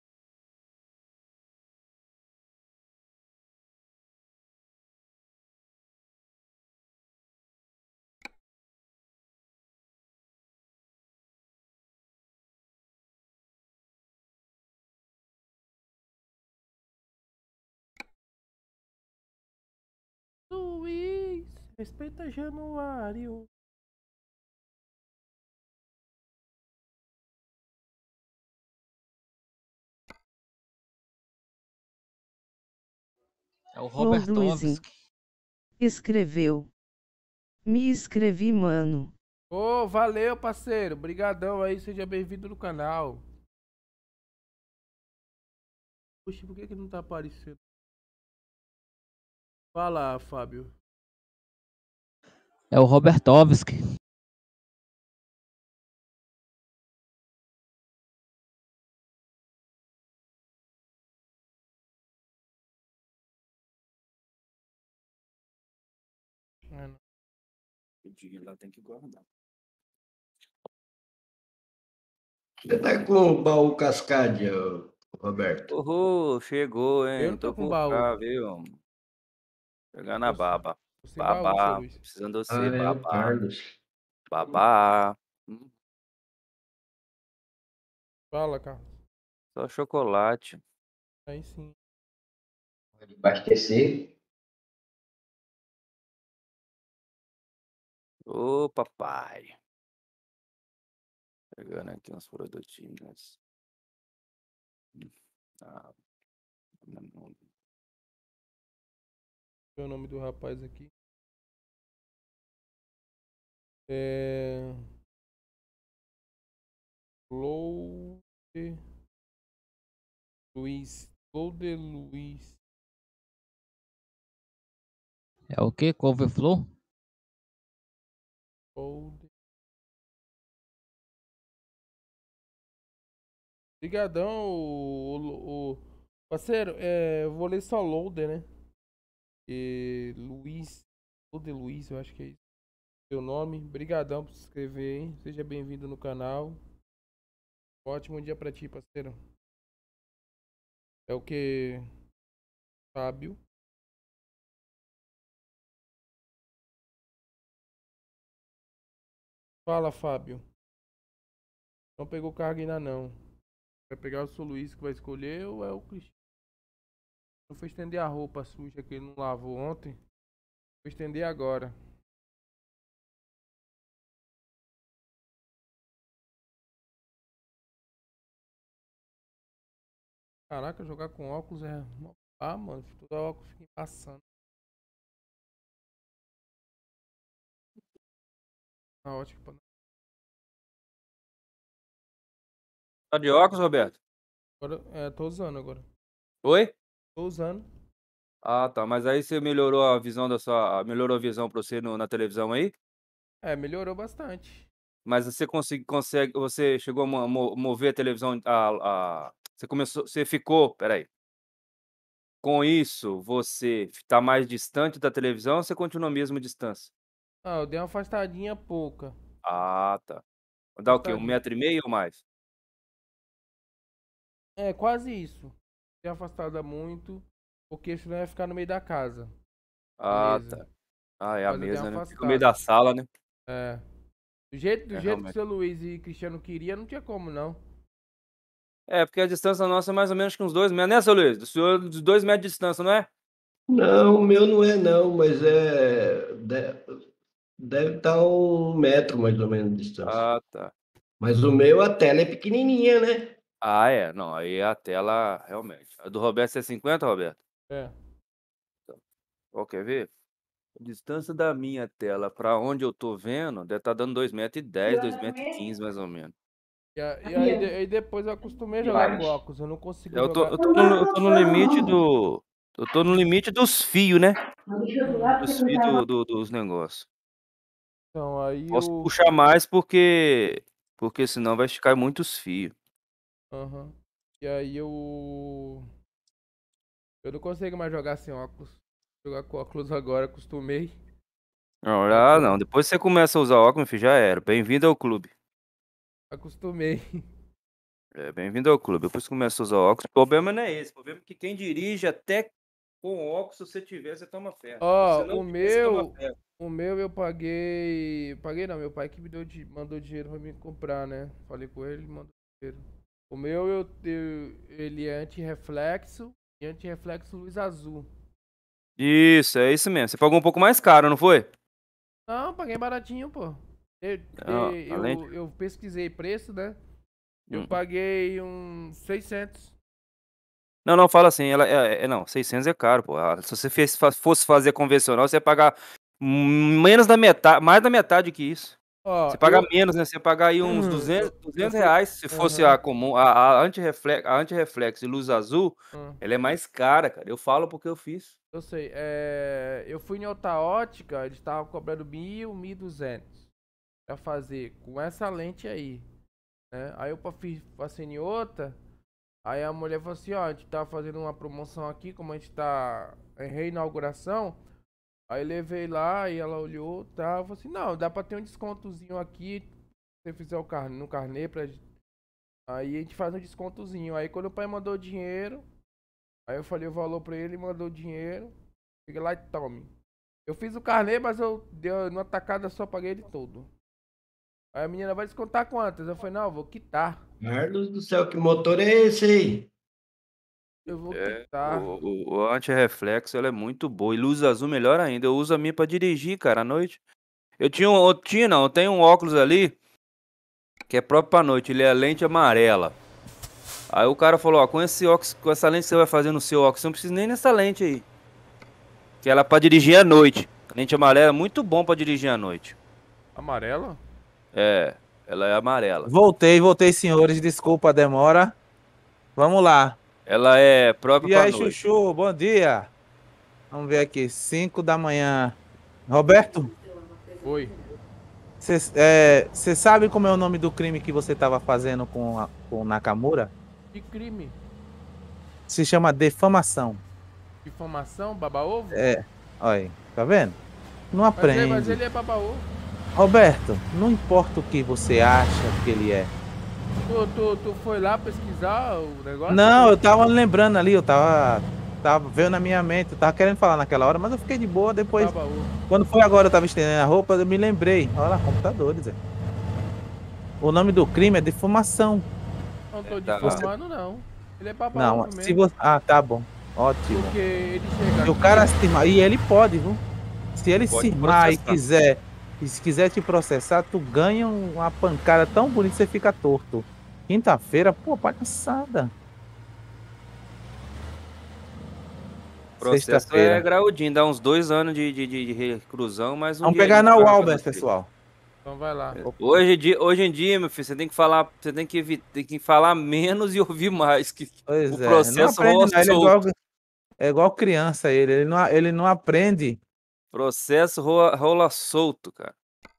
Luiz, respeita Januário. É o Lord Luizinho. Robertovski. Escreveu. Me inscrevi, mano. Ô, valeu, parceiro. Obrigadão aí, seja bem-vindo no canal. Poxa, por que não tá aparecendo? Fala, Fábio. É o Robertovski. Lá tem que guardar. Você tá com o baú cascade, Roberto? Chegou, Eu hein? não tô Tô com por baú. cá, viu? Chegar na baba. Tô sem baú, seu Babá. Luiz. Precisando de Ah, você, é o babá. Carlos. Babá. Fala, Carlos. Só chocolate. Aí sim. Abastecer. Ô, papai. Pegando aqui uns produtinhos. Ah, não. O nome do rapaz aqui. É. Loude Luiz. Loude Luiz. É o que? Couve-flor? Loude. Obrigadão, parceiro. Eu vou ler só Loader, né? E Luiz. Loude Luiz, eu acho que é isso. Seu nome. Obrigadão por se inscrever, hein? Seja bem-vindo no canal. Ótimo dia pra ti, parceiro. É o que? Fábio. Fala, Fábio. Não pegou carga ainda não. Vai pegar o seu Luiz que vai escolher ou é o Cristiano? Não foi estender a roupa suja que ele não lavou ontem. Vou estender agora. Caraca, jogar com óculos é. Ah, mano, todo óculos fica passando. Tá ótimo. Tá de óculos, Roberto? Agora, tô usando agora. Oi? Tô usando. Ah, tá. Mas aí você melhorou a visão da sua. Melhorou a visão pra você na televisão aí? Melhorou bastante. Mas você consegue. Você chegou a mover a televisão. Você começou. Você ficou. Peraí. Com isso, você tá mais distante da televisão ou você continua a mesma distância? Ah, eu dei uma afastadinha pouca. Ah, tá. Dá o quê? 1,5 m ou mais? É, quase isso. Dei afastada muito, porque senão ia ficar no meio da casa. Ah, Beleza. tá. Ah, é a Mas eu dei uma mesa, né? Fica no afastada. meio da sala, né? É. Do jeito que o Realmente. seu Luiz e Cristiano queria, não tinha como, não. É, porque a distância nossa é mais ou menos que uns 2 metros, né, seu Luiz? Do senhor, de 2 metros de distância, não é? Não, o meu não é não, mas deve estar 1 metro mais ou menos de distância. Ah, tá. Mas o meu, a tela é pequenininha, né? Ah, é. Não, aí a tela, realmente. A do Roberto é 50, Roberto? É. Ó, quer ver? A distância da minha tela pra onde eu tô vendo deve estar dando 2,10 m, 2,15 m mais ou menos. Aí depois eu acostumei a jogar com óculos. Eu não consigo Eu jogar. tô no limite do. Eu tô no limite dos fios, né? Dos fios dos negócios. Então, aí Posso eu. puxar mais porque senão vai esticar muitos fios. Aham. E aí eu. Eu não consigo mais jogar sem óculos. Jogar com óculos agora, acostumei. Não, Agora. depois você começa a usar óculos, filho, já era. Bem-vindo ao clube. Acostumei. Bem-vindo ao clube. Depois que começa a usar óculos, o problema não é esse. O problema é que quem dirige até com óculos, se você tiver, você toma ferro. Ó, Se você não o tiver, você toma meu. ferro. O meu eu paguei. Paguei não, meu pai que me deu mandou dinheiro pra me comprar, né? Falei com ele, ele mandou dinheiro. O meu ele é anti-reflexo e anti-reflexo luz azul. Isso, é isso mesmo. Você pagou um pouco mais caro, não foi? Não, paguei baratinho, pô. Além Eu pesquisei preço, né? Eu Hum. paguei uns 600. Não, fala assim, não, 600 é caro, pô. Se você fosse fazer convencional, você ia pagar menos da metade, mais da metade que isso. Ó, Você paga menos, né? Você ia pagar aí uns 200 reais. Se fosse a comum, a anti-reflexo e luz azul, ela é mais cara, cara. Eu falo porque eu fiz. Eu sei. Eu fui em outra ótica, eles estavam cobrando 1.000, 1.200 pra fazer com essa lente aí, né? Aí eu passei em outra, aí a mulher falou assim, ó, a gente tá fazendo uma promoção aqui, como a gente tá em reinauguração. Aí levei lá e ela olhou, tá, falou assim, não, dá pra ter um descontozinho aqui, se você fizer no carnê pra... Aí a gente faz um descontozinho. Aí quando o pai mandou o dinheiro, aí eu falei o valor pra ele, mandou o dinheiro, fiquei lá e tome. Eu fiz o carnê, mas eu dei numa tacada só, paguei ele todo. Aí a menina vai descontar quantas? Eu falei, não, eu vou quitar. Carlos do céu, que motor é esse aí? Eu vou quitar. O anti-reflexo, ela é muito boa. E luz azul, melhor ainda. Eu uso a minha pra dirigir, cara, à noite. Eu tenho um óculos ali, que é próprio pra noite. Ele é lente amarela. Aí o cara falou, ó, com esse óculos, com essa lente que você vai fazer no seu óculos, você não precisa nem nessa lente aí. Que ela é pra dirigir à noite. A lente amarela é muito bom pra dirigir à noite. Amarela? Ela é amarela. Voltei, senhores. Desculpa a demora. Vamos lá. Ela é própria E pra aí, noite. Chuchu, bom dia. Vamos ver aqui, 5 da manhã. Roberto? Oi. Você sabe como é o nome do crime que você estava fazendo com o Nakamura? Que crime? Se chama defamação. Difamação, baba-ovo? Olha aí, tá vendo? Não aprende. Mas ele é baba-ovo. Roberto, não importa o que você acha que ele é. Tu foi lá pesquisar o negócio? Não, eu tava lembrando ali, eu tava veio na minha mente, eu tava querendo falar naquela hora, mas eu fiquei de boa depois. Quando foi agora, eu tava estendendo a roupa, eu me lembrei. Olha lá, computadores. O nome do crime é defamação. Não tô difamando, não. Ele é baba-ovo Não, mesmo. se você... Ah, tá bom. Ótimo. Porque ele chega Se o cara se irmar, e ele pode, viu? Se ele Pode se irmar e processar. quiser te processar, tu ganha uma pancada tão bonita que você fica torto. Quinta-feira, pô, palhaçada. O processo Sexta-feira. é graudinho, dá uns 2 anos de reclusão, mas um Vamos dia pegar de na prazo pra Walbert, você. pessoal. Então vai lá. Hoje em dia, meu filho, você tem que falar, tem que falar menos e ouvir mais. Que Pois o é, processo não aprende, rola não. Ele solto. é igual criança, ele não aprende. Processo rola solto, cara.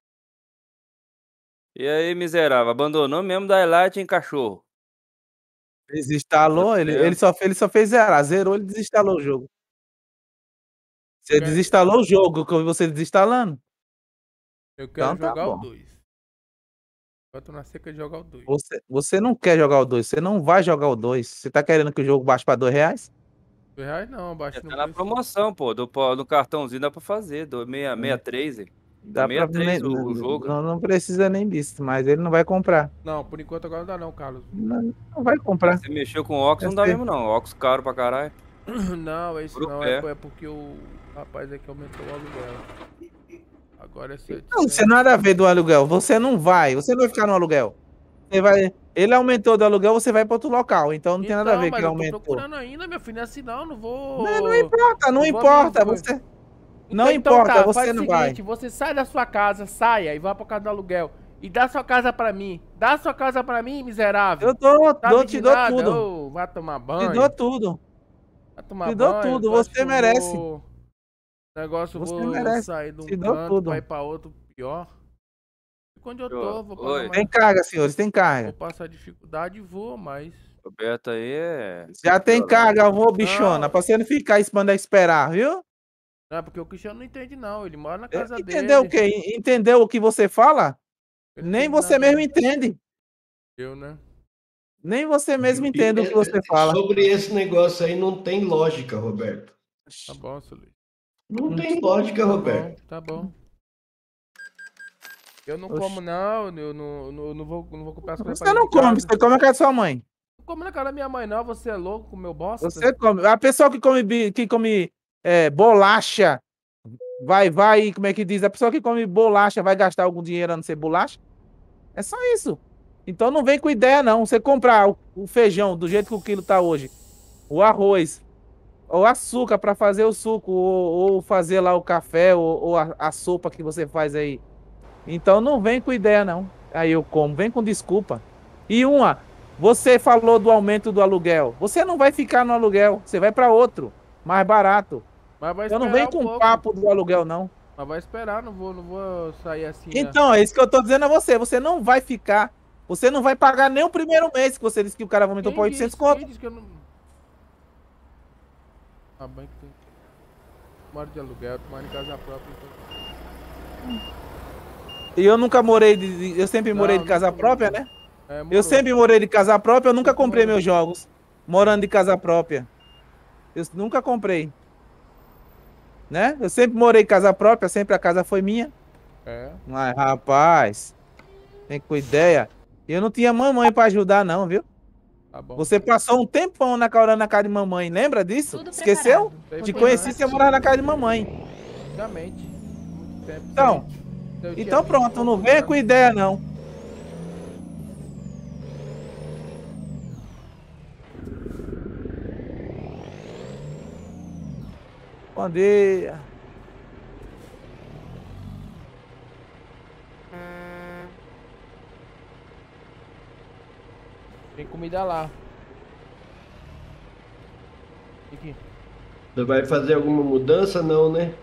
E aí, miserável, abandonou mesmo da Highlight em cachorro. Desinstalou, ele só fez zerar, zerou, ele desinstalou o jogo. Você desinstalou o jogo que eu vi você desinstalando? Eu quero Então tá jogar o bom. 2. Eu tô na seca de jogar o 2. Você não quer jogar o 2, você não vai jogar o 2. Você tá querendo que o jogo baixe pra R$2? R$2 não, baixo no Tá na preço. promoção, pô. Do cartãozinho dá pra fazer. 63, hein? Dá pra 63 o jogo. não precisa nem disso, mas ele não vai comprar. Não, por enquanto agora não dá não, Carlos. Não vai comprar. Você mexeu com óculos, não dá mesmo não. Óculos caro pra caralho. Não, é isso Pro não. pé. É porque o rapaz aqui aumentou o aluguel. Agora é 700. Não, você nada a ver do aluguel. Você não vai ficar no aluguel. Ele aumentou do aluguel, você vai para outro local. Então não tem nada a ver que ele eu tô aumentou. procurando ainda, meu filho. Não é assim não vou... Não importa, não importa. Você... Não Então, importa, tá, você faz não o seguinte, você sai da sua casa, saia e vá pra casa do aluguel. E dá sua casa pra mim. Dá sua casa pra mim, miserável. Eu dou, Sabe te de dou nada? tudo. Ô, vai tomar banho. Te dou tudo. Vai tomar Te dou banho. tudo, tu acha você que eu merece. vou- Negócio, eu Você vou merece. sair de um Te dou canto tudo. pra ir pra outro pior. Fico onde eu tô, vou pagar Oi. uma... Tem carga, senhores, tem Vou carga. passar dificuldade e vou, mas... Roberto aí é. Já tem violento. carga, eu vou, bichona, Não. pra você não ficar mandar esperar, viu? Não, porque o Cristiano não entende não, ele mora na casa Entendeu dele. o quê? Entendeu o que você fala? Ele não Nem entende você nada, mesmo não. entende. Eu, né? Nem você mesmo entende o que você fala. Sobre esse negócio aí não tem lógica, Roberto. Tá bom, seu Luiz. Não tem lógica, Roberto. Tá bom. Eu não Oxi. como não, eu não vou comprar as coisas Você não come, você come a casa da sua mãe. Não como na cara da minha mãe não, você é louco com meu bosta? Você come. A pessoa que come bolacha, vai, como é que diz? A pessoa que come bolacha vai gastar algum dinheiro a não ser bolacha? É só isso. Então não vem com ideia, não. Você comprar o feijão do jeito que o quilo tá hoje, o arroz, o açúcar para fazer o suco, ou fazer lá o café, ou a sopa que você faz aí. Então não vem com ideia, não. Aí eu como, vem com desculpa. E você falou do aumento do aluguel. Você não vai ficar no aluguel, você vai para outro, mais barato. Mas vai Eu não esperar venho com pouco. papo do aluguel, não. Mas vai esperar, não vou sair assim. Então, é isso que eu tô dizendo a você. Você não vai ficar. Você não vai pagar nem o primeiro mês que você disse que o cara aumentou para 800 conto. Quem disse que eu não... Ah, bem que tem... Moro de aluguel, tu mora em casa própria, então... E eu nunca morei eu sempre morei de casa própria, né? Eu sempre morei de casa própria, eu nunca comprei meus jogos. Morando de casa própria. Eu nunca comprei. Né? Eu sempre morei em casa própria, sempre a casa foi minha. Mas, rapaz, tem com ideia. Eu não tinha mamãe pra ajudar, não, viu? Tá bom. Você passou um tempão na casa de mamãe, lembra disso? Tudo Esqueceu? preparado. Te conheci, você morava na casa de mamãe. Exatamente. Muito tempo. Então pronto, não venha com ideia, não. Bom dia. Tem comida lá. Aqui. Você vai fazer alguma mudança? Não, né?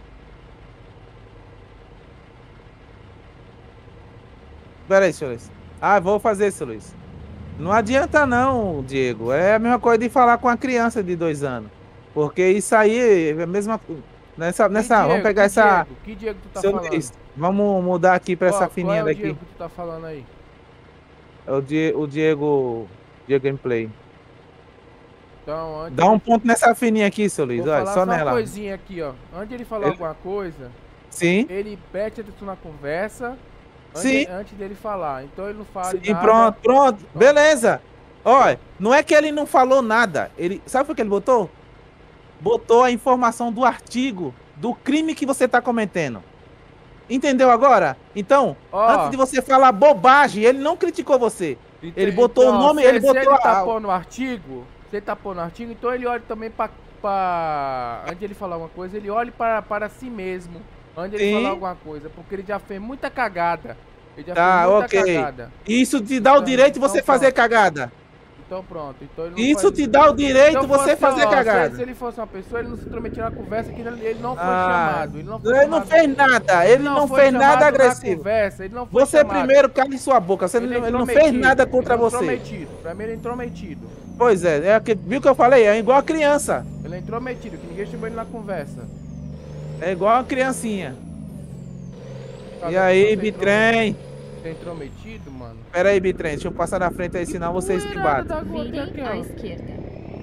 Pera aí, seu Luiz. Ah, vou fazer isso, Luiz. Não adianta não, Diego. É a mesma coisa de falar com a criança de 2 anos. Porque isso aí é a mesma... vamos pegar essa... Que Diego tu tá seu falando? Luiz, vamos mudar aqui pra essa Qual fininha é o daqui. Diego que tu tá falando aí? É o Diego Gameplay. Então, antes... Dá um ponto nessa fininha aqui, seu Luiz. Vou Olha, falar só uma nela. coisinha aqui, ó. Antes de ele falar alguma coisa... Sim. Ele pede atenção na conversa... Sim. Antes dele falar. Então ele não fala E pronto. Beleza. Olha, não é que ele não falou nada. Sabe o que ele botou? Botou a informação do artigo, do crime que você tá cometendo. Entendeu agora? Então, antes de você falar bobagem, ele não criticou você. Ele botou o nome, ele botou se ele tá pondo no artigo, se ele tá pondo no artigo, então ele olha também antes de ele falar alguma coisa, ele olha para si mesmo. Antes de ele falar alguma coisa, porque ele já fez muita cagada. Ele já fez muita cagada. Isso te dá o direito de você fazer cagada. Então pronto. Então ele não Isso faz... te dá o direito de então, você fazer cagada. Se ele fosse uma pessoa, ele não se intrometia na conversa, que ele não foi chamado. Ele não fez nada. Ele não fez nada agressivo. Conversa, ele não foi você chamado. primeiro cale sua boca. Ele não fez nada contra você. Intrometido. Pra mim ele é intrometido. Pois é, viu que eu falei? É igual a criança. Ele é intrometido, que ninguém chamou ele na conversa. É igual a criancinha. E aí, Bitrem? Você é intrometido, mano? Pera aí, Bitrem, deixa eu passar na frente aí, senão vocês se batem. Vire à esquerda.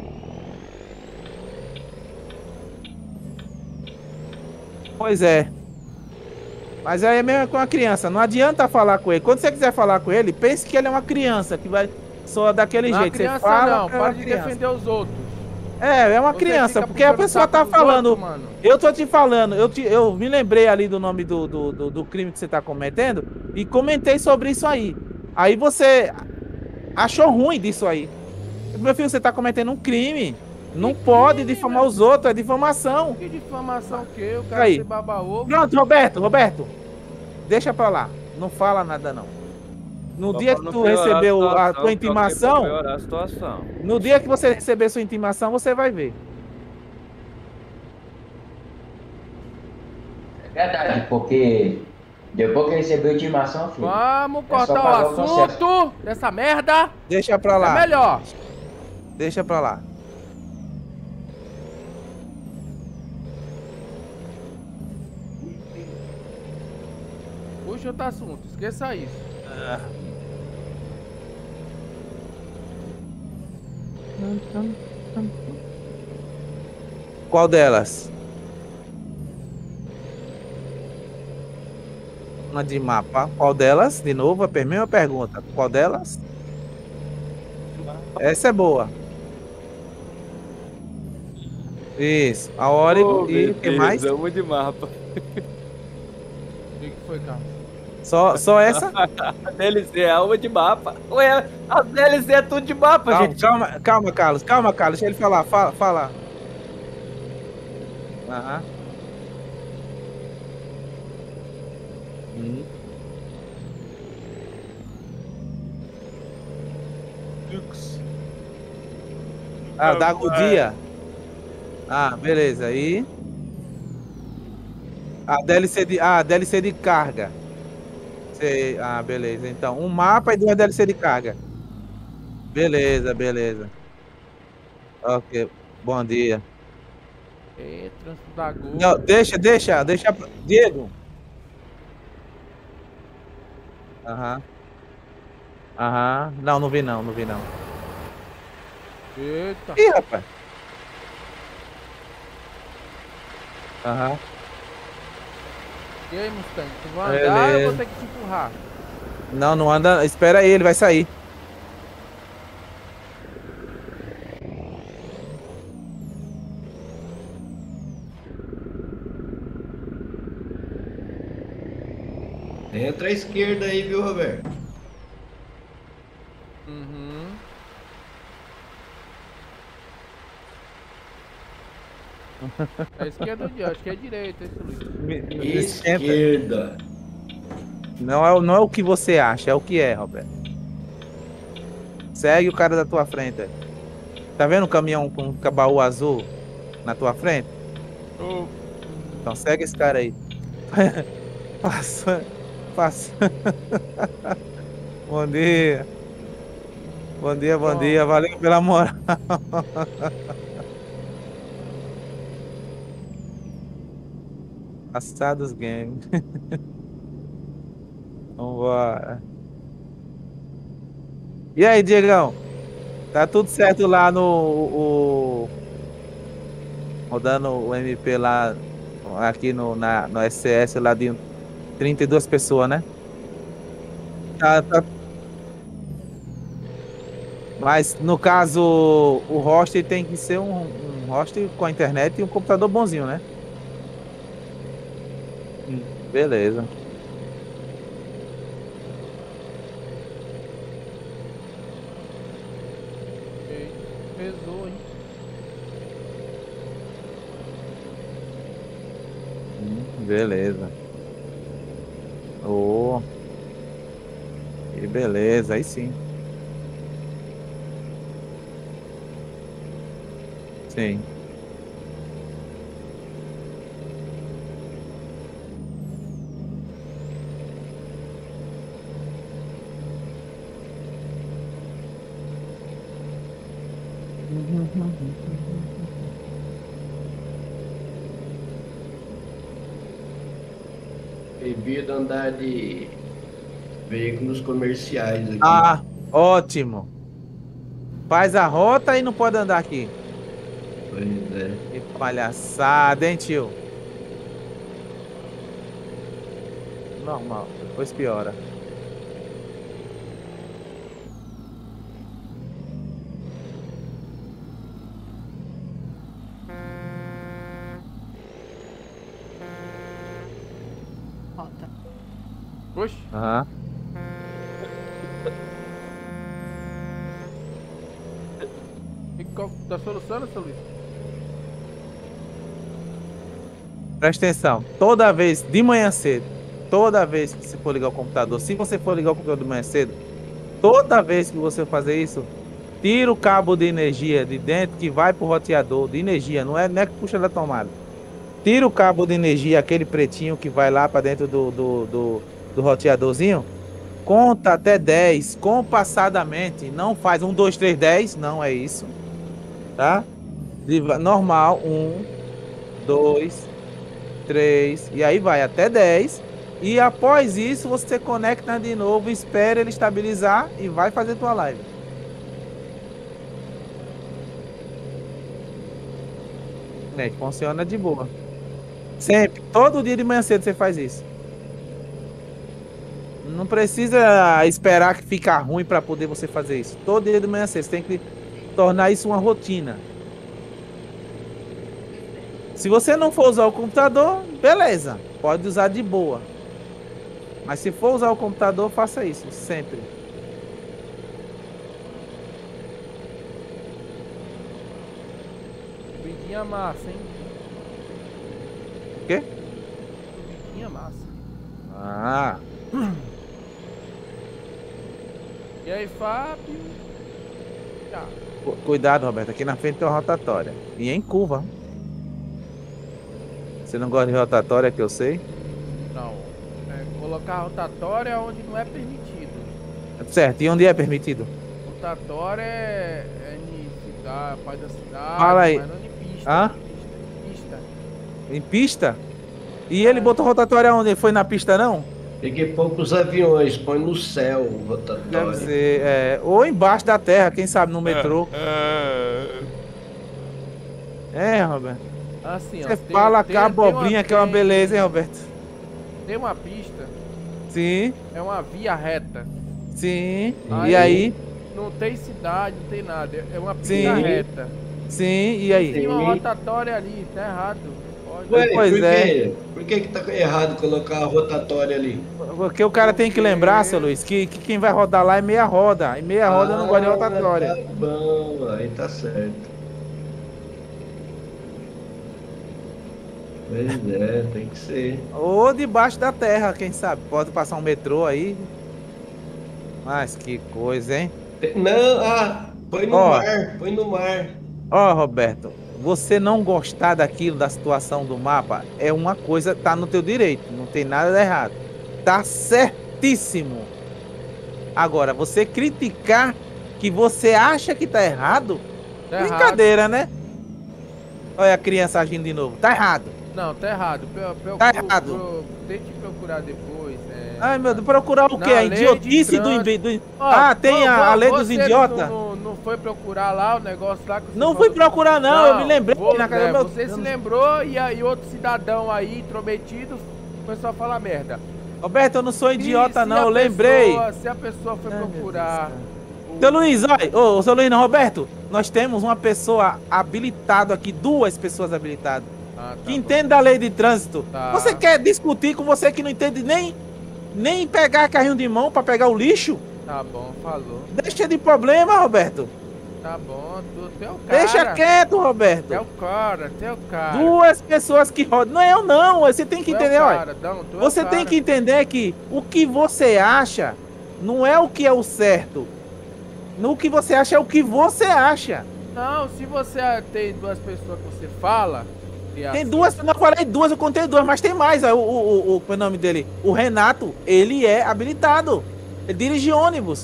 Pois é. Mas aí é mesmo com a criança, não adianta falar com ele. Quando você quiser falar com ele, pense que ele é uma criança, que vai soar daquele jeito. Criança, você fala, não, para de defender os outros. É uma criança, porque a pessoa tá falando. Eu tô te falando, eu me lembrei ali do nome do crime que você tá cometendo e comentei sobre isso aí. Aí você achou ruim disso aí. Meu filho, você tá cometendo um crime. Não pode difamar os outros, é difamação. Que difamação que o cara aí. se baba ovo. Pronto, Roberto, deixa pra lá. Não fala nada, não. No Só dia pra que não tu piorar recebeu a situação, tua pra intimação, piorar a situação. no dia que você receber sua intimação, você vai ver. É verdade, porque depois que recebeu a intimação, filho, Vamos é só cortar o pagar o processo. assunto dessa merda. Deixa pra É lá. melhor. Deixa pra lá. Puxa outro assunto, esqueça isso. Qual delas? Uma de mapa. Qual delas? De novo, a mesma pergunta. Qual delas? Essa é boa. Isso. A Origo e o que mais? Vamos de mapa. O que foi, Carlos? Só essa? A DLC é uma de mapa. Ué, a DLC é tudo de mapa, Calma, gente. calma, Carlos. Calma, Carlos. Deixa ele falar. Fala. Aham. Ah, da Godia. Ah, beleza. Aí. DLC de carga. Sei. Ah, beleza. Então, um mapa e duas DLC de carga. Beleza. Ok. Bom dia. Trânsito da Gol. Não, deixa. Diego. Aham. Não vi não. Eita. Ih, rapaz. Aham. E aí, Mustang? Tu vai andar ou eu vou ter que te empurrar? Não anda. Espera aí, ele vai sair. Entra à esquerda aí, viu, Roberto? Uhum. É esquerda ou direita? Acho que é direita, esse Luiz. Esquerda. Não é o que você acha, é o que é, Roberto. Segue o cara da tua frente. Tá vendo o caminhão com um baú azul na tua frente? Então segue esse cara aí. Passa. Bom dia. Valeu pela moral. Passados games. Vambora. E aí, Diegão? Tá tudo certo lá rodando o MP lá, aqui no SCS lá de 32 pessoas, né? Tá. Mas no caso, o host tem que ser um host com a internet e um computador bonzinho, né? Beleza. Pesou, hein? Beleza. Que beleza, aí sim. Sim. Proibido andar de veículos comerciais aqui. Ah, ótimo. Faz a rota e não pode andar aqui. Pois é. Que palhaçada, hein, tio? Normal, depois piora. Rota. Oxi. Aham. Tá solucionando, seu Luiz? Presta atenção. Toda vez, de manhã cedo, toda vez que você for ligar o computador, se você for ligar o computador de manhã cedo, toda vez que você fazer isso, tira o cabo de energia de dentro que vai pro roteador de energia, não é que puxa da tomada. Tira o cabo de energia, aquele pretinho que vai lá para dentro do roteadorzinho. Conta até 10 compassadamente. Não faz 1, 2, 3, 10. Não é isso. Tá? Normal. 1, 2, 3. E aí vai até 10. E após isso, você conecta de novo, espera ele estabilizar e vai fazer tua live. Funciona de boa. Sempre, todo dia de manhã cedo você faz isso. Não precisa esperar que fica ruim para poder você fazer isso. Todo dia de manhã cedo você tem que tornar isso uma rotina. Se você não for usar o computador, beleza, pode usar de boa. Mas se for usar o computador, faça isso sempre. Comidinha massa, hein? O quê? Comidinha massa. Ah. E aí, Fábio? Tá. Cuidado, Roberto. Aqui na frente tem uma rotatória. E em curva. Você não gosta de rotatória, que eu sei? Não. Colocar rotatória onde não é permitido. Certo. E onde é permitido? Rotatória é em cidade, pai da cidade. Fala aí. Mas não em pista. Hã? Pista. Em pista? E ele botou rotatória onde? Foi na pista, não? Peguei poucos aviões, põe no céu o rotatório. Deve ser, ou embaixo da terra, quem sabe no metrô. Roberto. Assim, você fala com a abobrinha que é uma beleza, hein, Roberto? Tem uma pista. Sim. É uma via reta. Sim. E aí? Não tem cidade, não tem nada. É uma pista reta. Sim, e aí? Tem uma rotatória ali, tá errado. Ué, pois é. Por que tá errado colocar a rotatória ali? Porque o cara tem que lembrar, seu Luiz, que quem vai rodar lá é meia roda. E meia roda não gosta de rotatória. Tá bom, aí tá certo. Pois é, tem que ser. Ou debaixo da terra, quem sabe? Pode passar um metrô aí. Mas que coisa, hein? Não, põe no mar, põe no mar. Ó, Roberto, você não gostar daquilo, da situação do mapa, é uma coisa, tá no teu direito, não tem nada de errado. Tá certíssimo. Agora, você criticar que você acha que tá errado, brincadeira, né? Olha a criança agindo de novo, tá errado. Não, tá errado. Tá errado. Tente procurar depois. Ai, meu Deus, procurar o quê? A idiotice do... tem a lei dos idiotas? Não foi procurar lá o negócio lá? Que não fui procurar, não. Eu me lembrei. Você se lembrou e aí outro cidadão aí, intrometido, começou a falar merda. Roberto, eu não sou idiota, não. Eu lembrei. Se a pessoa foi procurar... Seu Luiz, olha. Seu Luiz, não, Roberto. Nós temos uma pessoa habilitada aqui, 2 pessoas habilitadas. Que entende da lei de trânsito. Você quer discutir com você que não entende nem pegar carrinho de mão pra pegar o lixo? Tá bom, falou. Deixa de problema, Roberto. Tá bom, tu é o cara. Deixa quieto, Roberto. É o cara. 2 pessoas que rodam. Não é eu não, você tem que entender, olha. Você tem que entender que o que você acha não é o que é o certo. No que você acha é o que você acha. Não, se você tem 2 pessoas que você fala... Tem 2, não falei 2, eu contei 2, mas tem mais. Qual é o nome dele? O Renato, ele é habilitado. Ele dirige ônibus.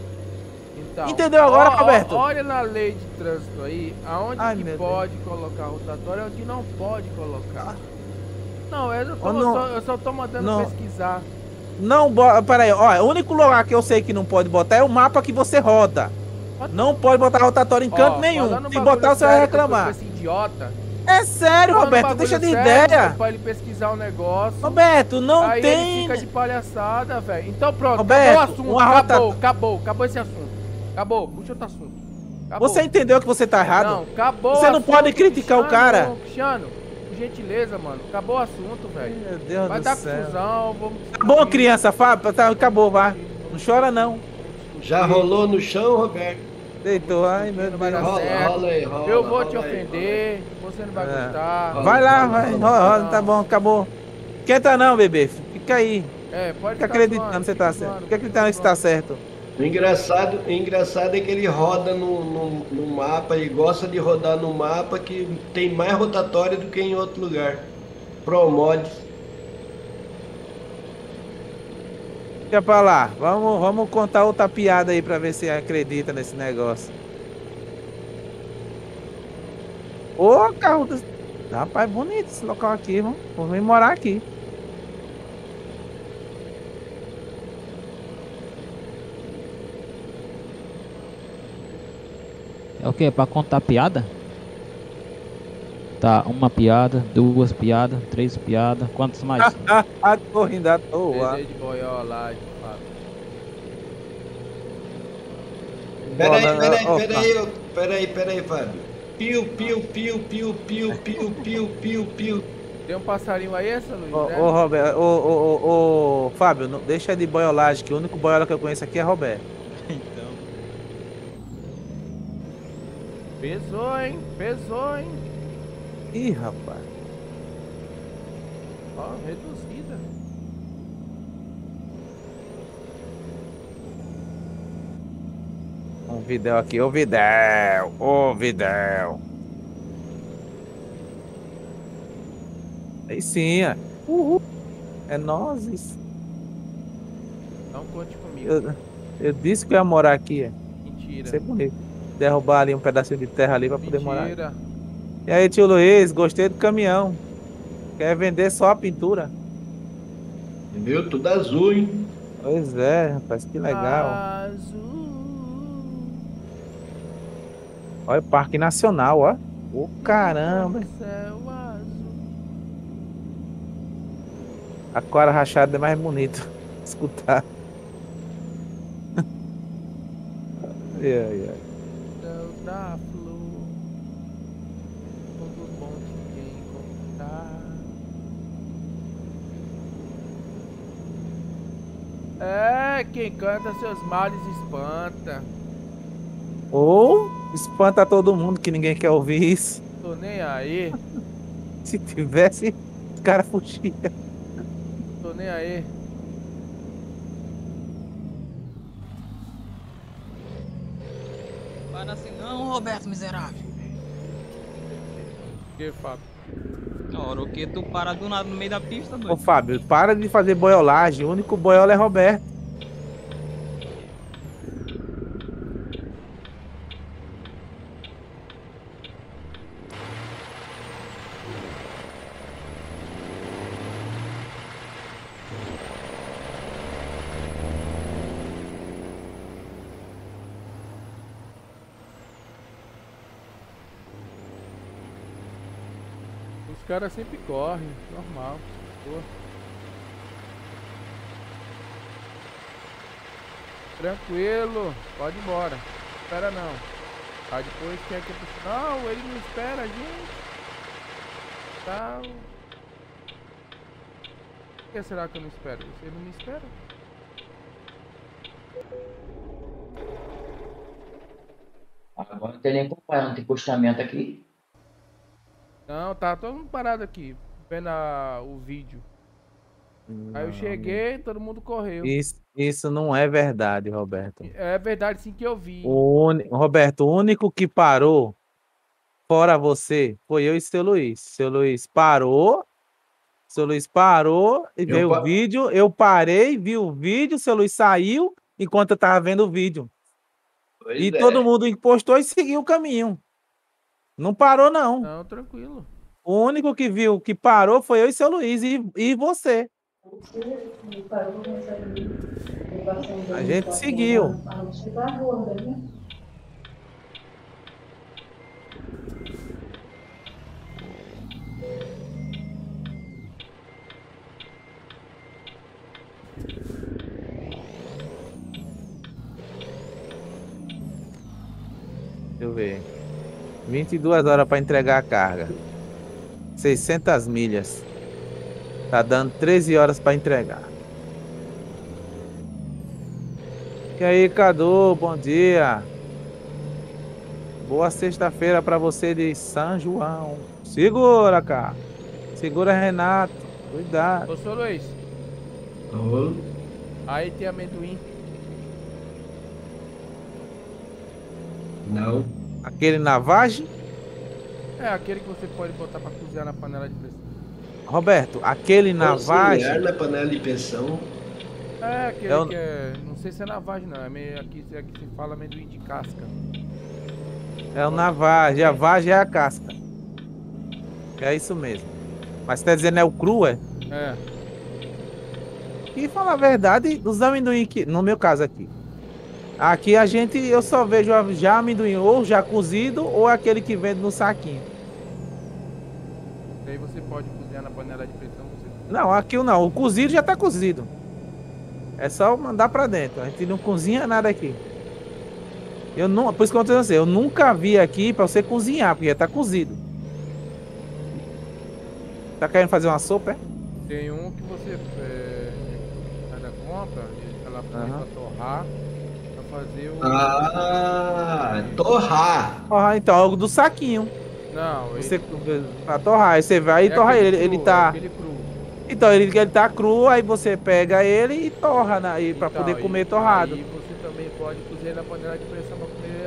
Então, entendeu agora, Roberto? Olha na lei de trânsito aí, aonde que pode colocar rotatória e onde não pode colocar. Não, eu só tô mandando pesquisar. Não, peraí, ó, o único lugar que eu sei que não pode botar é o mapa que você roda. Não pode botar rotatória em canto nenhum. Se botar, você vai reclamar. Esse idiota. É sério, Roberto, deixa de ideia. Pra ele pesquisar um negócio. Roberto, não aí tem. Ele fica de palhaçada, velho. Então pronto, Roberto, acabou o assunto. Acabou esse assunto. Acabou, puxa outro assunto. Acabou. Você entendeu que você tá errado? Não, acabou. Você não pode criticar o cara. Cristiano, por gentileza, mano. Acabou o assunto, velho. Meu Deus vai do dar céu. confusão. Vamos... Acabou, criança, Fábio. Acabou, vai. Não chora, não. Já rolou no chão, Roberto? Deitou, ai meu Deus. Rola aí. Eu vou te ofender, você não vai gostar. Vai lá, vai. Rola, tá bom, acabou. Quieta não, bebê. Fica aí. Pode Fica acreditando que você tá certo. Fica acreditando que você tá certo. O engraçado é que ele roda no mapa, ele gosta de rodar no mapa que tem mais rotatória do que em outro lugar. Promods. Fica pra lá. Vamos contar outra piada aí pra ver se acredita nesse negócio. Ô, carro do... Rapaz, bonito esse local aqui, irmão. Vou vir morar aqui. É o quê? Pra contar piada? Tá, uma piada, duas piadas, três piadas. Quantos mais? Tô rindo à toa. Desejo de boiolagem, Fábio. Peraí, Fábio. Piu. Tem um passarinho aí, essa Luiz? Ô, Roberto, ô, Fábio, não, deixa de boiolagem, que o único boiola que eu conheço aqui é Roberto. Então. Pesou, hein? Ih, rapaz. Ó, reduzida. Um Videl aqui, ô Videl. Aí sim, ó. Uhul. É nozes. Não conte comigo. Eu disse que eu ia morar aqui. Mentira. Isso é bonito. Derrubar ali um pedacinho de terra ali pra poder morar. Mentira. E aí, tio Luiz, gostei do caminhão. Quer vender só a pintura? Viu? Tudo azul, hein? Pois é, rapaz, que legal. Azul. Olha o Parque Nacional, ó. Ô, caramba. Céu azul. A Aquara rachada é mais bonito escutar. Ai. Céu da flor. Todo bom de encontrar. Quem canta seus males espanta. Ou espanta todo mundo que ninguém quer ouvir isso. Tô nem aí. Se tivesse, os caras fugiam. Tô nem aí. Para assim não, Roberto miserável. Que, Fábio? Ora, o que tu para do nada no meio da pista, doido? Ô, Fábio, para de fazer boiolagem. O único boiola é Roberto. Os caras sempre correm, normal. Boa. Tranquilo, pode ir embora. Espera não. Aí depois quer que eu... Não, ele não espera a gente. Tal. Por que será que eu não espero? Você não me espera? Agora não tem nem como parar, não tem postamento aqui. Não, tá todo mundo parado aqui, vendo o vídeo. Aí eu cheguei, todo mundo correu. Isso não é verdade, Roberto. É verdade sim que eu vi. Roberto, o único que parou, fora você, foi eu e seu Luiz. Seu Luiz parou e veio o vídeo. Eu parei, vi o vídeo, seu Luiz saiu enquanto eu tava vendo o vídeo. Todo mundo postou e seguiu o caminho. Não parou, não. Não, tranquilo. O único que viu que parou foi eu e seu Luiz e você. A gente seguiu. Deixa eu ver. 22 horas para entregar a carga. 600 milhas. Tá dando 13 horas para entregar. E aí, Cadu, bom dia. Boa sexta-feira para você de São João. Segura, cara. Segura, Renato. Cuidado. Ô, seu Luiz. Rolo. Aí tem amendoim. Não. Aquele na vagem? É aquele que você pode botar pra cozinhar na panela de pressão. Roberto, aquele na Cozinhar vagem. na panela de pressão. É aquele É o- que é. Não sei se é na vagem não. É meio, aqui se fala amendoim de casca. É o na vagem. A vagem é a casca. É isso mesmo. Mas você tá dizendo é o cru, é? É. E falar a verdade, os amendoim que, no meu caso aqui. Aqui eu só vejo já amendoim ou já cozido ou aquele que vende no saquinho. Daí você pode cozinhar na panela de pressão. Não, aqui não. O cozido já tá cozido. É só mandar pra dentro. A gente não cozinha nada aqui. Eu não, por isso que eu tô dizendo assim, eu nunca vi aqui pra você cozinhar, porque já tá cozido. Tá querendo fazer uma sopa, é? Tem um que você sai da compra, ela põe pra torrar, pra fazer o... Torrar. Torrar, então, algo do saquinho. Não, Você, pra torrar, aí você vai e torra ele. Ele tá... aquele cru. Então, ele tá cru, aí você pega ele e torra pra poder comer torrado. Aí você também pode cozer na panela de pressão pra comer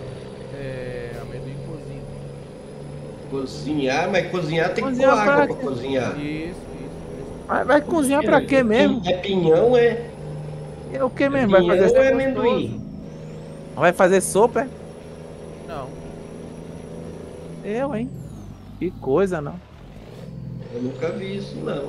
amendoim cozido. Cozinhar, mas cozinhar tem que pôr Cozinhar água pra pra cozinhar. Isso. Vai cozinhar pra quê mesmo? É pinhão, é? É o que mesmo? Vai Pinhão fazer ou é amendoim? Vai fazer sopa, é? Não. Eu, hein? Que coisa, não. Eu nunca vi isso, não.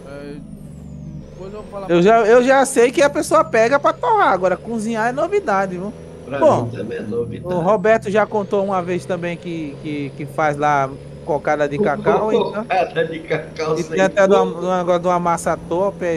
Depois eu vou falar Eu já sei que a pessoa pega pra torrar. Agora, cozinhar é novidade, viu? Pra Bom, mim também é novidade. o Roberto já contou uma vez também que faz lá cocada de cacau. Então, Cocada de cacau e sem tem até coco. de uma massa top,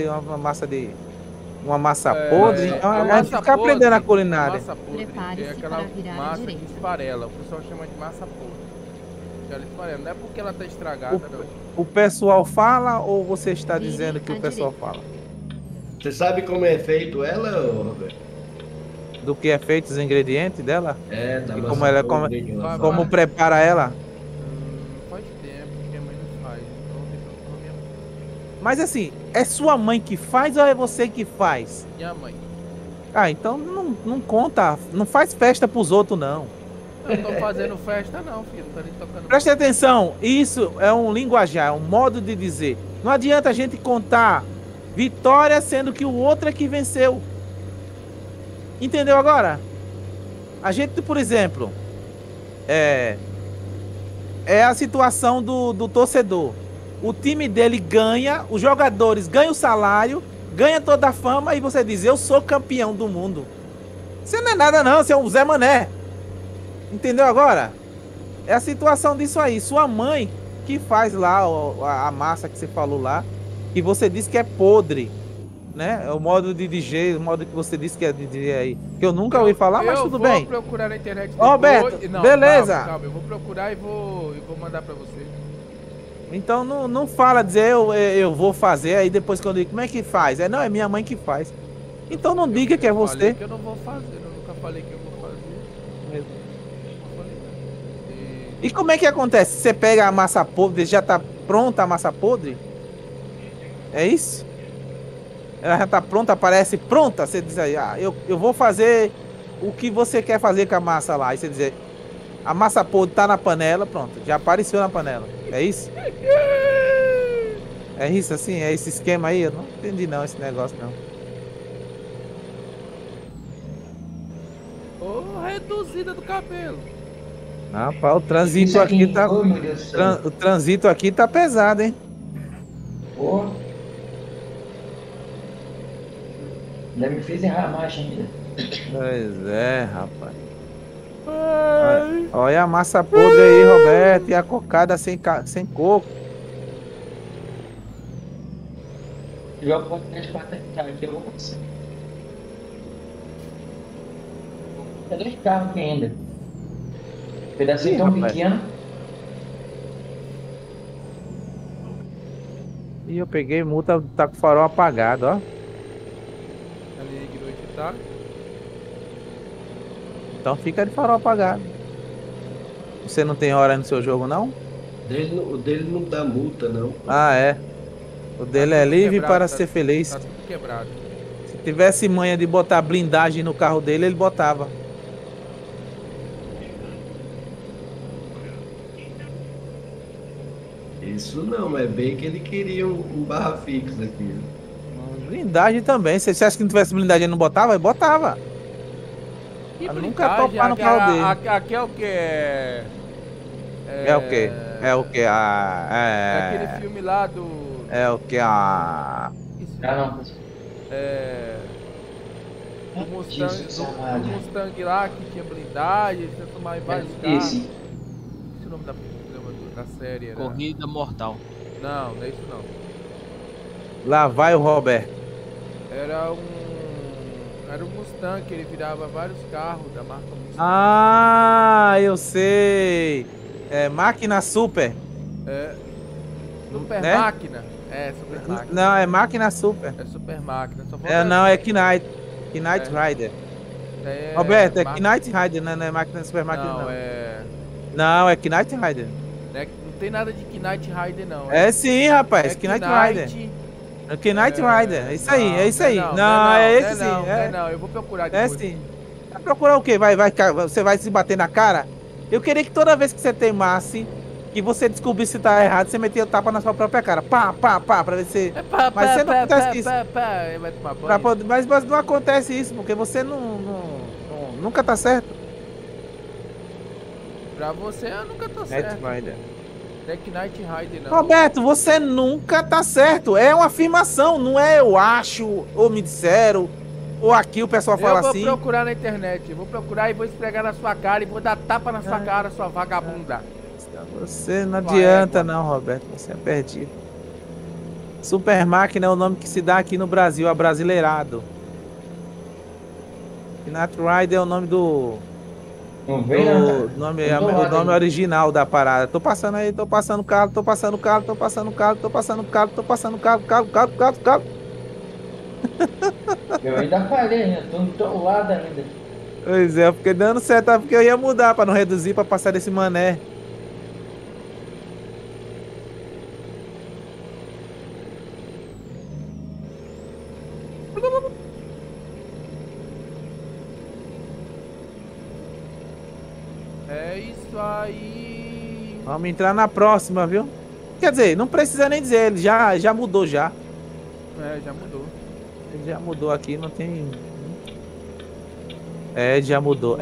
uma massa podre. Então, a gente massa fica aprendendo a podre, culinária. Massa podre é aquela massa que esfarela. O pessoal chama de massa podre. Ela esfarela. Não é porque ela tá estragada, não. O pessoal fala ou você está dizendo que o pessoal fala? Você sabe como é feito ela, Roberto? Do que é feito os ingredientes dela? É, da E massa como ela podre de lá como fora. prepara ela? Faz tempo que a mãe não faz. Então tem que comer minha mãe. Mas assim, é sua mãe que faz ou é você que faz? Minha mãe. Ah, então não conta. Não faz festa pros outros, não. Eu não tô fazendo festa não, filho. Não tô nem tocando. Preste atenção, isso é um linguajar, é um modo de dizer. Não adianta a gente contar vitória sendo que o outro é que venceu. Entendeu agora? A gente, por exemplo, é a situação do torcedor. O time dele ganha, os jogadores ganham o salário, ganha toda a fama e você diz, eu sou campeão do mundo. Você não é nada não, você é um Zé Mané. Entendeu agora? É a situação disso aí. Sua mãe que faz lá a massa que você falou lá, que você disse que é podre, né? É o modo de dizer, o modo que você disse que é de dizer aí. Que eu nunca ouvi falar, mas tudo bem. Eu vou procurar na internet depois. Roberto, Não, beleza. calma. Eu vou procurar e vou mandar pra você. Então não fala dizer eu vou fazer, aí depois quando eu digo, como é que faz? Não, é minha mãe que faz. Então não diga que é você. Falei que eu não vou fazer, eu nunca falei que eu vou fazer. E como é que acontece? Você pega a massa podre, já tá pronta a massa podre? É isso? Ela já tá pronta, aparece pronta. Você diz aí, eu vou fazer o que você quer fazer com a massa lá. Aí você diz, a massa podre tá na panela, pronto, já apareceu na panela. É isso? É isso assim? É esse esquema aí? Eu não entendi não esse negócio não. Ô, reduzida do cabelo. Rapaz, o trânsito aqui tá. O trânsito aqui tá pesado, hein? Pô. Ainda me fez errar a marcha ainda. Pois é, rapaz. Olha a massa podre aí, Roberto. E a cocada sem coco. Joga o podcast pra tentar aqui, eu vou conseguir. Tem 2 carros aqui ainda. Pedacinho tão pequeno. E eu peguei multa, tá com o farol apagado, ó. Ali de noite tá. Então fica de farol apagado. Você não tem hora no seu jogo, não? O dele não dá multa, não. Ah, é. O dele é livre quebrado, para tá- ser feliz. Tá tudo quebrado. Se tivesse manha de botar blindagem no carro dele, ele botava. Isso não, mas bem que ele queria um barra fixa aqui. Blindagem também. Você acha que não tivesse blindagem ele não botava? Ele botava. Que Nunca blindagem? topar no carro dele. Aqui é o que? É o quê? É o quê? É aquele filme lá do... É o quê? O Mustang lá que tinha blindagem, você tomava em vários carros. Esse é o nome da série. Era... Corrida Mortal. Não, não é isso não. Lá vai o Roberto. Era um Mustang que ele virava vários carros da marca Mustang. Ah, eu sei. É Máquina Super. Super né? Máquina. É, Super Máquina. Não, é Máquina Super. É Super Máquina. Só Não, é Knight. Knight Rider. Roberto, é Knight Rider, não é Máquina Super Máquina, não. Não, é Knight Rider. Não tem nada de Knight Rider, não. É sim, rapaz. Knight Rider. É Knight Rider. É isso aí, é isso aí. Não, é esse sim. Não, eu vou procurar depois. É sim. Vai procurar o quê? Você vai se bater na cara? Eu queria que toda vez que você teimasse, que você descobrisse se tá errado, você metia o tapa na sua própria cara. Pá, pra ver se... Mas você não acontece isso. Mas não acontece isso, porque você nunca tá certo. Pra você, eu nunca tô certo. Rider. Não é Knight Rider, não. Roberto, você nunca tá certo. É uma afirmação, não é eu acho, ou me disseram, ou aqui o pessoal fala assim. Eu vou procurar na internet. Eu vou procurar e vou esfregar na sua cara e vou dar tapa na sua cara, sua vagabunda. Você não adianta não, Roberto. Você é perdido. Super Máquina é o nome que se dá aqui no Brasil, abrasileirado. Knight Rider é o nome do... o nome original da parada. Tô passando aí, tô passando carro. Eu ainda falei, né? Tô do teu lado ainda. Pois é, eu fiquei dando certo, porque eu ia mudar pra não reduzir, pra passar desse mané. É isso aí. Vamos entrar na próxima, viu? Quer dizer, não precisa nem dizer, ele já mudou já. Já mudou. Ele já mudou aqui, não tem... já mudou.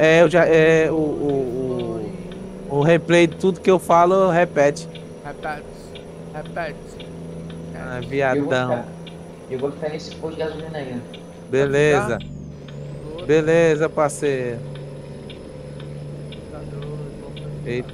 O replay de tudo que eu falo repete. Repete. Viadão. Eu vou ficar nesse posto de gasolina aí. Beleza. Beleza, parceiro. Eita.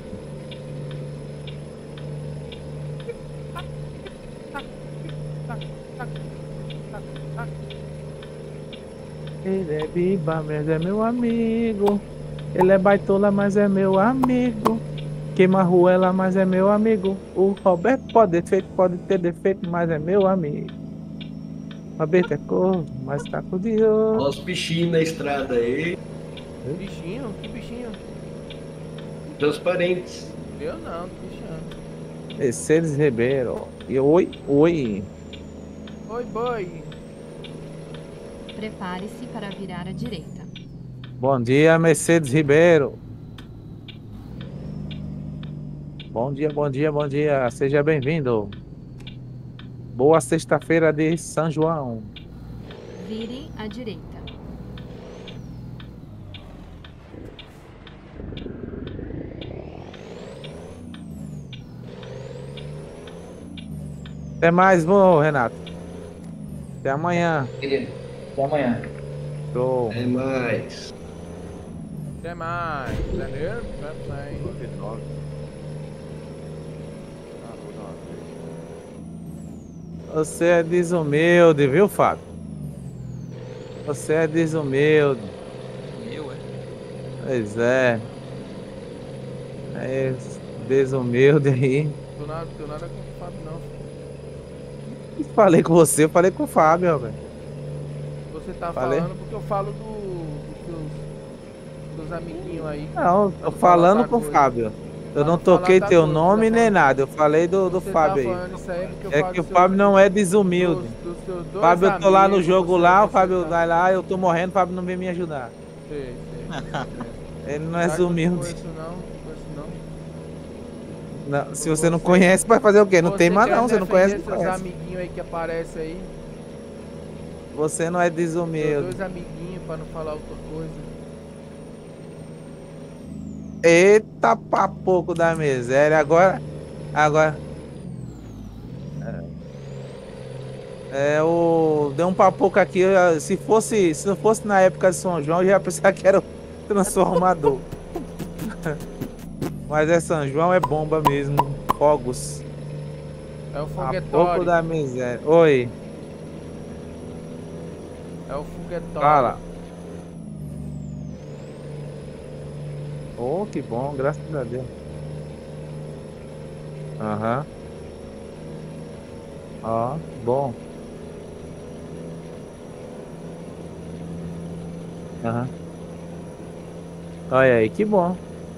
Ele é biba, mas é meu amigo. Ele é baitola, mas é meu amigo. Queima ruela, mas é meu amigo. O Roberto pode ter defeito, mas é meu amigo. Roberto é corvo, mas tá com de ouro. Olha os bichinhos na estrada aí. Bichinho? Que bichinho? Transparentes. Eu não, tô bichinho. Mercedes Ribeiro. E oi. Oi, boi. Prepare-se para virar à direita. Bom dia, Mercedes Ribeiro. Bom dia. Seja bem-vindo. Boa sexta-feira de São João. Vire à direita. Até mais, Renato. Até amanhã. Até amanhã. Show. Até mais. Janeiro? Você é desumilde, viu, Fábio? Você é desumilde. Pois é. É desumilde aí. Tô nada com o Fábio, não. Falei com você, eu falei com o Fábio, velho. Você tá falando porque eu falo dos amiguinhos aí. Não, tô falando com o Fábio. Eu não toquei teu nome nem nada, eu falei do Fábio aí. É que o Fábio não é desumilde. Fábio, eu tô lá no jogo lá, o Fábio vai lá, eu tô morrendo, o Fábio não vem me ajudar. Sei. Ele não é desumilde. Não, se você não conhece, vai fazer o quê? Não tem mais não, você não conhece, não conhece. Amiguinhos aí que aparecem aí. Você não é desumilde. Dois amiguinhos pra não falar outra coisa. Eita, pra pouco da miséria. Agora. Deu um papoco aqui. Se não fosse na época de São João, eu já ia pensar que era o transformador. Mas São João é bomba mesmo. Fogos. É o foguetório. Papoco da miséria. Oi. É o foguetório. Fala. Oh, que bom, graças a Deus. Aham. Ó, bom. Aham. Olha aí, que bom.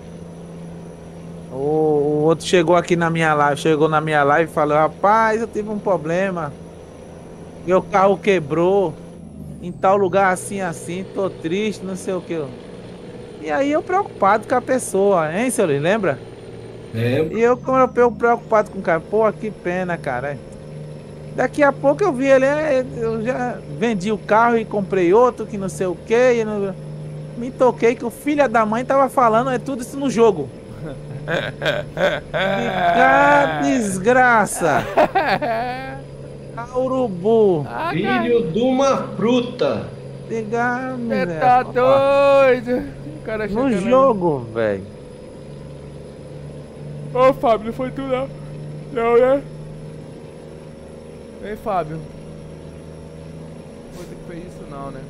O outro chegou aqui na minha live, e falou: rapaz, eu tive um problema. Meu carro quebrou em tal lugar assim, tô triste, não sei o que. E aí eu preocupado com a pessoa, hein, seu Luiz, lembra? Lembro. E eu preocupado com o cara, pô, que pena, cara. Daqui a pouco eu vi ele, eu já vendi o carro e comprei outro, que não sei o que. Me toquei que o filho da mãe tava falando, tudo isso no jogo. Desgraça! Urubu! Filho de uma fruta! Você tá doido! O cara no jogo, velho. Ô, Fábio, não foi tu não. Não, né? Ei, Fábio. Não foi tu que fez isso não, né?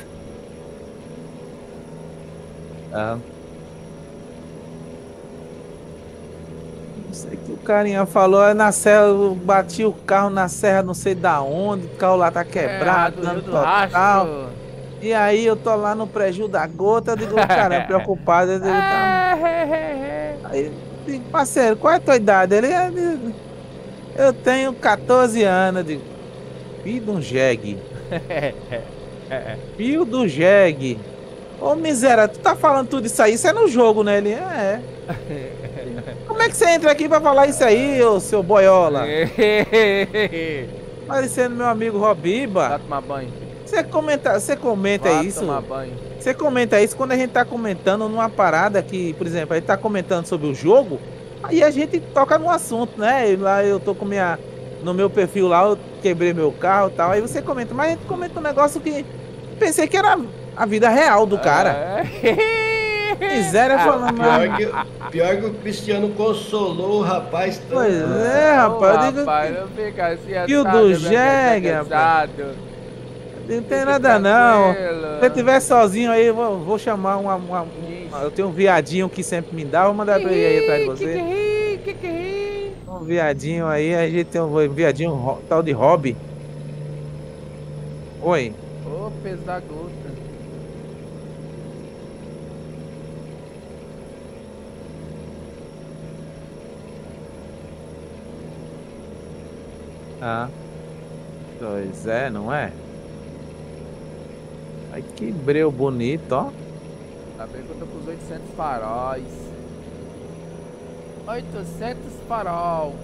Não sei o que o carinha falou, na serra, eu bati o carro na serra, não sei da onde, o carro lá tá quebrado, dando total. E aí eu tô lá no prejuízo da gota, eu digo, caramba, preocupado. Ele tá... Aí, digo, parceiro, qual é a tua idade? Eu tenho 14 anos, eu digo, filho de um jegue. Filho do jegue. Ô miséria, tu tá falando tudo isso aí, isso é no jogo, né? Ele, Como é que você entra aqui pra falar isso aí, ô seu boiola? Parecendo meu amigo Robiba. Vai tomar banho. Você comenta isso. Tomar banho. Você comenta isso quando a gente tá comentando numa parada que, por exemplo, a gente tá comentando sobre o jogo, aí a gente toca no assunto, né? Lá eu tô com no meu perfil lá, eu quebrei meu carro e tal. Aí você comenta, mas a gente comenta um negócio que pensei que era a vida real do cara. Miséria falando pior que o Cristiano consolou o rapaz. Pois é, rapaz. Não fica assim, Fio do jegue, rapaz. Não tem nada não. Se eu estiver sozinho aí, eu vou chamar eu tenho um viadinho que sempre me dá, vou mandar pra ele aí atrás de você. Que um viadinho aí, a gente tem um viadinho tal de hobby. Oi. Ô, peso da gota. Ah. Pois é, não é? Ai, que breu bonito, ó. Tá bem que eu tô com os 800 faróis. 800 farol.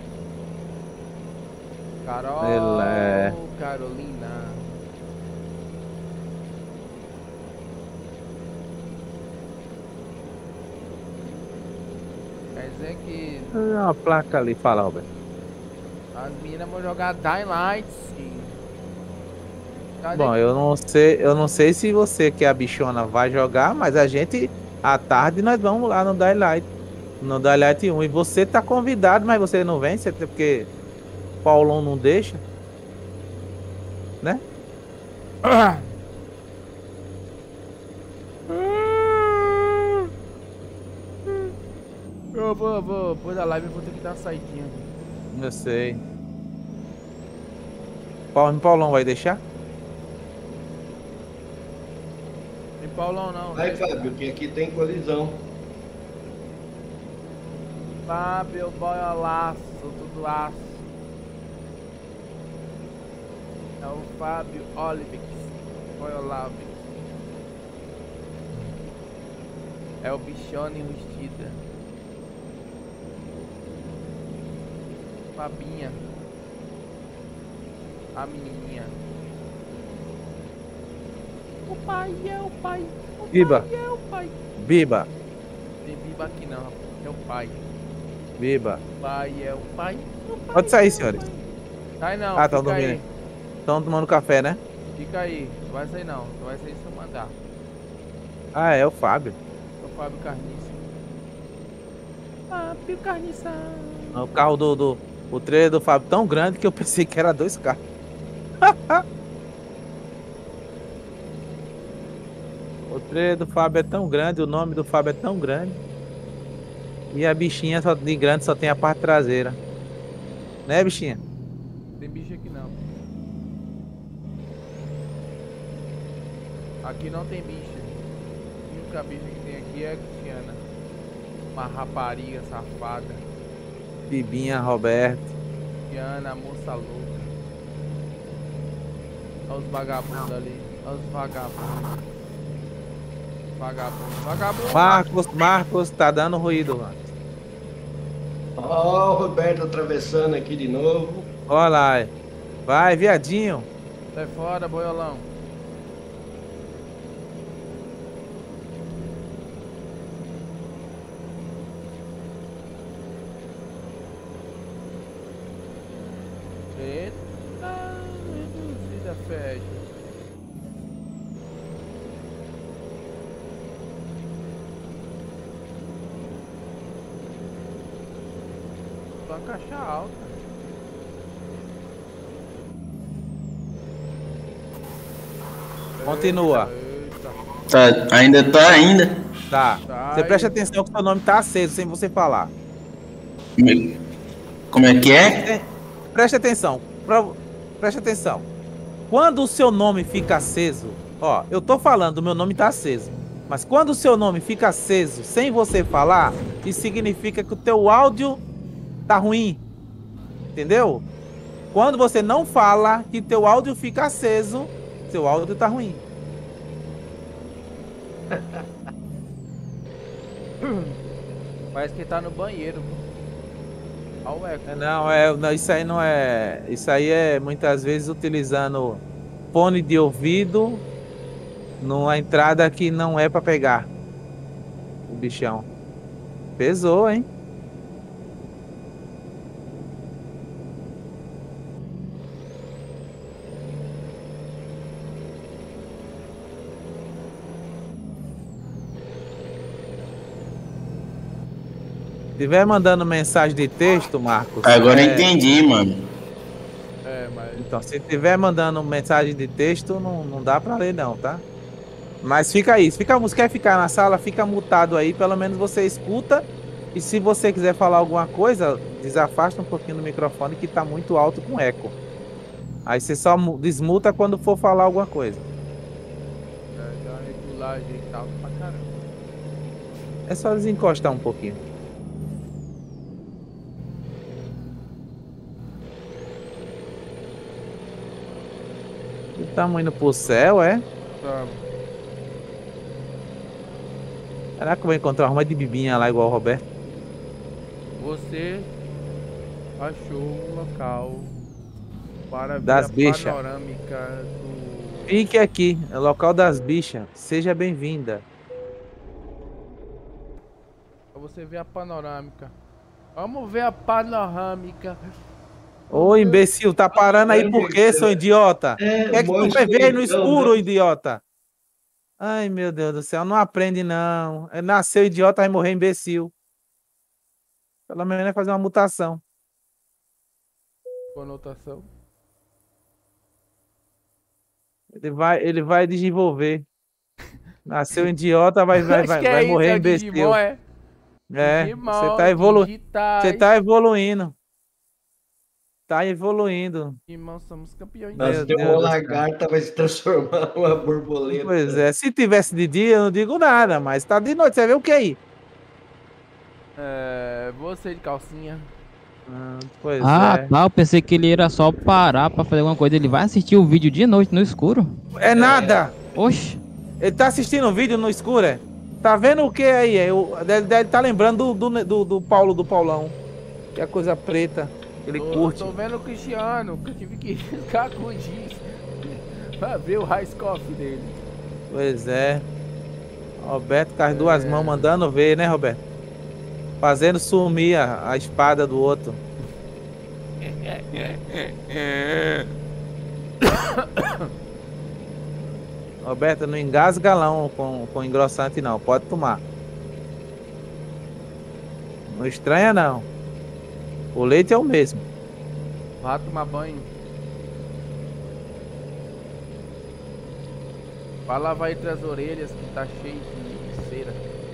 Carolina. Quer dizer que... Uma placa ali, fala, Robert. As meninas vão jogar Dying Light, sim. Bom, eu não sei se você que é a bichona vai jogar, mas a gente, à tarde, nós vamos lá no Daylight. No Daylight 1. E você tá convidado, mas você não vem, porque o Paulão não deixa. Né? Eu vou, depois da live eu vou ter que dar uma saidinha. Eu sei. Paulão vai deixar? Tem Paulão não. Vai, Fábio, que aqui tem colisão. Fábio Boiolaço, tudo aço. É o Fábio Olivix, Boiolavic. É o bichone enrustida. Fabinha. A menininha. O pai é o pai. O Biba. pai é o pai. Biba. Tem biba aqui não, rapaz. É o pai. Biba. O pai é o pai. O pai Pode sair, senhores. Sai não, Ah, estão fica dormindo. aí. Estão tomando café, né? Fica aí. Não vai sair não. Só vai sair se eu mandar. Ah, é o Fábio. É o Fábio Carniça. Fábio Carniça. O carro o trailer do Fábio tão grande que eu pensei que era 2 carros. O trailer do Fábio é tão grande, o nome do Fábio é tão grande. E a bichinha só, de grande só tem a parte traseira. Né, bichinha? Tem bicho aqui não. Aqui não tem bicho. A única bicha que tem aqui é a Cristiana. Uma rapariga safada. Bibinha, Roberto. Cristiana, a moça louca. Olha os vagabundos ali. Olha os vagabundos. Vagabundo. Marcos, tá dando ruído, mano. Ó, o Roberto atravessando aqui de novo. Olha lá. Vai, viadinho. Sai fora, boiolão. Eita, reduzida fecha. Uma caixa alta. Continua. Tá, ainda tá ainda? Tá. Tá Você aí. presta atenção que seu nome tá aceso sem você falar. Como é que é? Presta atenção. Presta atenção. Quando o seu nome fica aceso, ó, eu tô falando, o meu nome tá aceso. Mas quando o seu nome fica aceso sem você falar, isso significa que o teu áudio tá ruim. Entendeu? Quando você não fala que teu áudio fica aceso, seu áudio tá ruim. Parece que tá no banheiro. Olha o eco. Não, isso aí não é. Isso aí é muitas vezes utilizando fone de ouvido numa entrada que não é pra pegar. O bichão. Pesou, hein? Se tiver mandando mensagem de texto, Marcos. Agora eu entendi, mano. Mas... Então, se tiver mandando mensagem de texto, não dá pra ler não, tá? Mas fica aí. Se quer ficar na sala, fica mutado aí. Pelo menos você escuta. E se você quiser falar alguma coisa, desafasta um pouquinho do microfone que tá muito alto com eco. Aí você só desmuta quando for falar alguma coisa. Dá uma regulagem e tal pra caramba. É só desencostar um pouquinho. Estamos indo pro céu, é? Tamo. Será que eu vou encontrar uma de bibinha lá igual o Roberto? Você achou um local para ver Das a bichas. panorâmica do... Fique aqui, é o local das bichas. Seja bem-vinda. Pra você ver a panorâmica. Vamos ver a panorâmica. Ô, imbecil, tá parando aí por quê, seu idiota? O que é que tu vai ver aí no escuro, idiota? Ai, meu Deus do céu, não aprende não. Nasceu idiota, vai morrer imbecil. Pelo menos é fazer uma mutação. Conotação. Ele vai desenvolver. Nasceu idiota, vai morrer imbecil. Digimon, é? Digimon, você tá evoluindo. Tá evoluindo. Digimon, somos campeões. Mas tem uma lagarta vai se transformar numa borboleta. Pois é, se tivesse de dia eu não digo nada, mas tá de noite, você vê o que aí? Você de calcinha. Pois tá, eu pensei que ele era só parar pra fazer alguma coisa. Ele vai assistir o vídeo de noite no escuro? É nada! Oxi! Ele tá assistindo o vídeo no escuro, é? Tá vendo o que aí? Ele tá lembrando do Paulo, do Paulão. Que é a coisa preta. Ele curte. Tô vendo o Cristiano, que eu tive que ficar com o giz pra ver o high score dele. Pois é. Roberto com as duas mãos mandando ver, né, Roberto? Fazendo sumir a espada do outro. Roberto, não engasga não com engrossante não, pode tomar. Não estranha não. O leite é o mesmo. Vá tomar banho. Vai lavar entre as orelhas que tá cheio de cera.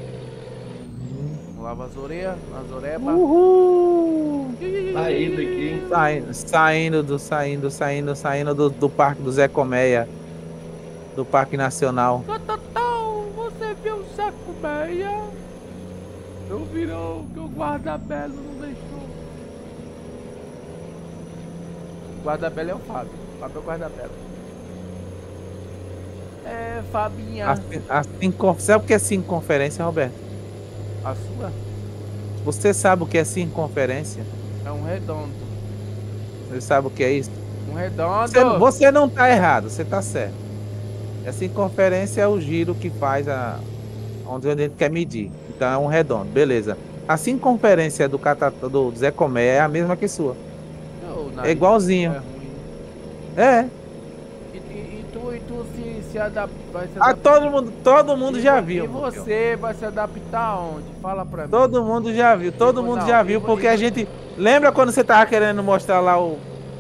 Lava as orelhas, as orebas. Uhul! Saindo aqui, hein? Saindo do Parque do Zé Colmeia. Do Parque Nacional. Você viu o Zé Colmeia? Eu virou que o guarda-belo não deixou. O guarda-belo é o Fábio. O Fábio é o guarda-belo. Fabinha. Sabe o que é circunferência, Roberto? A sua? Você sabe o que é circunferência? É um redondo. Você sabe o que é isso? Um redondo. Você não tá errado, você tá certo. A circunferência é o giro que faz onde a gente quer medir. Então é um redondo, beleza. A circunferência do Zé Comé é a mesma que sua. É igualzinho. É ruim. É. E tu se adapta. Todo mundo já viu. E você vai se adaptar aonde? Fala pra mim. Todo mundo já viu, porque a gente... Lembra quando você tava querendo mostrar lá o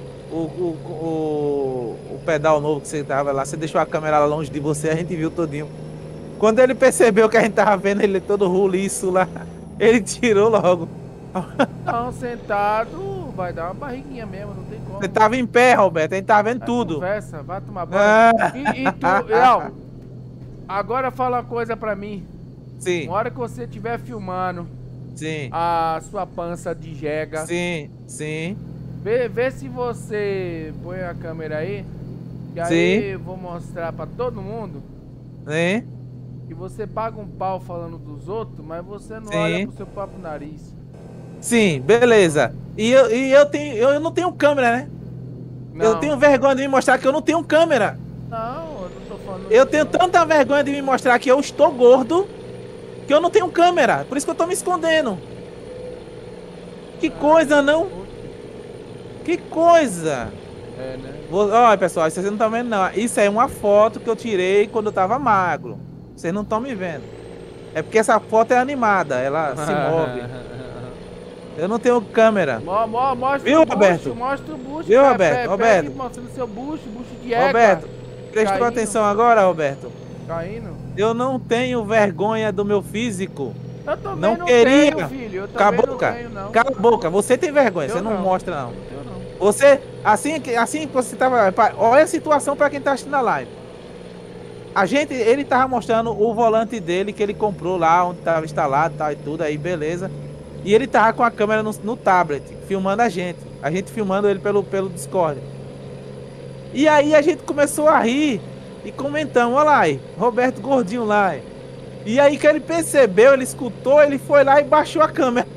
pedal novo que você tava lá? Você deixou a câmera lá longe de você, a gente viu todinho. Quando ele percebeu que a gente tava vendo ele todo roliço lá, ele tirou logo. Não, sentado vai dar uma barriguinha mesmo, não tem como. Você tava em pé, Roberto, a gente tava vendo tudo. Conversa, vai tomar banho. E tu, agora fala uma coisa pra mim. Sim. Na hora que você estiver filmando sim. a sua pança de jega. Sim, sim. Vê se você põe a câmera aí. Que aí eu vou mostrar pra todo mundo. Sim. Que você paga um pau falando dos outros, mas você não olha pro seu próprio nariz. Sim, beleza. E eu não tenho câmera, né? Não. Eu tenho vergonha de me mostrar que eu não tenho câmera. Não, eu não tô falando. Eu tenho tanta vergonha de me mostrar que eu estou gordo que eu não tenho câmera. Por isso que eu tô me escondendo. Que coisa, não? Que coisa. É, né? Olha, pessoal, vocês não estão vendo, não. Isso é uma foto que eu tirei quando eu tava magro. Vocês não estão me vendo. É porque essa foto é animada, ela se move. Eu não tenho câmera. Mostra viu, Roberto? Mostra o bucho. Viu, Roberto? Roberto. Mostrando seu bucho de égua. Roberto, prestou atenção agora, Roberto? Caindo. Eu não tenho vergonha do meu físico. Eu também não queria. Tenho, filho. Eu Cala a boca. Não tenho, não. Cala a boca. Você tem vergonha, você não mostra, não. Você, assim que você tava... Olha a situação para quem tá assistindo a live. Ele tava mostrando o volante dele que ele comprou lá, onde tava instalado tal, e tudo aí, beleza. E ele tava com a câmera no tablet, filmando a gente filmando ele pelo Discord. E aí a gente começou a rir e comentamos, olha lá aí, Roberto gordinho lá aí. E aí que ele percebeu, ele escutou, ele foi lá e baixou a câmera.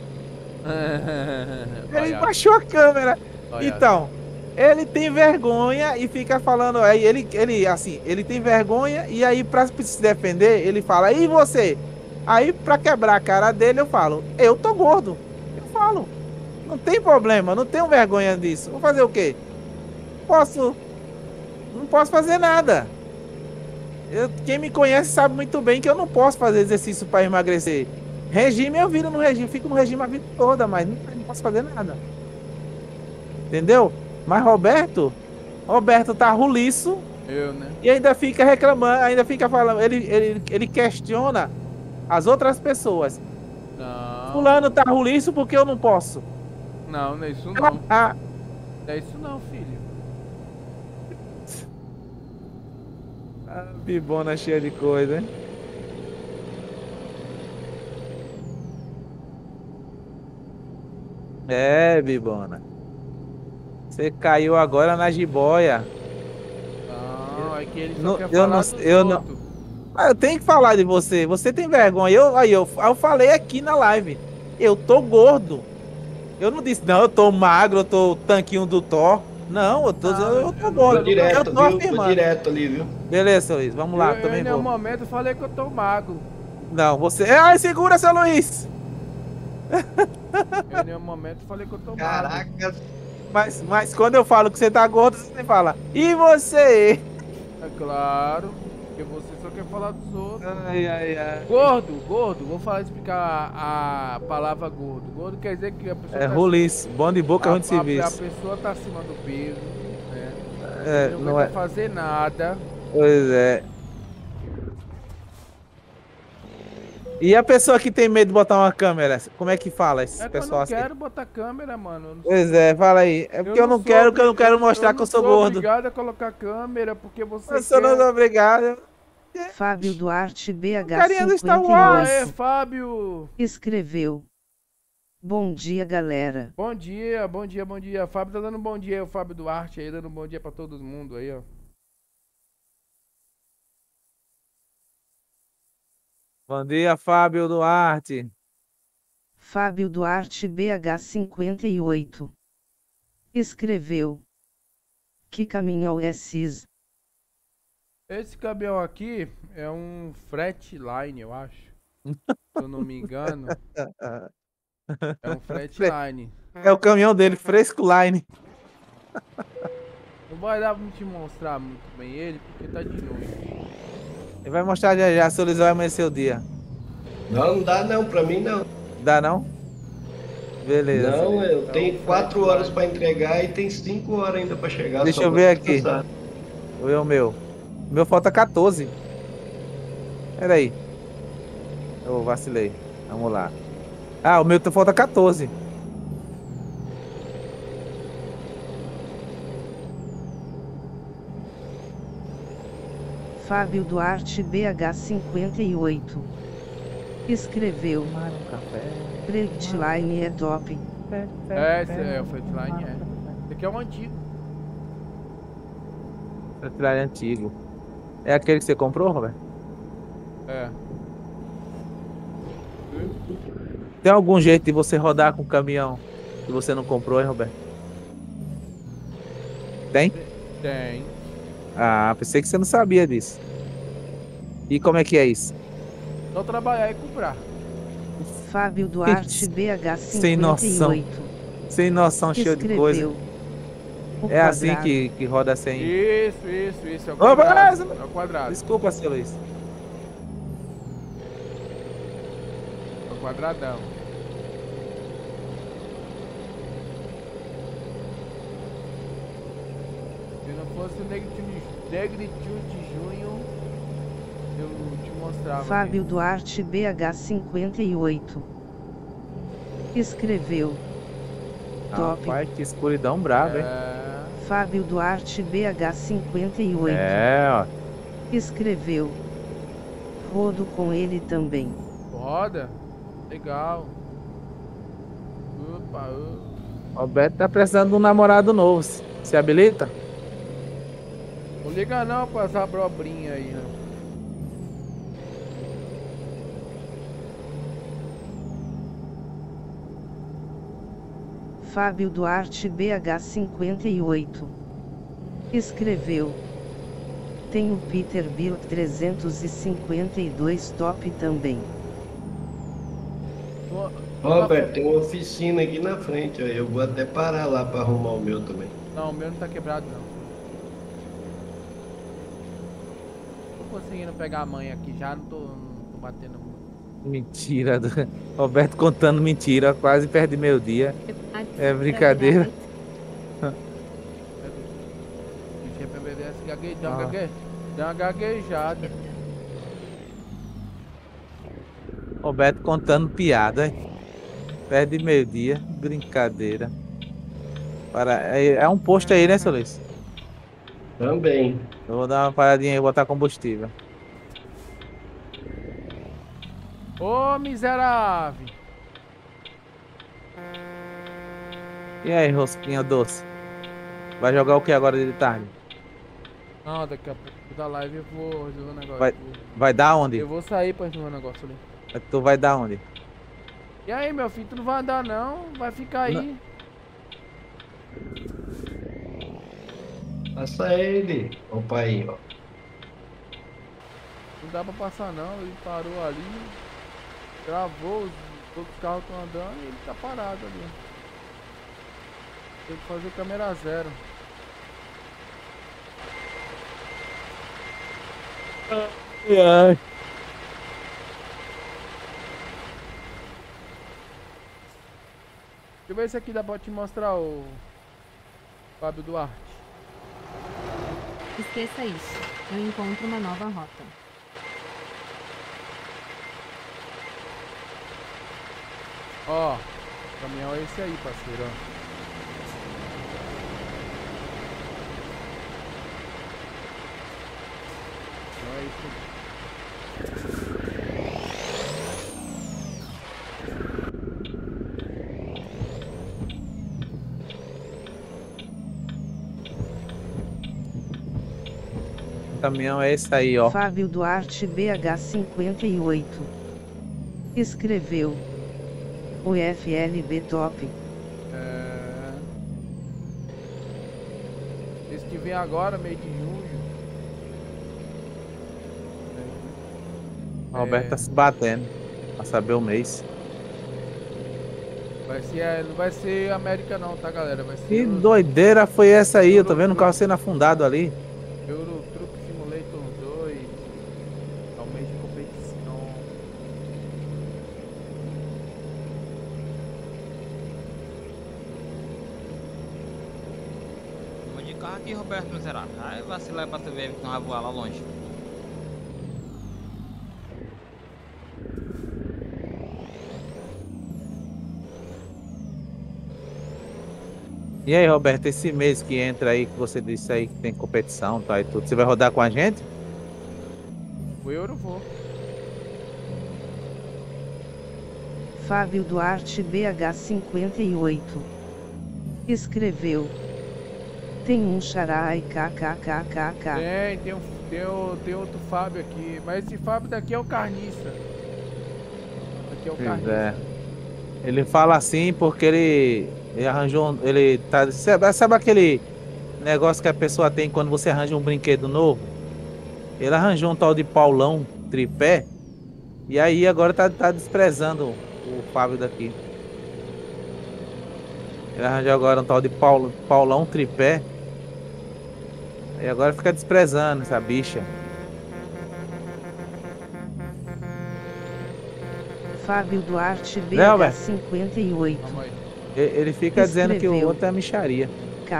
Ele baixou a câmera. Então, ele tem vergonha e fica falando, aí ele tem vergonha e aí pra se defender, ele fala, e você? Aí pra quebrar a cara dele eu falo, eu tô gordo. Eu falo, não tem problema, não tenho vergonha disso. Vou fazer o quê? Não posso fazer nada. Quem me conhece sabe muito bem que eu não posso fazer exercício para emagrecer. Regime eu viro no regime, fico no regime a vida toda, mas não posso fazer nada. Entendeu? Mas Roberto tá roliço. Né? E ainda fica reclamando, ainda fica falando, ele questiona as outras pessoas. Não. Fulano tá roliço porque eu não posso. Não, não é isso não. Não é isso não, filho. Bibona cheia de coisa, hein? É, Bibona. Você caiu agora na jiboia. Não, é que ele só Não, quer eu falar não, dos eu não. outros. Ah, eu tenho que falar de você. Você tem vergonha. Eu falei aqui na live. Eu tô gordo. Eu não disse, não, eu tô magro, eu tô tanquinho do Thor. Não, eu tô dizendo, eu tô gordo. Vou direto, Eu tô viu? Vou afirmando. direto ali, viu? Beleza, Luiz, vamos lá, Eu também em nenhum vou. momento falei que eu tô magro. Não, você. Ai, segura, seu Luiz! Eu em nenhum momento falei que eu tô magro. Caraca. Mas quando eu falo que você tá gordo, você fala, e você? É claro, porque você só quer falar dos outros. Ai. Gordo, vou explicar a palavra gordo. Gordo quer dizer que a pessoa É roliço, bom de boca, ruim de a serviço. pessoa tá acima do peso, né? É, Não não aguenta é. fazer nada. Pois é. E a pessoa que tem medo de botar uma câmera, como é que fala esse É que eu pessoal não assim? quero botar câmera, mano. Eu não Pois sou- é, fala aí. É porque eu não quero, que eu não quero mostrar que eu sou não sou gordo. obrigado a colocar câmera, porque você Eu sou não quer... obrigado. Fábio Duarte Carinha do Star Wars. É, BH58 Fábio. escreveu. Bom dia, galera. Bom dia. Fábio tá dando bom dia aí, o Fábio Duarte aí, dando bom dia pra todo mundo aí, ó. Bom dia, Fábio Duarte. Fábio Duarte BH58 escreveu. Que caminhão é esses? Esse caminhão aqui é um Flatline, eu acho. Se eu não me engano. É um Flatline. É o caminhão dele, Fresco Line. Não vai dar pra te mostrar muito bem ele, porque tá de noite. Ele vai mostrar já, seu Luiz vai amanhecer o dia. Não dá não, pra mim não. Dá não? Beleza. Não, eu tenho 4 horas pra entregar e tem 5 horas ainda pra chegar. Deixa só eu pra ver aqui. descansar. Vou ver o meu. O meu falta 14. Pera aí. Eu vacilei. Vamos lá. Ah, o meu falta 14. Fábio Duarte BH58 escreveu. Freightliner é top. É, esse é o Flatline, é. Esse aqui é um antigo. Freightliner antigo. É aquele que você comprou, Roberto? É. Tem algum jeito de você rodar com o caminhão que você não comprou, hein, Roberto? Tem? Tem. Ah, pensei que você não sabia disso. E como é que é isso? Só trabalhar e comprar. Fábio Duarte BH58 Sem noção. Sem noção, cheio de coisa. O É assim quadrado. que roda sem. Isso. É o Ô, quadrado. beleza. É o quadrado. Desculpa, seu Luiz. É o quadradão. Se não fosse o Negritude de junho, eu te mostrava. Fábio Duarte BH58 escreveu. Top. Rapaz, que escuridão brava, hein? Fábio Duarte BH58 É, ó. escreveu. Rodo com ele também. Roda? Legal. Opa. Roberto tá precisando de um namorado novo. Se habilita? Não liga não pra essa brobrinha aí, né? Fábio Duarte BH58 escreveu. Tem o Peterbilt 352 top também. Robert, tem uma oficina aqui na frente, ó. Eu vou até parar lá pra arrumar o meu também. Não, o meu não tá quebrado não. Tô conseguindo pegar a mãe aqui já, não tô batendo muito. Mentira. Roberto contando mentira, quase perde meio dia. É brincadeira. Deu uma gaguejada. Roberto contando piada, hein? Perde meio dia, brincadeira. É um posto aí, né, seu Luiz? Também. Eu vou dar uma paradinha aí e botar combustível. Ô, miserável! E aí, Rosquinha doce? Vai jogar o que agora de tarde? Não, daqui a pouco da live eu vou resolver um negócio. Vai dar onde? Eu vou sair pra resolver um negócio ali. Tu vai dar onde? E aí, meu filho, tu não vai andar não? Vai ficar aí. Passa ele. Ó o pai, ó. Não dá pra passar não, ele parou ali. Travou, os outros carros estão andando e ele tá parado ali. Tem que fazer câmera zero. Ai. Deixa eu ver se aqui dá pra te mostrar o Fábio Duarte. Esqueça isso. Eu encontro uma nova rota. Ó, o caminhão é esse aí, parceiro, ó. Não é isso aqui. O caminhão é esse aí, ó. Fábio Duarte BH58 escreveu o FLB top. Esse que vem agora, meio de junho. O Roberto tá se batendo pra saber o mês. Vai ser, não vai ser América não, tá, galera? Vai ser Que doideira foi essa aí? Eu tô vendo o carro sendo afundado ali. Euro Truck Simulator 2. É um mês de competição. Vou de carro aqui, Roberto Miserável. Aí vacilar pra tu ver que não vai voar lá longe. E aí, Roberto, esse mês que entra aí, que você disse aí que tem competição, tá, e tudo, você vai rodar com a gente? O Euro vou. Fábio Duarte BH58 escreveu: tem um xará e kkkk. Tem outro Fábio aqui, mas esse Fábio daqui é o carniça. Aqui é o carniça. É. Ele fala assim porque ele arranjou, ele tá, sabe aquele negócio que a pessoa tem quando você arranja um brinquedo novo? Ele arranjou um tal de Paulão tripé e aí agora tá desprezando o Fábio daqui. Ele arranjou agora um tal de Paulão tripé e agora fica desprezando essa bicha. Fábio Duarte BH58 Ele fica dizendo que o outro é micharia.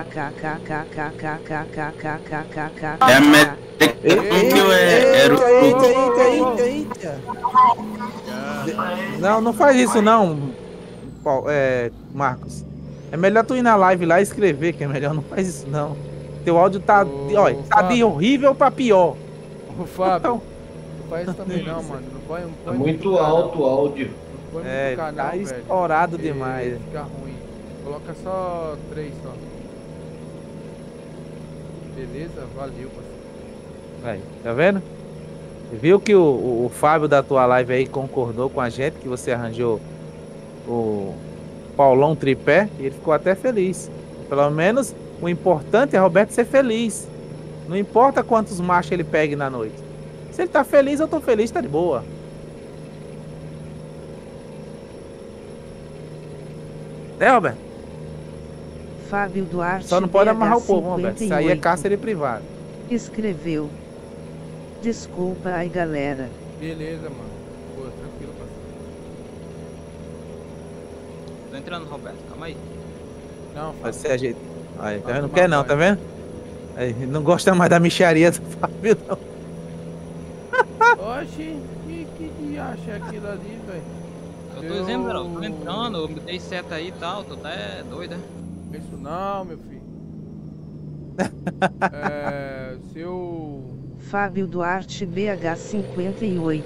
Não faz isso não, Marcos. É melhor tu ir na live lá e escrever, que é melhor. Não faz isso não. Teu áudio tá, olha, tá de horrível pra pior. O Fábio, não faz isso também não, mano. Não põe tá muito alto o áudio. Não põe muito canal, tá velho. estourado demais. Fica ruim. Coloca só 3 só. Beleza? Valeu, parceiro. Aí, tá vendo? Viu que o Fábio da tua live aí concordou com a gente que você arranjou o Paulão tripé e ele ficou até feliz. Pelo menos o importante é Roberto ser feliz. Não importa quantos machos ele pegue na noite. Se ele tá feliz, eu tô feliz, tá de boa. Né, Roberto? Fábio Duarte só não pode amarrar o povo, Roberto. Isso aí é cárcere privado. Escreveu: desculpa aí, galera. Beleza, mano. Pô, tranquilo, parceiro. Tô entrando, Roberto. Calma aí. Não, vai ser a gente. Aí, tá vendo? Não quer não, tá vendo? Aí, não gosta mais da micharia do Fábio, não. Oxi, que diacho é aquilo ali, velho? Eu tô dizendo, eu tô entrando, eu dei seta aí e tal, tô até doido, né? Isso não, meu filho. Seu... Fábio Duarte BH58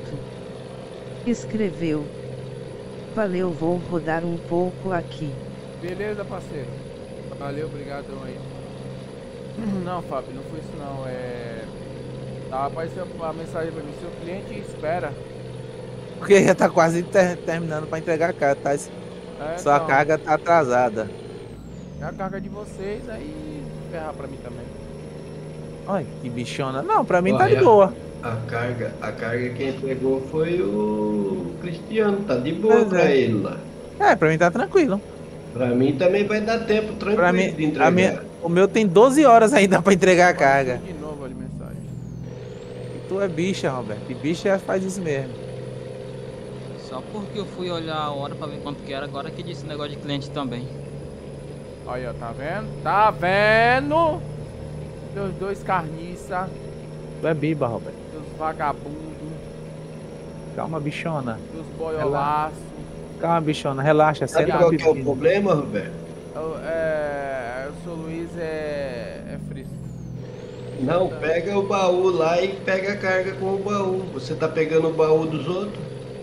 escreveu: valeu, vou rodar um pouco aqui. Beleza, parceiro. Valeu, obrigado aí. Não, Fábio, não foi isso não. Tava aparecendo a mensagem pra mim. Seu cliente espera. Porque já tá quase terminando pra entregar a carga, tá? Sua Então, carga tá atrasada. é a carga de vocês, aí ferrar pra mim também. Olha, que bichona. Não, pra mim tá Olha, de boa. A carga quem entregou foi o Cristiano, tá de boa Pois pra é. ele lá. Pra mim tá tranquilo. Pra mim também vai dar tempo Pra tranquilo mim, de entregar. o meu tem 12 horas ainda pra entregar a carga. De novo ali mensagem. Tu é bicha, Roberto. E bicha faz isso mesmo. Só porque eu fui olhar a hora pra ver quanto que era, agora que disse negócio de cliente também. Olha, ó, tá vendo? Tá vendo? Meus dois carniça, Tu é biba, Roberto. meus vagabundos, Calma, bichona. meus boiolaços. Calma, bichona. Relaxa. Sabe Senta qual na que é o piscina. problema, Roberto? Eu sou Luiz, é frisco. Não, pega o baú lá e pega a carga com o baú. Você tá pegando o baú dos outros?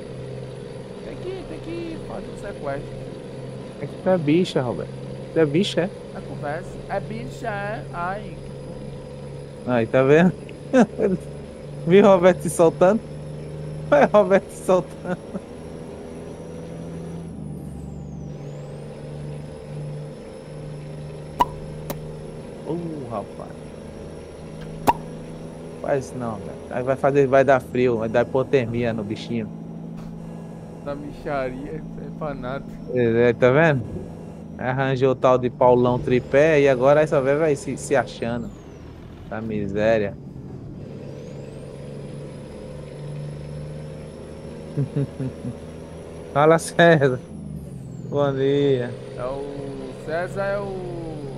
Tem que fazer um sequestro. É que tu é bicha, Roberto. Tu é bicha, é? A conversa. É bicha, é? Ai, Aí, tá vendo? Viu o Roberto se soltando? Olha o Roberto se soltando. Rapaz. Faz isso não, velho. Aí vai dar frio, vai dar hipotermia no bichinho. da bicharia, isso é pra nada. Tá vendo? Arranjou o tal de Paulão Tripé e agora essa vez vai se achando. Tá miséria. Fala, César. Bom dia. César é o...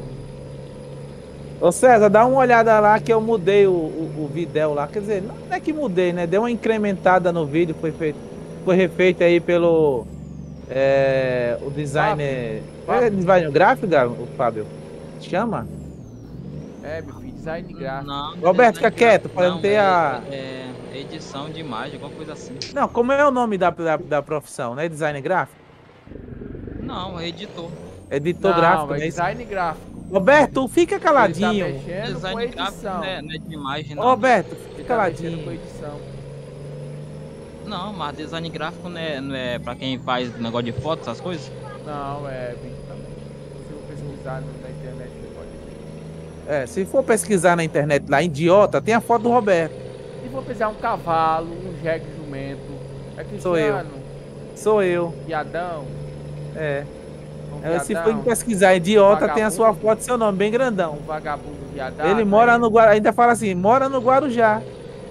Ô César, dá uma olhada lá que eu mudei o Videl lá. Quer dizer, não é que mudei, né? Deu uma incrementada no vídeo, foi refeito aí pelo o designer. É design gráfico, o Fábio? Chama? Meu filho, design gráfico. Não, Roberto, fica quieto, para não ter a. Edição de imagem, alguma coisa assim. Não, como é o nome da profissão, né? Design gráfico? Não, é editor. Editor gráfico, é né? design gráfico. Roberto, fica caladinho. Ele tá mexendo Design com edição. gráfico não é de imagem, não. Roberto, Ele fica tá mexendo com caladinho. edição. Não, mas design gráfico não é pra quem faz negócio de foto, essas coisas? Não, é vídeo também. Se eu pesquisar na internet, você pode ver. Se for pesquisar na internet lá, idiota, tem a foto do Roberto. Se for pesquisar um cavalo, um jegue jumento, é Cristiano. Sou eu. Sou eu. Viadão. Se for pesquisar idiota, tem a sua Vagabundo. foto e seu nome, bem grandão. Um vagabundo viadado. Ele mora no Guarujá, ainda fala assim, mora no Guarujá.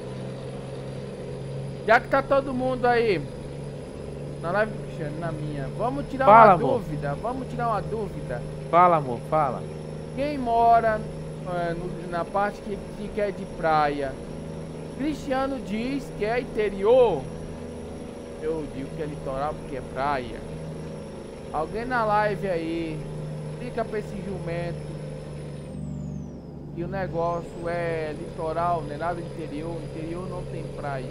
Já que tá todo mundo aí na live do Cristiano, na minha, vamos tirar Fala, uma amor. dúvida. Vamos tirar uma dúvida. Fala, amor, fala. Quem mora na parte que é de praia, Cristiano diz que é interior. Eu digo que é litoral porque é praia. Alguém na live aí, explica pra esse jumento que o negócio é litoral, não é nada de interior. Interior não tem praia.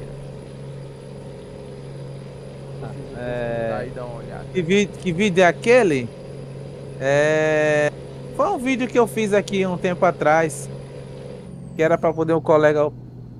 Aí dá uma olhada. Que vídeo é aquele? Foi um vídeo que eu fiz aqui um tempo atrás. Que era para poder o colega.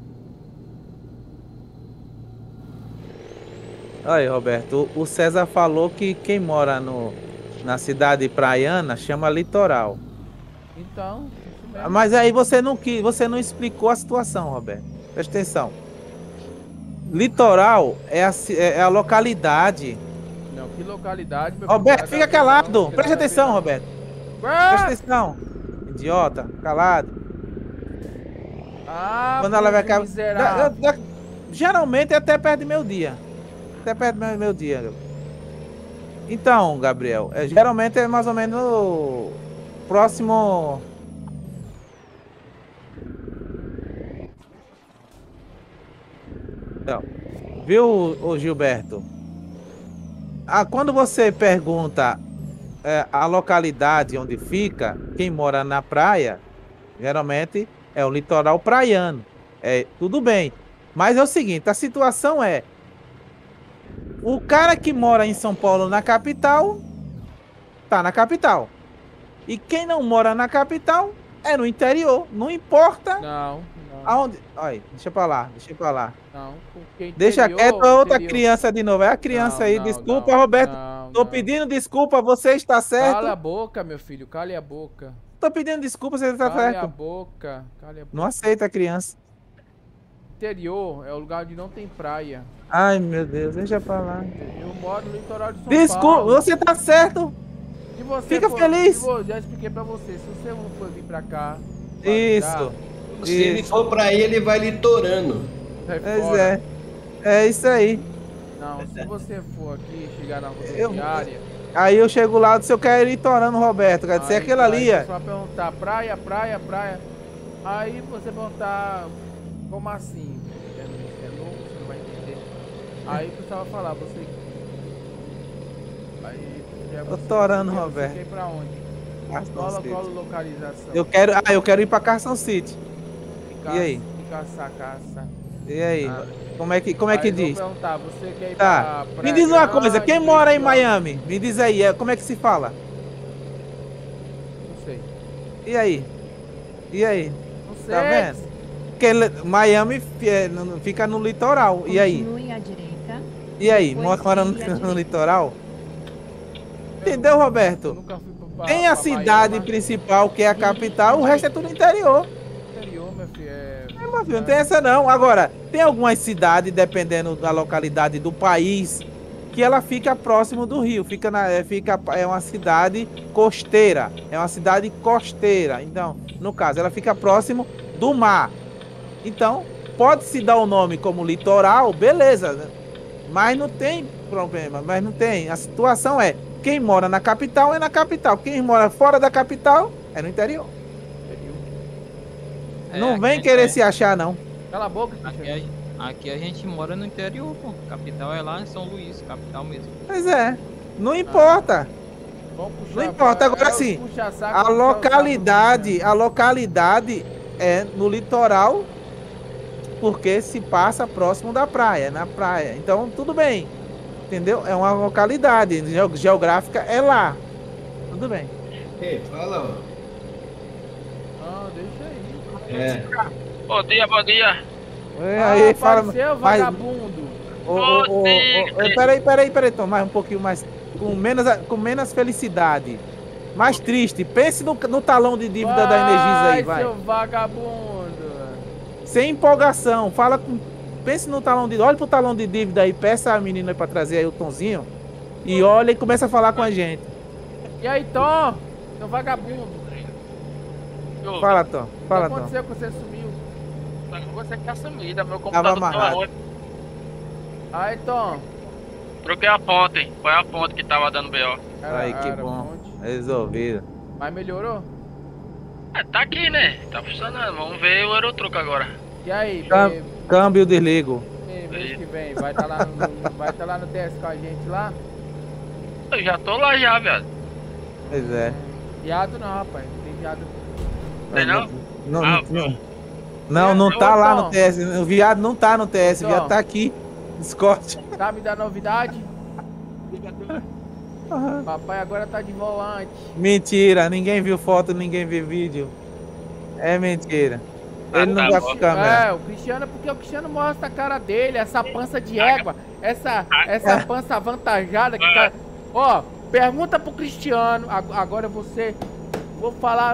Aí, Roberto, o César falou que quem mora na cidade praiana chama litoral. Então, isso mesmo. Mas aí você não explicou a situação, Roberto. Presta atenção. Litoral é a localidade. Não, que localidade, meu Roberto, filho? fica calado. Presta atenção, Roberto. Presta atenção. Idiota, calado. Quando ela vai acabar. Geralmente é até perto do meu dia. Até perto do meu dia. Então, Gabriel, geralmente é mais ou menos próximo. Então, viu, Gilberto? Quando você pergunta a localidade onde fica, quem mora na praia, geralmente é o litoral praiano. Tudo bem. Mas é o seguinte, a situação é: o cara que mora em São Paulo, na capital, tá na capital. E quem não mora na capital é no interior. Não importa Não. aonde. Olha, deixa pra lá. Não, porque Deixa interior, quieto a outra interior. criança de novo. É a criança Não, aí. não, Desculpa, não, Roberto. não, Tô não. pedindo desculpa, você está certo. Cala a boca, meu filho, cale a boca. Tô pedindo desculpa, você está Cale a certo. boca, cale a boca. Não aceita a criança. Interior é o lugar onde não tem praia. Ai, meu Deus, deixa pra lá. Eu moro no litoral de São Desculpa, Paulo. você tá certo. Se você Fica feliz. Já expliquei pra você, se você não for vir pra cá... Isso. Se ele for pra aí, ele vai litorando. Pois é. É isso aí. Não, se você for aqui, chegar na rodoviária... Aí eu chego lá, se eu quero ir torando, Roberto. Quer dizer, aquela ali, Você vai perguntar praia. Aí você perguntar, como assim? É novo, você não vai entender. Aí o pessoal vai falar, você... Aí... Tô torando, você Roberto. quer ir pra onde? Carson City. Qual localização? Eu quero ir pra Carson City. E aí? Caça. E aí? Como é que Aí diz? vou perguntar, você quer ir Tá. pra Me diz uma Praia coisa, quem Grande, mora em Litoral? Miami? Me diz aí, como é que se fala? Não sei. E aí? Não sei. Tá vendo? Porque Miami fica no litoral. E aí? Continue à direita. E aí? Depois Mora vire à no direita. litoral? Entendeu, Roberto? Nunca fui pra Tem a pra cidade Miami. principal, que é a capital, o resto é tudo interior. Interior, meu filho, Meu filho, não tem essa não. Agora, tem algumas cidades, dependendo da localidade do país, que ela fica próximo do rio. É uma cidade costeira. Então, no caso, ela fica próximo do mar. Então, pode-se dar o nome como litoral, beleza. Mas não tem problema. A situação é, quem mora na capital é na capital. Quem mora fora da capital é no interior. Não vem querer se achar, não. Cala a boca, Aqui a gente mora no interior, pô. Capital é lá em São Luís, capital mesmo. Pois é. Não importa. Não importa. Agora sim, a localidade é no litoral, porque se passa próximo da praia, na praia. Então, tudo bem. Entendeu? É uma localidade geográfica, é lá. Tudo bem. Ei, fala, ó. Deixa aí. Bom dia. Aí, fala. Apareceu, vagabundo. Peraí, Tom, mais um pouquinho mais. Com menos felicidade. Mais triste. Pense no talão de dívida da Energisa aí, vai. Seu vagabundo. Sem empolgação. Pense no talão de. Olha pro talão de dívida aí, peça a menina aí pra trazer aí o Tonzinho. E olha e começa a falar com a gente. E aí, Tom? Seu vagabundo. Fala, Tom. O que aconteceu que você sumiu? Você que tá sumida, meu Tava computador amarrado. ruim. Aí, Tom. Troquei a fonte. Foi a fonte que tava dando BO. Aí, que bom. Resolvido. Mas melhorou? Tá aqui, né? Tá funcionando. Vamos ver o Eurotroco agora. E aí, Câmbio desligo. mês que vem, vai estar lá no TS com a gente lá? Eu já tô lá já, viado. Pois é. Viado não, rapaz. Não tem viado. Tem não? Não tá lá no Tom. TS. O viado não tá no TS. O Tom. viado tá aqui. Discord. Tá me dando novidade? Papai agora tá de volante. Mentira. Ninguém viu foto, ninguém viu vídeo. É mentira. Ele não vai com câmera. O Cristiano, porque o Cristiano mostra a cara dele, essa pança de égua, essa pança avantajada que tá... Ó, pergunta pro Cristiano, agora você... Vou falar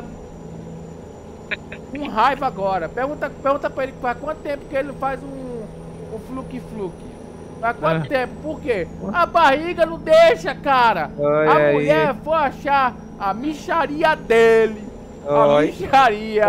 com raiva agora. Pergunta pra ele faz quanto tempo que ele faz um fluke-fluke. Faz quanto tempo? Por quê? A barriga não deixa, cara. A mulher foi achar a micharia dele. A micharia.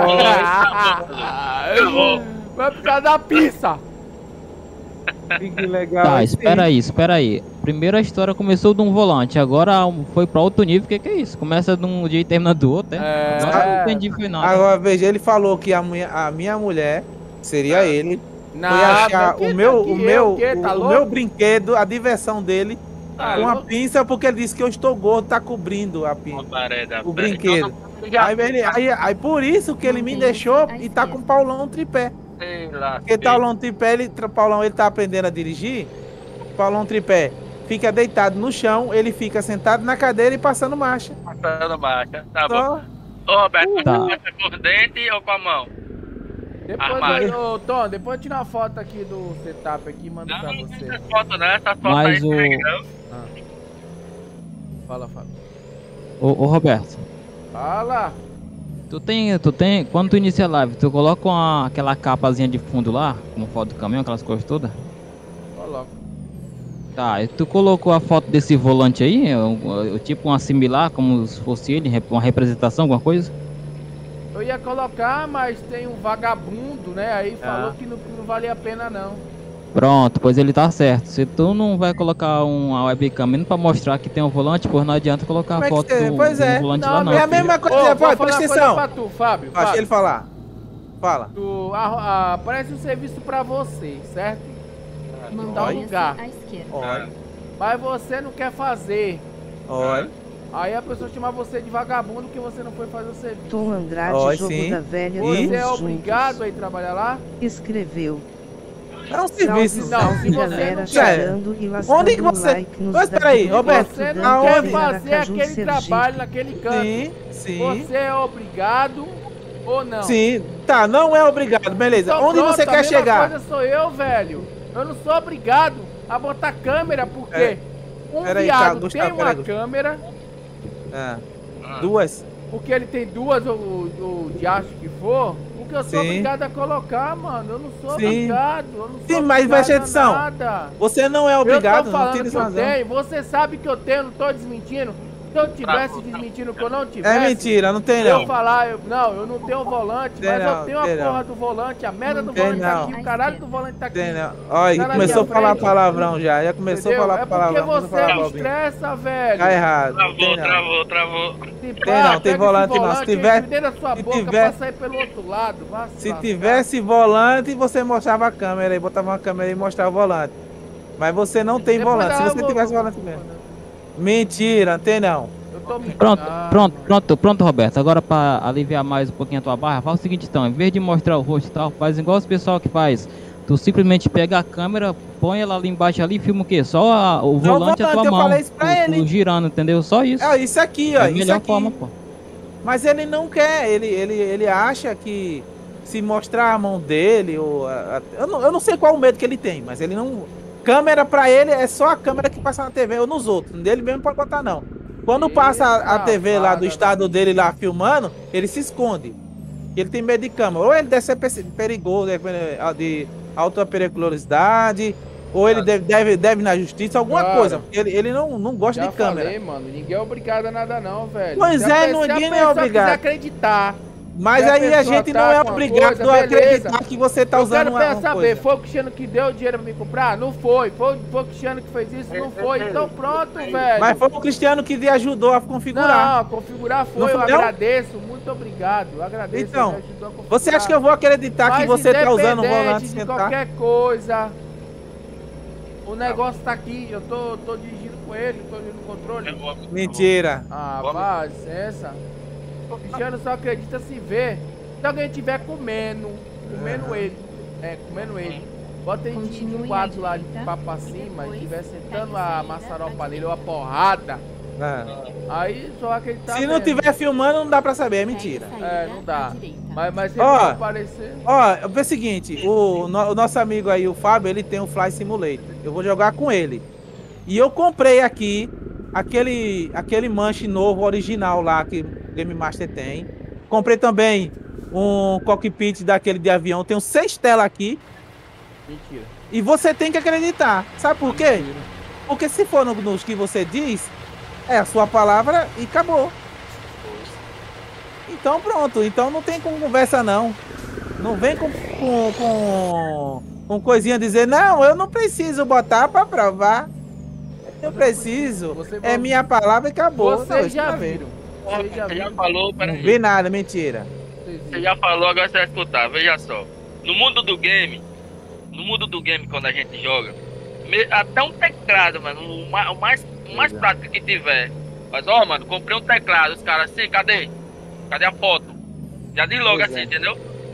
Vai precisar da pizza. Que legal. Tá, espera aí. Primeiro a história começou de um volante, agora foi pra outro nível. O que é isso? Começa de um dia e termina do outro, é? Agora eu não entendi, foi nada. Agora veja, ele falou que a minha mulher seria ele. Nada, foi achar o meu brinquedo, a diversão dele, Tá uma louco? pinça, porque ele disse que eu estou gordo, tá cobrindo a pinça, o brinquedo. Aí por isso que ele me deixou e tá com o Paulão tripé. Sei lá. Porque Paulão tripé, Paulão ele tá aprendendo a dirigir. Paulão tripé fica deitado no chão, ele fica sentado na cadeira e passando marcha. Passando marcha. Tá Só. bom. Ô, Roberto, Tá. você passa com os dentes ou com a mão? Depois, ô, Tom, depois tira uma foto aqui do setup aqui e manda pra você. Essa foto, né? Essa foto Mas aí o- no Telegram. Fala, Fábio. Ô, Roberto, Fala. tu tem, quando tu inicia a live, tu coloca aquela capazinha de fundo lá, como foto do caminhão, aquelas coisas todas? Coloca. Tá, e tu colocou a foto desse volante aí, tipo uma similar, como se fosse ele, uma representação, alguma coisa? Eu ia colocar, mas tem um vagabundo, né? Aí falou que não valia a pena, não. Pronto, pois ele tá certo. Se tu não vai colocar uma webcam mesmo pra mostrar que tem um volante, pois não adianta colocar a foto do Pois é. volante Não, lá não. é a filho. mesma coisa. Ô, vou Pode, falar presta uma coisa atenção. pra tu, Fábio. Deixa Fábio. ele falar. Fala. Aparece um serviço pra você, certo? Dá um lugar. à esquerda. Olha. Mas você não quer fazer. Olha. Aí a pessoa chama você de vagabundo que você não foi fazer o serviço. Tom Andrade, Oi, jogo sim. da velha. Você tamo é juntos. obrigado a ir trabalhar lá? Escreveu. É um serviço. Não, se você galera não chorando e lascando Onde que você... like nos Mas peraí, Roberto. Você não aonde? quer fazer aquele trabalho naquele canto. Sim, sim. Você é obrigado ou não? Sim. Tá, não é obrigado. Beleza. Então, Onde pronto, você a quer mesma chegar? coisa sou eu, velho. Eu não sou obrigado a botar câmera, porque um Peraí, viado Gustavo, tem uma peraí. câmera, Ah. Duas? porque ele tem duas ou de acho que for, porque eu sou Sim. obrigado a colocar, mano. Eu não sou Sim. obrigado. Eu não sou Sim, mas obrigado presta a atenção. nada. Você não é obrigado, Eu tô não falando tem que eu razão. tenho, você sabe que eu tenho, não tô desmentindo. Se eu tivesse desmentindo que eu não tivesse... É mentira, não tem eu não. falar, eu não tenho volante, Tem mas não, eu tenho a tem porra não. do volante, a merda do Tem volante tá não. aqui, o caralho do volante tá aqui. Tem, não. Olha, Tá na começou a minha falar frente. palavrão já. Já começou Entendeu? a falar É porque palavrão. começou a você falar me bobinha. estressa, velho. Tá errado. Tem não. Travou. Se Tem não, tem pega volante esse não. Se volante tiver- aí dentro da sua se boca tiver- pra sair pelo outro lado. Vá se Se lascar. tivesse volante, você mostrava a câmera aí, botava uma câmera e mostrava o volante. Mas você não tem Depois volante. Se eu você vou- tivesse volante mesmo. Mentira, não tem não. Eu tô me... Pronto, Roberto. Agora pra aliviar mais um pouquinho a tua barra, faz o seguinte então, em vez de mostrar o rosto e tal, faz igual os pessoal que faz. Tu simplesmente pega a câmera, põe ela ali embaixo ali e filma o quê? Só o volante e a tua eu mão. falei isso pra tu ele. girando, entendeu? Só isso. É isso aqui, ó. É a Isso melhor aqui. forma, pô. Mas ele não quer, ele acha que se mostrar a mão dele, ou eu não sei qual o medo que ele tem, mas ele não. Câmera pra ele é só a câmera que passa na TV ou nos outros. Dele mesmo pode botar, não. Quando passa a TV lá do estado dele lá filmando, ele se esconde. Ele tem medo de câmera. Ou ele deve ser perigoso, de alta periculosidade, ou ele deve ir na justiça, alguma Cara, coisa. Porque ele não gosta Já de câmera. falei, mano, ninguém é obrigado a nada não, velho. Pois Se a é, pessoa- ninguém se a é pessoa obrigado. quiser acreditar. Mas se aí a pessoa gente tá não é com uma obrigado coisa, a acreditar beleza. que você tá usando Eu quero uma saber, coisa. foi o Cristiano que deu o dinheiro pra me comprar? Não foi. Foi o Cristiano que fez isso? Não foi. Então pronto, velho. Mas foi o Cristiano que lhe ajudou a configurar. Não, configurar foi, Não eu foi, não? agradeço, muito obrigado. Eu agradeço. Então, ele me ajudou a configurar. Você acha que eu vou acreditar que Mas você tá usando o independente volante de sentar? qualquer coisa, o negócio tá aqui, eu tô dirigindo com ele, tô dirigindo o controle. Mentira. Ah, vá, licença. O Cristiano só acredita se ver. Se alguém estiver comendo ele, bota ele de quatro lá de papo pra cima e estiver sentando a maçaropa nele ou a porrada, aí só acreditar. Se não tiver filmando, não dá pra saber, é mentira. É, não dá. Mas se Ó, ele aparecer. Ó, é o seguinte, o nosso amigo aí, o Fábio, ele tem um Fly Simulator. Eu vou jogar com ele. E eu comprei aqui aquele manche novo, original lá, que o Game Master tem. Comprei também um cockpit daquele de avião. Tenho 6 telas aqui. Mentira. E você tem que acreditar. Sabe por quê? Porque se for nos que você diz, é a sua palavra e acabou. Então pronto. Então não tem conversa não. Não vem com coisinha dizer, não, eu não preciso botar pra provar. Eu preciso. É minha palavra e acabou. Vocês já não, viram. Você já falou, Não peraí. vi nada, mentira. Você já falou, agora você vai escutar. Veja só. No mundo do game, quando a gente joga, até um teclado, mano, o mais prático que tiver. Mas, ó, mano, comprei um teclado. Os caras assim, cadê? Cadê a foto? Já diz logo assim, entendeu?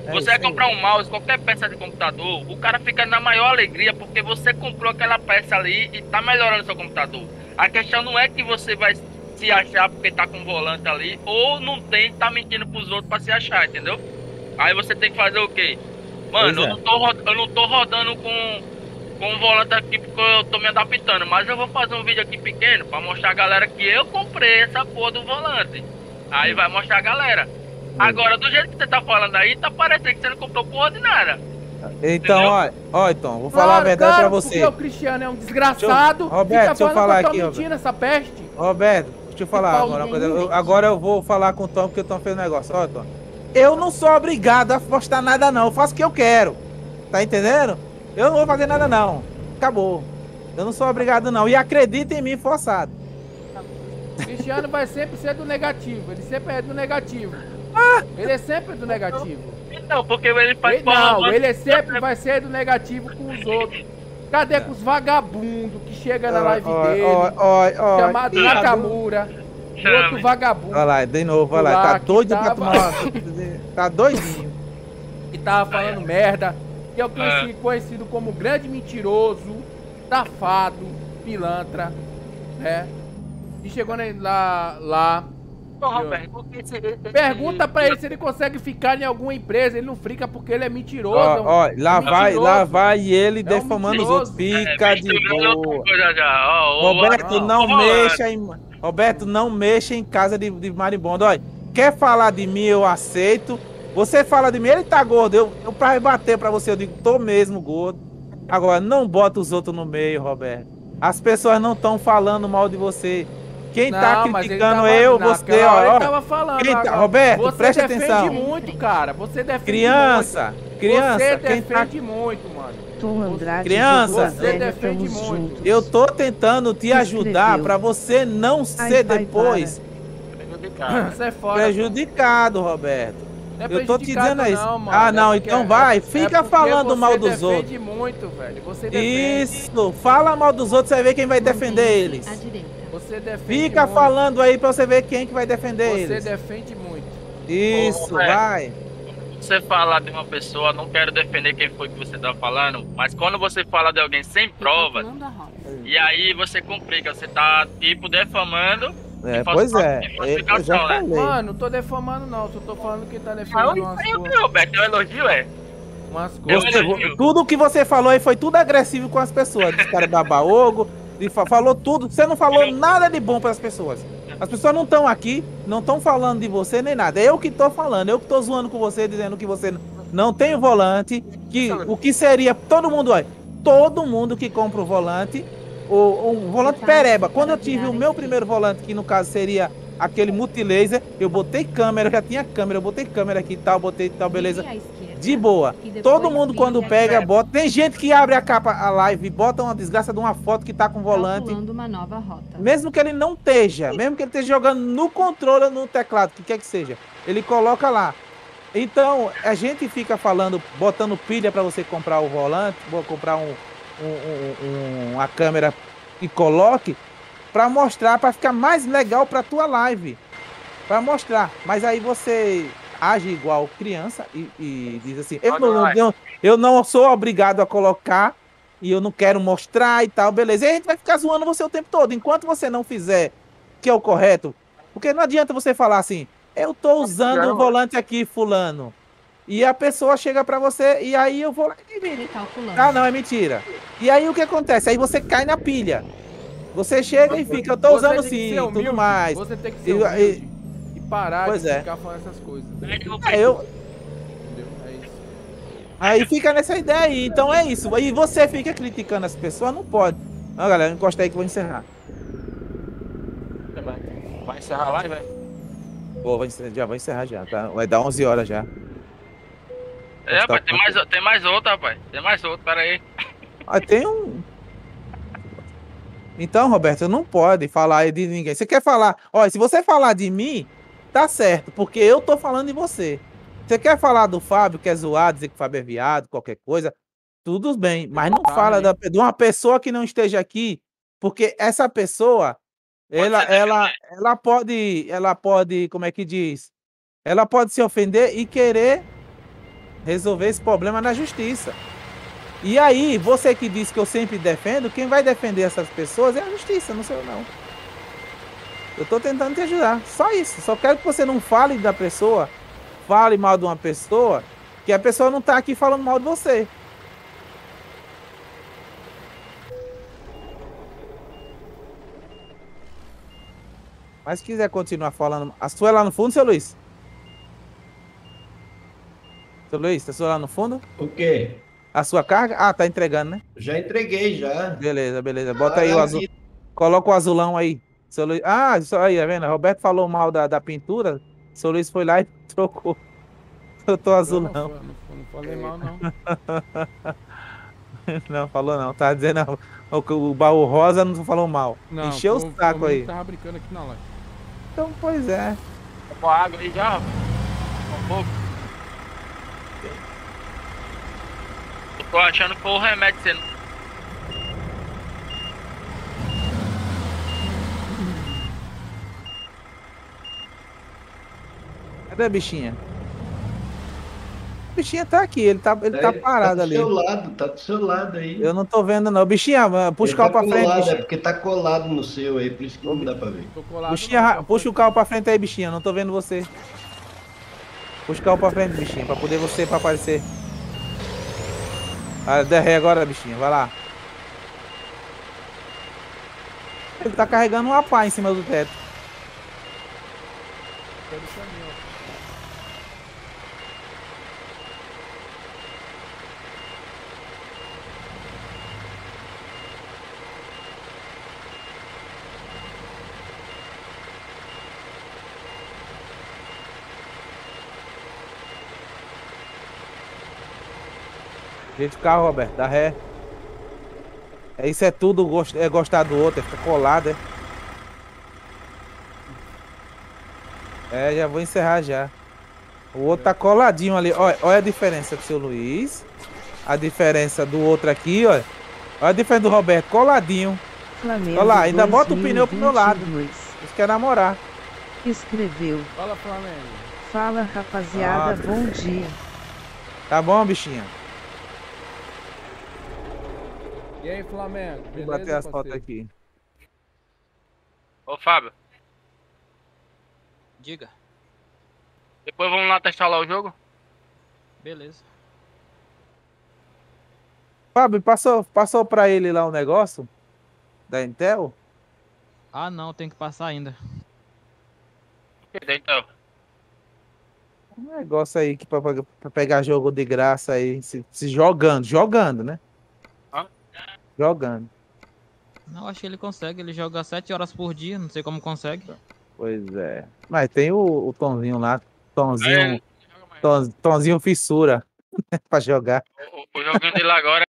Você vai comprar um mouse, qualquer peça de computador, o cara fica na maior alegria porque você comprou aquela peça ali e tá melhorando seu computador. A questão não é que você vai se achar porque tá com um volante ali, ou não tem, tá mentindo pros outros pra se achar, entendeu? Aí você tem que fazer o quê? Mano, eu não tô rodando com um volante aqui porque eu tô me adaptando, mas eu vou fazer um vídeo aqui pequeno pra mostrar a galera que eu comprei essa porra do volante. Aí vai mostrar a galera. Agora, do jeito que você tá falando aí, tá parecendo que você não comprou porra de nada. Então, ó, então, vou falar a verdade pra você. Porque o Cristiano é um desgraçado. Roberto, deixa eu falar aqui, mentindo essa peste. Roberto, deixa eu falar agora uma coisa. Agora eu vou falar com o Tom, porque o Tom fez um negócio. Ó, Tom, eu não sou obrigado a postar nada, não. Eu faço o que eu quero. Tá entendendo? Eu não vou fazer nada, não. Acabou. Eu não sou obrigado, não. E acredita em mim, forçado. O Cristiano vai sempre ser do negativo. Ele sempre é do negativo. Ele é sempre do negativo. Não, porque ele faz ele sempre vai ser do negativo com os outros. Cadê com os vagabundos que chega na live dele? Chamado Nakamura. Outro vagabundo. Olha lá, de novo, olha lá. Tá doido pra tomar. Tá doidinho. Que tava falando merda. Que eu conhecido como grande mentiroso, safado, pilantra, né? E chegou lá. Roberto, pergunta pra ele se ele consegue ficar em alguma empresa. Ele não fica porque ele é mentiroso. Ó, lá vai ele defamando os outros. Fica de boa. Roberto, não mexa em casa de marimbondo. Olha, quer falar de mim, eu aceito. Você fala de mim, ele tá gordo. Eu pra rebater pra você, eu digo, tô mesmo gordo. Agora, não bota os outros no meio, Roberto. As pessoas não estão falando mal de você. Quem tá criticando você, ó. Ele tava falando, Roberto, preste atenção. Você defende muito, cara. Você defende criança, muito. Criança. Você defende muito, mano. Tom Andrade, criança, você defende muito. Eu tô tentando te ajudar pra você não ser depois prejudicado, Roberto. Eu tô te dizendo isso. Não, então vai. Fica falando mal dos outros. Você defende muito, velho. Você defende. Isso, fala mal dos outros, você vai ver quem vai defender eles. Você defende Fica muito. falando aí pra você ver quem que vai defender eles. Você defende muito. Isso, vai. Você falar de uma pessoa, não quero defender quem foi que você tá falando, mas quando você fala de alguém sem provas, e aí você complica, você tá tipo defamando. Pois é. Eu já falei. Mano, não tô defamando não, só tô falando que tá defendendo umas coisas. Roberto, é um elogio, umas coisas. Tudo que você falou aí foi tudo agressivo com as pessoas. Os caras baba-ovo, falou tudo. Você não falou nada de bom para as pessoas. As pessoas não estão aqui, não estão falando de você nem nada. É eu que tô falando, eu que tô zoando com você, dizendo que você não tem o volante, que o que seria todo mundo que compra o volante, o volante pereba. Quando eu tive o meu primeiro volante, que no caso seria aquele multilaser, eu botei câmera, eu já tinha câmera, eu botei câmera aqui e tal, botei tal, beleza. De boa. Todo mundo quando pega, bota. Tem gente que abre a capa, a live, e bota uma desgraça de uma foto que tá com volante. Uma nova rota. Mesmo que ele não esteja, mesmo que ele esteja jogando no controle ou no teclado, que quer que seja, ele coloca lá. Então, a gente fica falando, botando pilha para você comprar o volante, vou comprar uma câmera e coloque para mostrar, para ficar mais legal para tua live, para mostrar. Mas aí você age igual criança e diz assim, eu não sou obrigado a colocar e eu não quero mostrar e tal, beleza. E a gente vai ficar zoando você o tempo todo, enquanto você não fizer que é o correto, porque não adianta você falar assim, eu tô usando o volante aqui, fulano, e a pessoa chega pra você, e aí eu vou lá e não, é mentira. E aí o que acontece? Aí você cai na pilha. Você chega e fica, eu tô usando sim, tudo mais. Você tem que ser humilde e parar de ficar falando essas coisas. Aí fica nessa ideia aí, então é isso. Aí você fica criticando as pessoas, não pode. Não, galera, encosta aí que eu vou encerrar. Vai encerrar a live, velho? Já vai encerrar já, tá? Vai dar 11 horas já. Rapaz, tem mais outro, rapaz. Tem mais outro, pera aí. Tem um... Então, Roberto, não pode falar de ninguém. Você quer falar... Olha, se você falar de mim, tá certo, porque eu tô falando de você. Você quer falar do Fábio, quer zoar, dizer que o Fábio é viado, qualquer coisa, tudo bem. Mas não fala de uma pessoa que não esteja aqui, porque essa pessoa... Ela pode, como é que diz? Ela pode se ofender e querer resolver esse problema na justiça. E aí, você que disse que eu sempre defendo, quem vai defender essas pessoas é a justiça, não sou eu não. Eu tô tentando te ajudar, só isso. Só quero que você não fale da pessoa, fale mal de uma pessoa, que a pessoa não tá aqui falando mal de você. Mas se quiser continuar falando... A sua é lá no fundo, seu Luiz? Seu Luiz, a sua lá no fundo? O quê? A sua carga? Ah, tá entregando, né? Já entreguei, já. Beleza, beleza. Bota aí o azul. Coloca o azulão aí. Seu Luiz... Ah, isso aí, tá vendo? Roberto falou mal da pintura. Seu Luiz foi lá e trocou. Botou azulão. Não falei mal, não. Não, falou não. Tá dizendo o baú rosa não falou mal. Não, encheu o saco aí. Tava brincando aqui na live. Então, pois é. Com água aí já, um pouco. Eu tô achando que foi o remédio sendo. Cadê a bichinha? A bichinha tá aqui, ele tá parado ali. Tá do seu lado, tá do seu lado aí. Eu não tô vendo não. Bichinha, puxa o carro pra frente, bichinha. É porque tá colado no seu aí, por isso que não dá pra ver. Bichinha, puxa o carro pra frente aí, bichinha, não tô vendo você. Puxa o carro pra frente, bichinha, pra poder você pra aparecer. Ah, dê ré agora, bichinha, vai lá. Ele tá carregando uma pá em cima do teto. Gente, o carro, Roberto, dá ré. Isso é tudo gostar do outro, é ficar colado, é. É, já vou encerrar já. O outro tá coladinho ali. Olha a diferença do seu Luiz. A diferença do outro aqui, olha. Olha a diferença do Roberto, coladinho. Flamengo olha lá, ainda bota o pneu pro meu lado. 2022. Eles querem namorar. Escreveu. Fala, Flamengo. Fala, rapaziada, bom dia. Tá bom, bichinha? E aí, Flamengo? Vou bater as fotos aqui. Ô, Fábio. Diga. Depois vamos lá testar lá o jogo? Beleza. Fábio, passou pra ele lá o negócio da Intel? Ah, não, tem que passar ainda. O que da Intel? Um negócio aí que pra pegar jogo de graça aí, se jogando, né? Hã? Jogando. Não, acho que ele consegue. Ele joga 7 horas por dia, não sei como consegue. Pois é. Mas tem o Tonzinho lá, Tonzinho fissura pra jogar. O joguinho dele agora.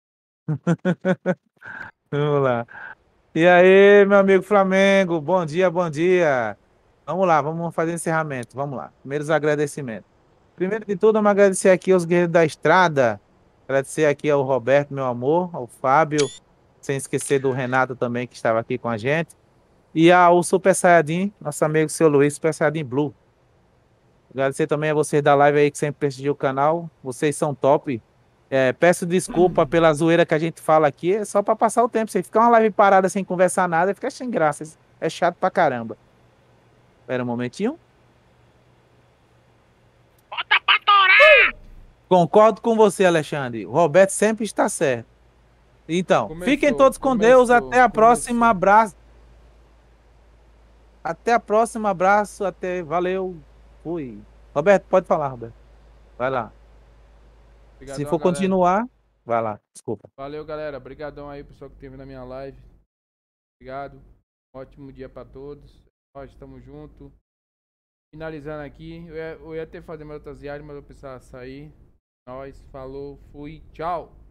Vamos lá. E aí, meu amigo Flamengo, bom dia, bom dia. Vamos lá, vamos fazer encerramento, vamos lá. Primeiros agradecimentos. Primeiro de tudo, vamos agradecer aqui aos guerreiros da estrada. Agradecer aqui ao Roberto, meu amor, ao Fábio, sem esquecer do Renato também, que estava aqui com a gente. E ao Super Saiyajin, nosso amigo seu Luiz, Super Saiyajin Blue. Agradecer também a vocês da live aí que sempre prestigiam o canal. Vocês são top. Peço desculpa pela zoeira que a gente fala aqui, é só para passar o tempo. Você ficar uma live parada sem conversar nada, fica sem graça. É chato pra caramba. Espera um momentinho. Bota pra torar! Concordo com você, Alexandre. O Roberto sempre está certo. Então, fiquem todos com Deus. Até a próxima. Abraço. Até a próxima. Abraço. Valeu. Fui. Roberto, pode falar, Roberto. Vai lá. Obrigadão, se for galera. continuar, vai lá. Desculpa. Valeu, galera. Obrigadão aí, pessoal que teve na minha live. Obrigado. Ótimo dia pra todos. Nós estamos juntos. Finalizando aqui. Eu ia ter que fazer minhas outras viagens, mas eu precisava sair. Nós, falou, fui, tchau.